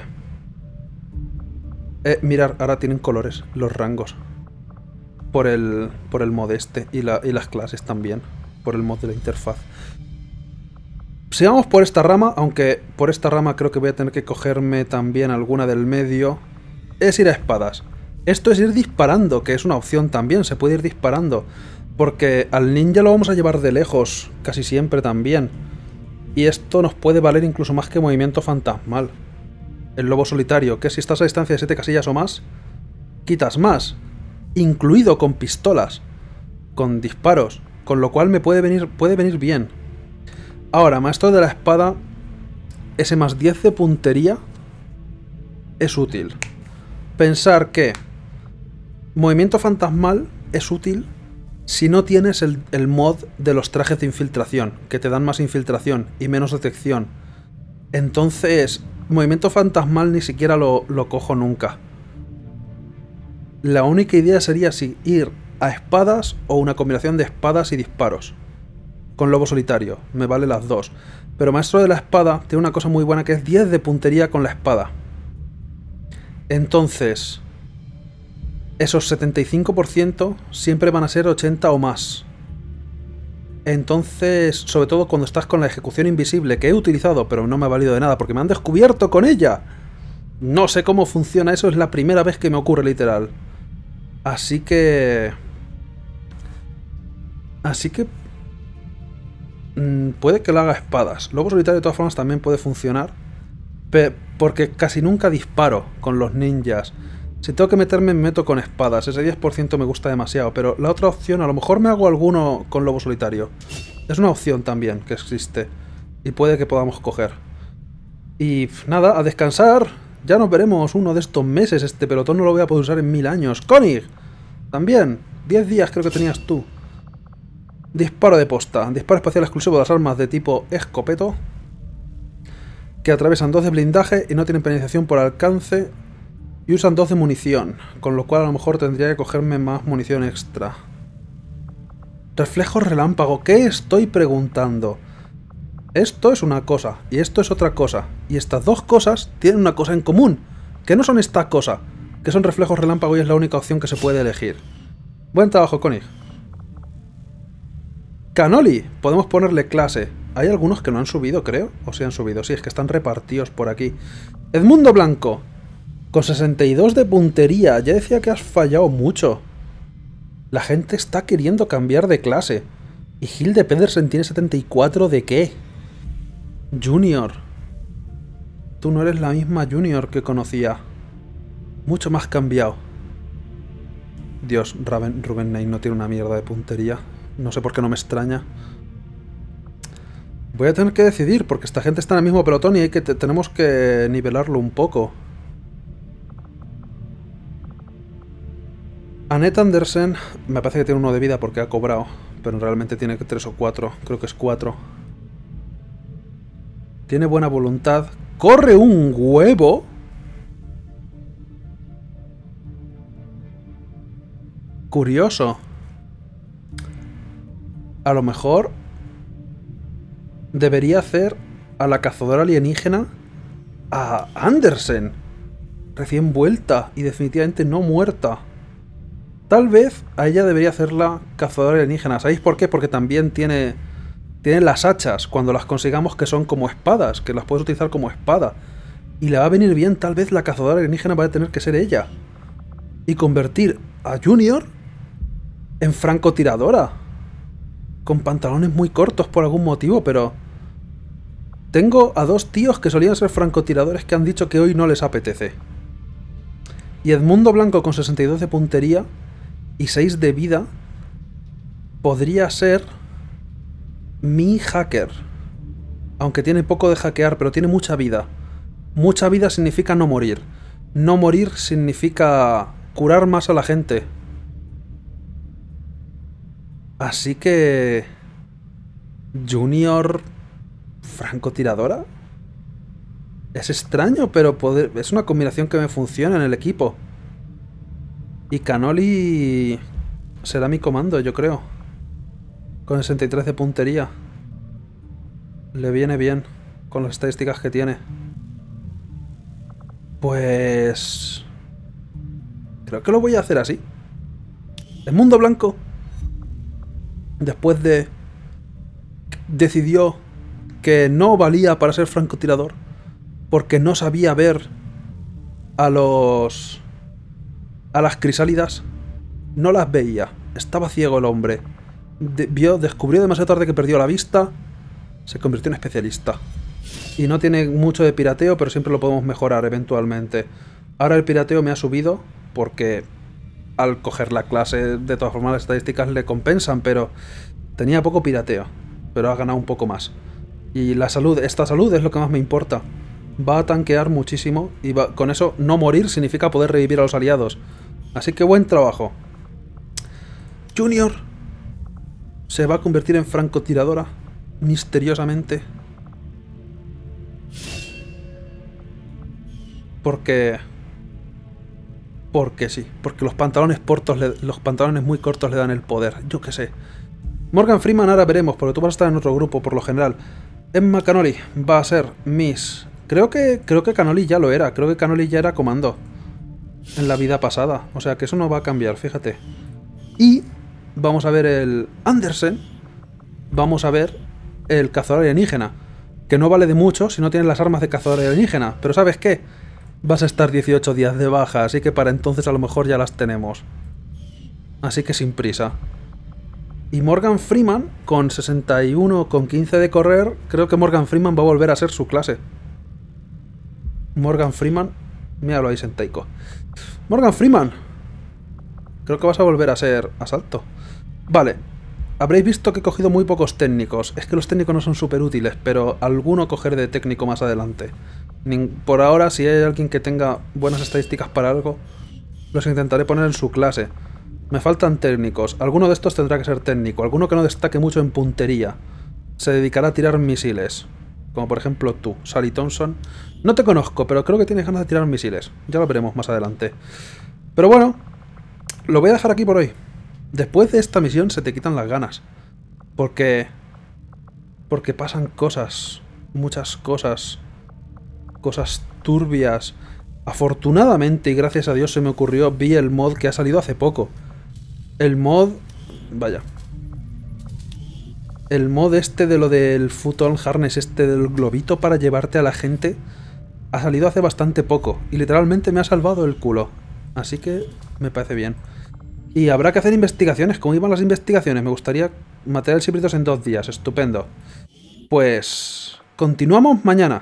Eh, mirar, ahora tienen colores los rangos. Por el, por el mod este. Y, la, y las clases también. Por el mod de la interfaz. Sigamos por esta rama. Aunque por esta rama creo que voy a tener que cogerme también alguna del medio. Es ir a espadas. Esto es ir disparando, que es una opción también. Se puede ir disparando. Porque al ninja lo vamos a llevar de lejos. Casi siempre también. Y esto nos puede valer incluso más que movimiento fantasmal. El lobo solitario, que si estás a distancia de siete casillas o más, quitas más. Incluido con pistolas. Con disparos. Con lo cual me puede venir, puede venir bien. Ahora, maestro de la espada, ese más diez de puntería es útil. Pensar que movimiento fantasmal es útil si no tienes el, el mod de los trajes de infiltración, que te dan más infiltración y menos detección. Entonces, movimiento fantasmal ni siquiera lo, lo cojo nunca. La única idea sería si ir a espadas o una combinación de espadas y disparos. Con lobo solitario, me vale las dos. Pero maestro de la espada tiene una cosa muy buena que es diez de puntería con la espada. Entonces, esos setenta y cinco por ciento siempre van a ser ochenta o más. Entonces, sobre todo cuando estás con la ejecución invisible, que he utilizado, pero no me ha valido de nada porque me han descubierto con ella. No sé cómo funciona eso, es la primera vez que me ocurre literal. Así que... Así que... Mmm, puede que lo haga espadas. Lobo solitario de todas formas también puede funcionar. Porque casi nunca disparo con los ninjas. Si tengo que meterme, me meto con espadas. Ese diez por ciento me gusta demasiado. Pero la otra opción, a lo mejor me hago alguno con lobo solitario. Es una opción también que existe. Y puede que podamos coger. Y nada, a descansar. Ya nos veremos uno de estos meses. Este pelotón no lo voy a poder usar en mil años. Koenig, también. diez días creo que tenías tú. Disparo de posta. Disparo espacial exclusivo de las armas de tipo escopeto. Que atravesan dos de blindaje y no tienen penalización por alcance. Y usan dos de munición. Con lo cual a lo mejor tendría que cogerme más munición extra. Reflejo relámpago. ¿Qué estoy preguntando? Esto es una cosa. Y esto es otra cosa. Y estas dos cosas tienen una cosa en común. Que no son esta cosa. Que son reflejos relámpago y es la única opción que se puede elegir. Buen trabajo, Koenig. Canoli. Podemos ponerle clase. Hay algunos que no han subido, creo. O sí han subido. Sí, es que están repartidos por aquí. Edmundo Blanco. Con sesenta y dos de puntería. Ya decía que has fallado mucho. La gente está queriendo cambiar de clase. Y Hilde Pedersen tiene setenta y cuatro de qué. Junior. Tú no eres la misma Junior que conocía. Mucho más cambiado. Dios, Raven, Ruben Knight no tiene una mierda de puntería. No sé por qué no me extraña. Voy a tener que decidir, porque esta gente está en el mismo pelotón y hay que tenemos que nivelarlo un poco. Annette Andersen, me parece que tiene uno de vida porque ha cobrado, pero realmente tiene tres o cuatro, creo que es cuatro. Tiene buena voluntad. ¡Corre un huevo! Curioso. A lo mejor debería hacer a la cazadora alienígena a Andersen. Recién vuelta y definitivamente no muerta. Tal vez a ella debería hacerla cazadora alienígena. ¿Sabéis por qué? Porque también tiene, tiene las hachas cuando las consigamos que son como espadas, que las puedes utilizar como espada. Y le va a venir bien, tal vez la cazadora alienígena va a tener que ser ella. Y convertir a Junior en francotiradora. Con pantalones muy cortos por algún motivo, pero... Tengo a dos tíos que solían ser francotiradores que han dicho que hoy no les apetece. Y Edmundo Blanco con sesenta y dos de puntería y seis de vida podría ser mi hacker. Aunque tiene poco de hackear, pero tiene mucha vida. Mucha vida significa no morir. No morir significa curar más a la gente. Así que... Junior... ¿francotiradora? Es extraño, pero poder... es una combinación que me funciona en el equipo. Y Cannoli... será mi comando, yo creo. Con sesenta y tres de puntería. Le viene bien con las estadísticas que tiene. Pues... creo que lo voy a hacer así. El mundo blanco, después de... decidió que no valía para ser francotirador, porque no sabía ver a los... a las crisálidas. No las veía. Estaba ciego el hombre. De vio, descubrió demasiado tarde que perdió la vista. Se convirtió en especialista. Y no tiene mucho de pirateo, pero siempre lo podemos mejorar eventualmente. Ahora el pirateo me ha subido porque al coger la clase, de todas formas las estadísticas le compensan, pero tenía poco pirateo. Pero ha ganado un poco más. Y la salud, esta salud es lo que más me importa. Va a tanquear muchísimo y va, con eso no morir significa poder revivir a los aliados. Así que buen trabajo. Junior se va a convertir en francotiradora misteriosamente. Porque... Porque sí. Porque los pantalones cortos le, los pantalones muy cortos le dan el poder. Yo qué sé. Morgan Freeman ahora veremos, porque tú vas a estar en otro grupo por lo general. Emma Cannoli va a ser Miss... Creo que, creo que Cannoli ya lo era. Creo que Cannoli ya era comando en la vida pasada. O sea que eso no va a cambiar, fíjate. Y vamos a ver el Andersen. Vamos a ver el cazador alienígena. Que no vale de mucho si no tienes las armas de cazador alienígena. Pero ¿sabes qué? Vas a estar dieciocho días de baja, así que para entonces a lo mejor ya las tenemos. Así que sin prisa. Y Morgan Freeman, con sesenta y uno, con quince de correr, creo que Morgan Freeman va a volver a ser su clase. Morgan Freeman, míralo ahí, Senteiko. Morgan Freeman, creo que vas a volver a ser asalto. Vale, habréis visto que he cogido muy pocos técnicos. Es que los técnicos no son súper útiles, pero alguno cogeré de técnico más adelante. Por ahora, si hay alguien que tenga buenas estadísticas para algo, los intentaré poner en su clase. Me faltan técnicos. Alguno de estos tendrá que ser técnico. Alguno que no destaque mucho en puntería. Se dedicará a tirar misiles. Como por ejemplo tú, Sally Thompson. No te conozco, pero creo que tienes ganas de tirar misiles. Ya lo veremos más adelante. Pero bueno, lo voy a dejar aquí por hoy. Después de esta misión se te quitan las ganas. Porque... Porque pasan cosas. Muchas cosas. Cosas turbias. Afortunadamente y gracias a Dios se me ocurrió, vi el mod que ha salido hace poco. El mod... Vaya. El mod este de lo del Futon Harness, este del globito para llevarte a la gente, ha salido hace bastante poco. Y literalmente me ha salvado el culo. Así que me parece bien. Y habrá que hacer investigaciones. ¿Cómo iban las investigaciones? Me gustaría matar el Sibritos en dos días. Estupendo. Pues... continuamos mañana.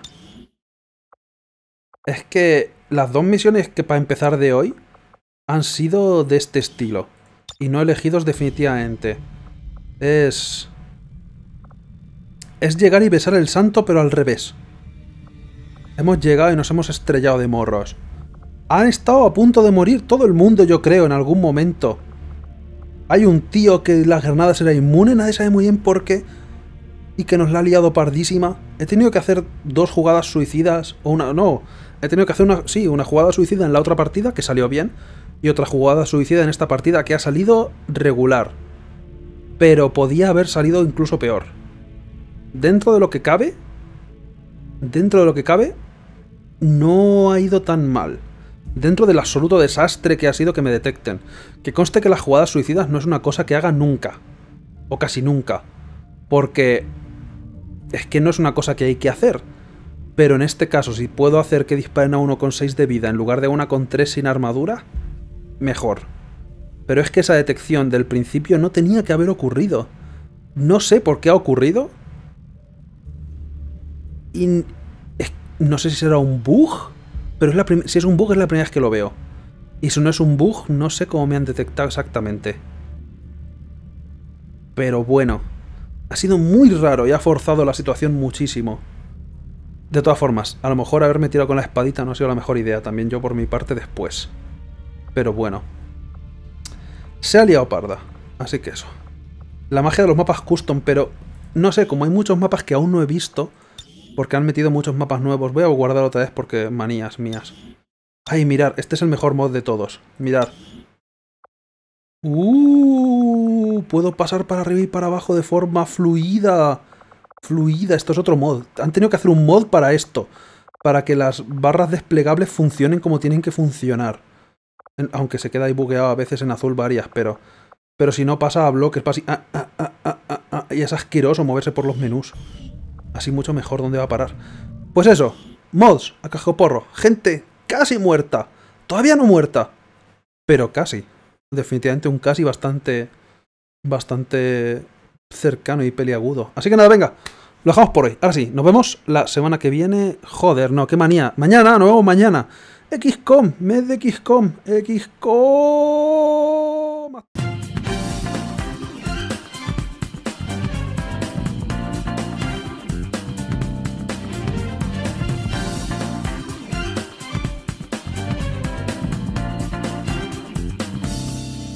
Es que las dos misiones que para empezar de hoy han sido de este estilo. Y no elegidos definitivamente. Es... Es llegar y besar el santo, pero al revés. Hemos llegado y nos hemos estrellado de morros. Han estado a punto de morir todo el mundo, yo creo, en algún momento. Hay un tío que las granadas era inmune, nadie sabe muy bien por qué. Y que nos la ha liado pardísima. He tenido que hacer dos jugadas suicidas. O una... No. He tenido que hacer una... Sí, una jugada suicida en la otra partida, que salió bien. Y otra jugada suicida en esta partida, que ha salido regular. Pero podía haber salido incluso peor. Dentro de lo que cabe... Dentro de lo que cabe... No ha ido tan mal. Dentro del absoluto desastre que ha sido que me detecten. Que conste que las jugadas suicidas no es una cosa que haga nunca. O casi nunca. Porque... es que no es una cosa que hay que hacer. Pero en este caso, si puedo hacer que disparen a uno con seis de vida en lugar de una con tres sin armadura, mejor. Pero es que esa detección del principio no tenía que haber ocurrido. No sé por qué ha ocurrido. Y... es... no sé si será un bug, pero es la prim... si es un bug es la primera vez que lo veo. Y si no es un bug, no sé cómo me han detectado exactamente. Pero bueno, ha sido muy raro y ha forzado la situación muchísimo. De todas formas, a lo mejor haberme tirado con la espadita no ha sido la mejor idea. También yo por mi parte después. Pero bueno. Se ha liado parda. Así que eso. La magia de los mapas custom, pero... No sé, como hay muchos mapas que aún no he visto... Porque han metido muchos mapas nuevos. Voy a guardar otra vez porque manías mías. Ay, mirar, este es el mejor mod de todos. Mirar. Uh, puedo pasar para arriba y para abajo de forma fluida. Fluida, esto es otro mod. Han tenido que hacer un mod para esto. Para que las barras desplegables funcionen como tienen que funcionar. Aunque se queda ahí bugueado a veces en azul varias, pero... Pero si no pasa a bloques, pasa así... Ah, ah, ah, ah, ah, ah, y es asqueroso moverse por los menús. Así mucho mejor dónde va a parar. Pues eso, mods, a cajoporro. Gente casi muerta. Todavía no muerta. Pero casi. Definitivamente un casi bastante... Bastante cercano y peliagudo. Así que nada, venga. Lo dejamos por hoy. Ahora sí, nos vemos la semana que viene. Joder, no, qué manía. Mañana, nos vemos mañana. X COM, mes de X COM. X COM.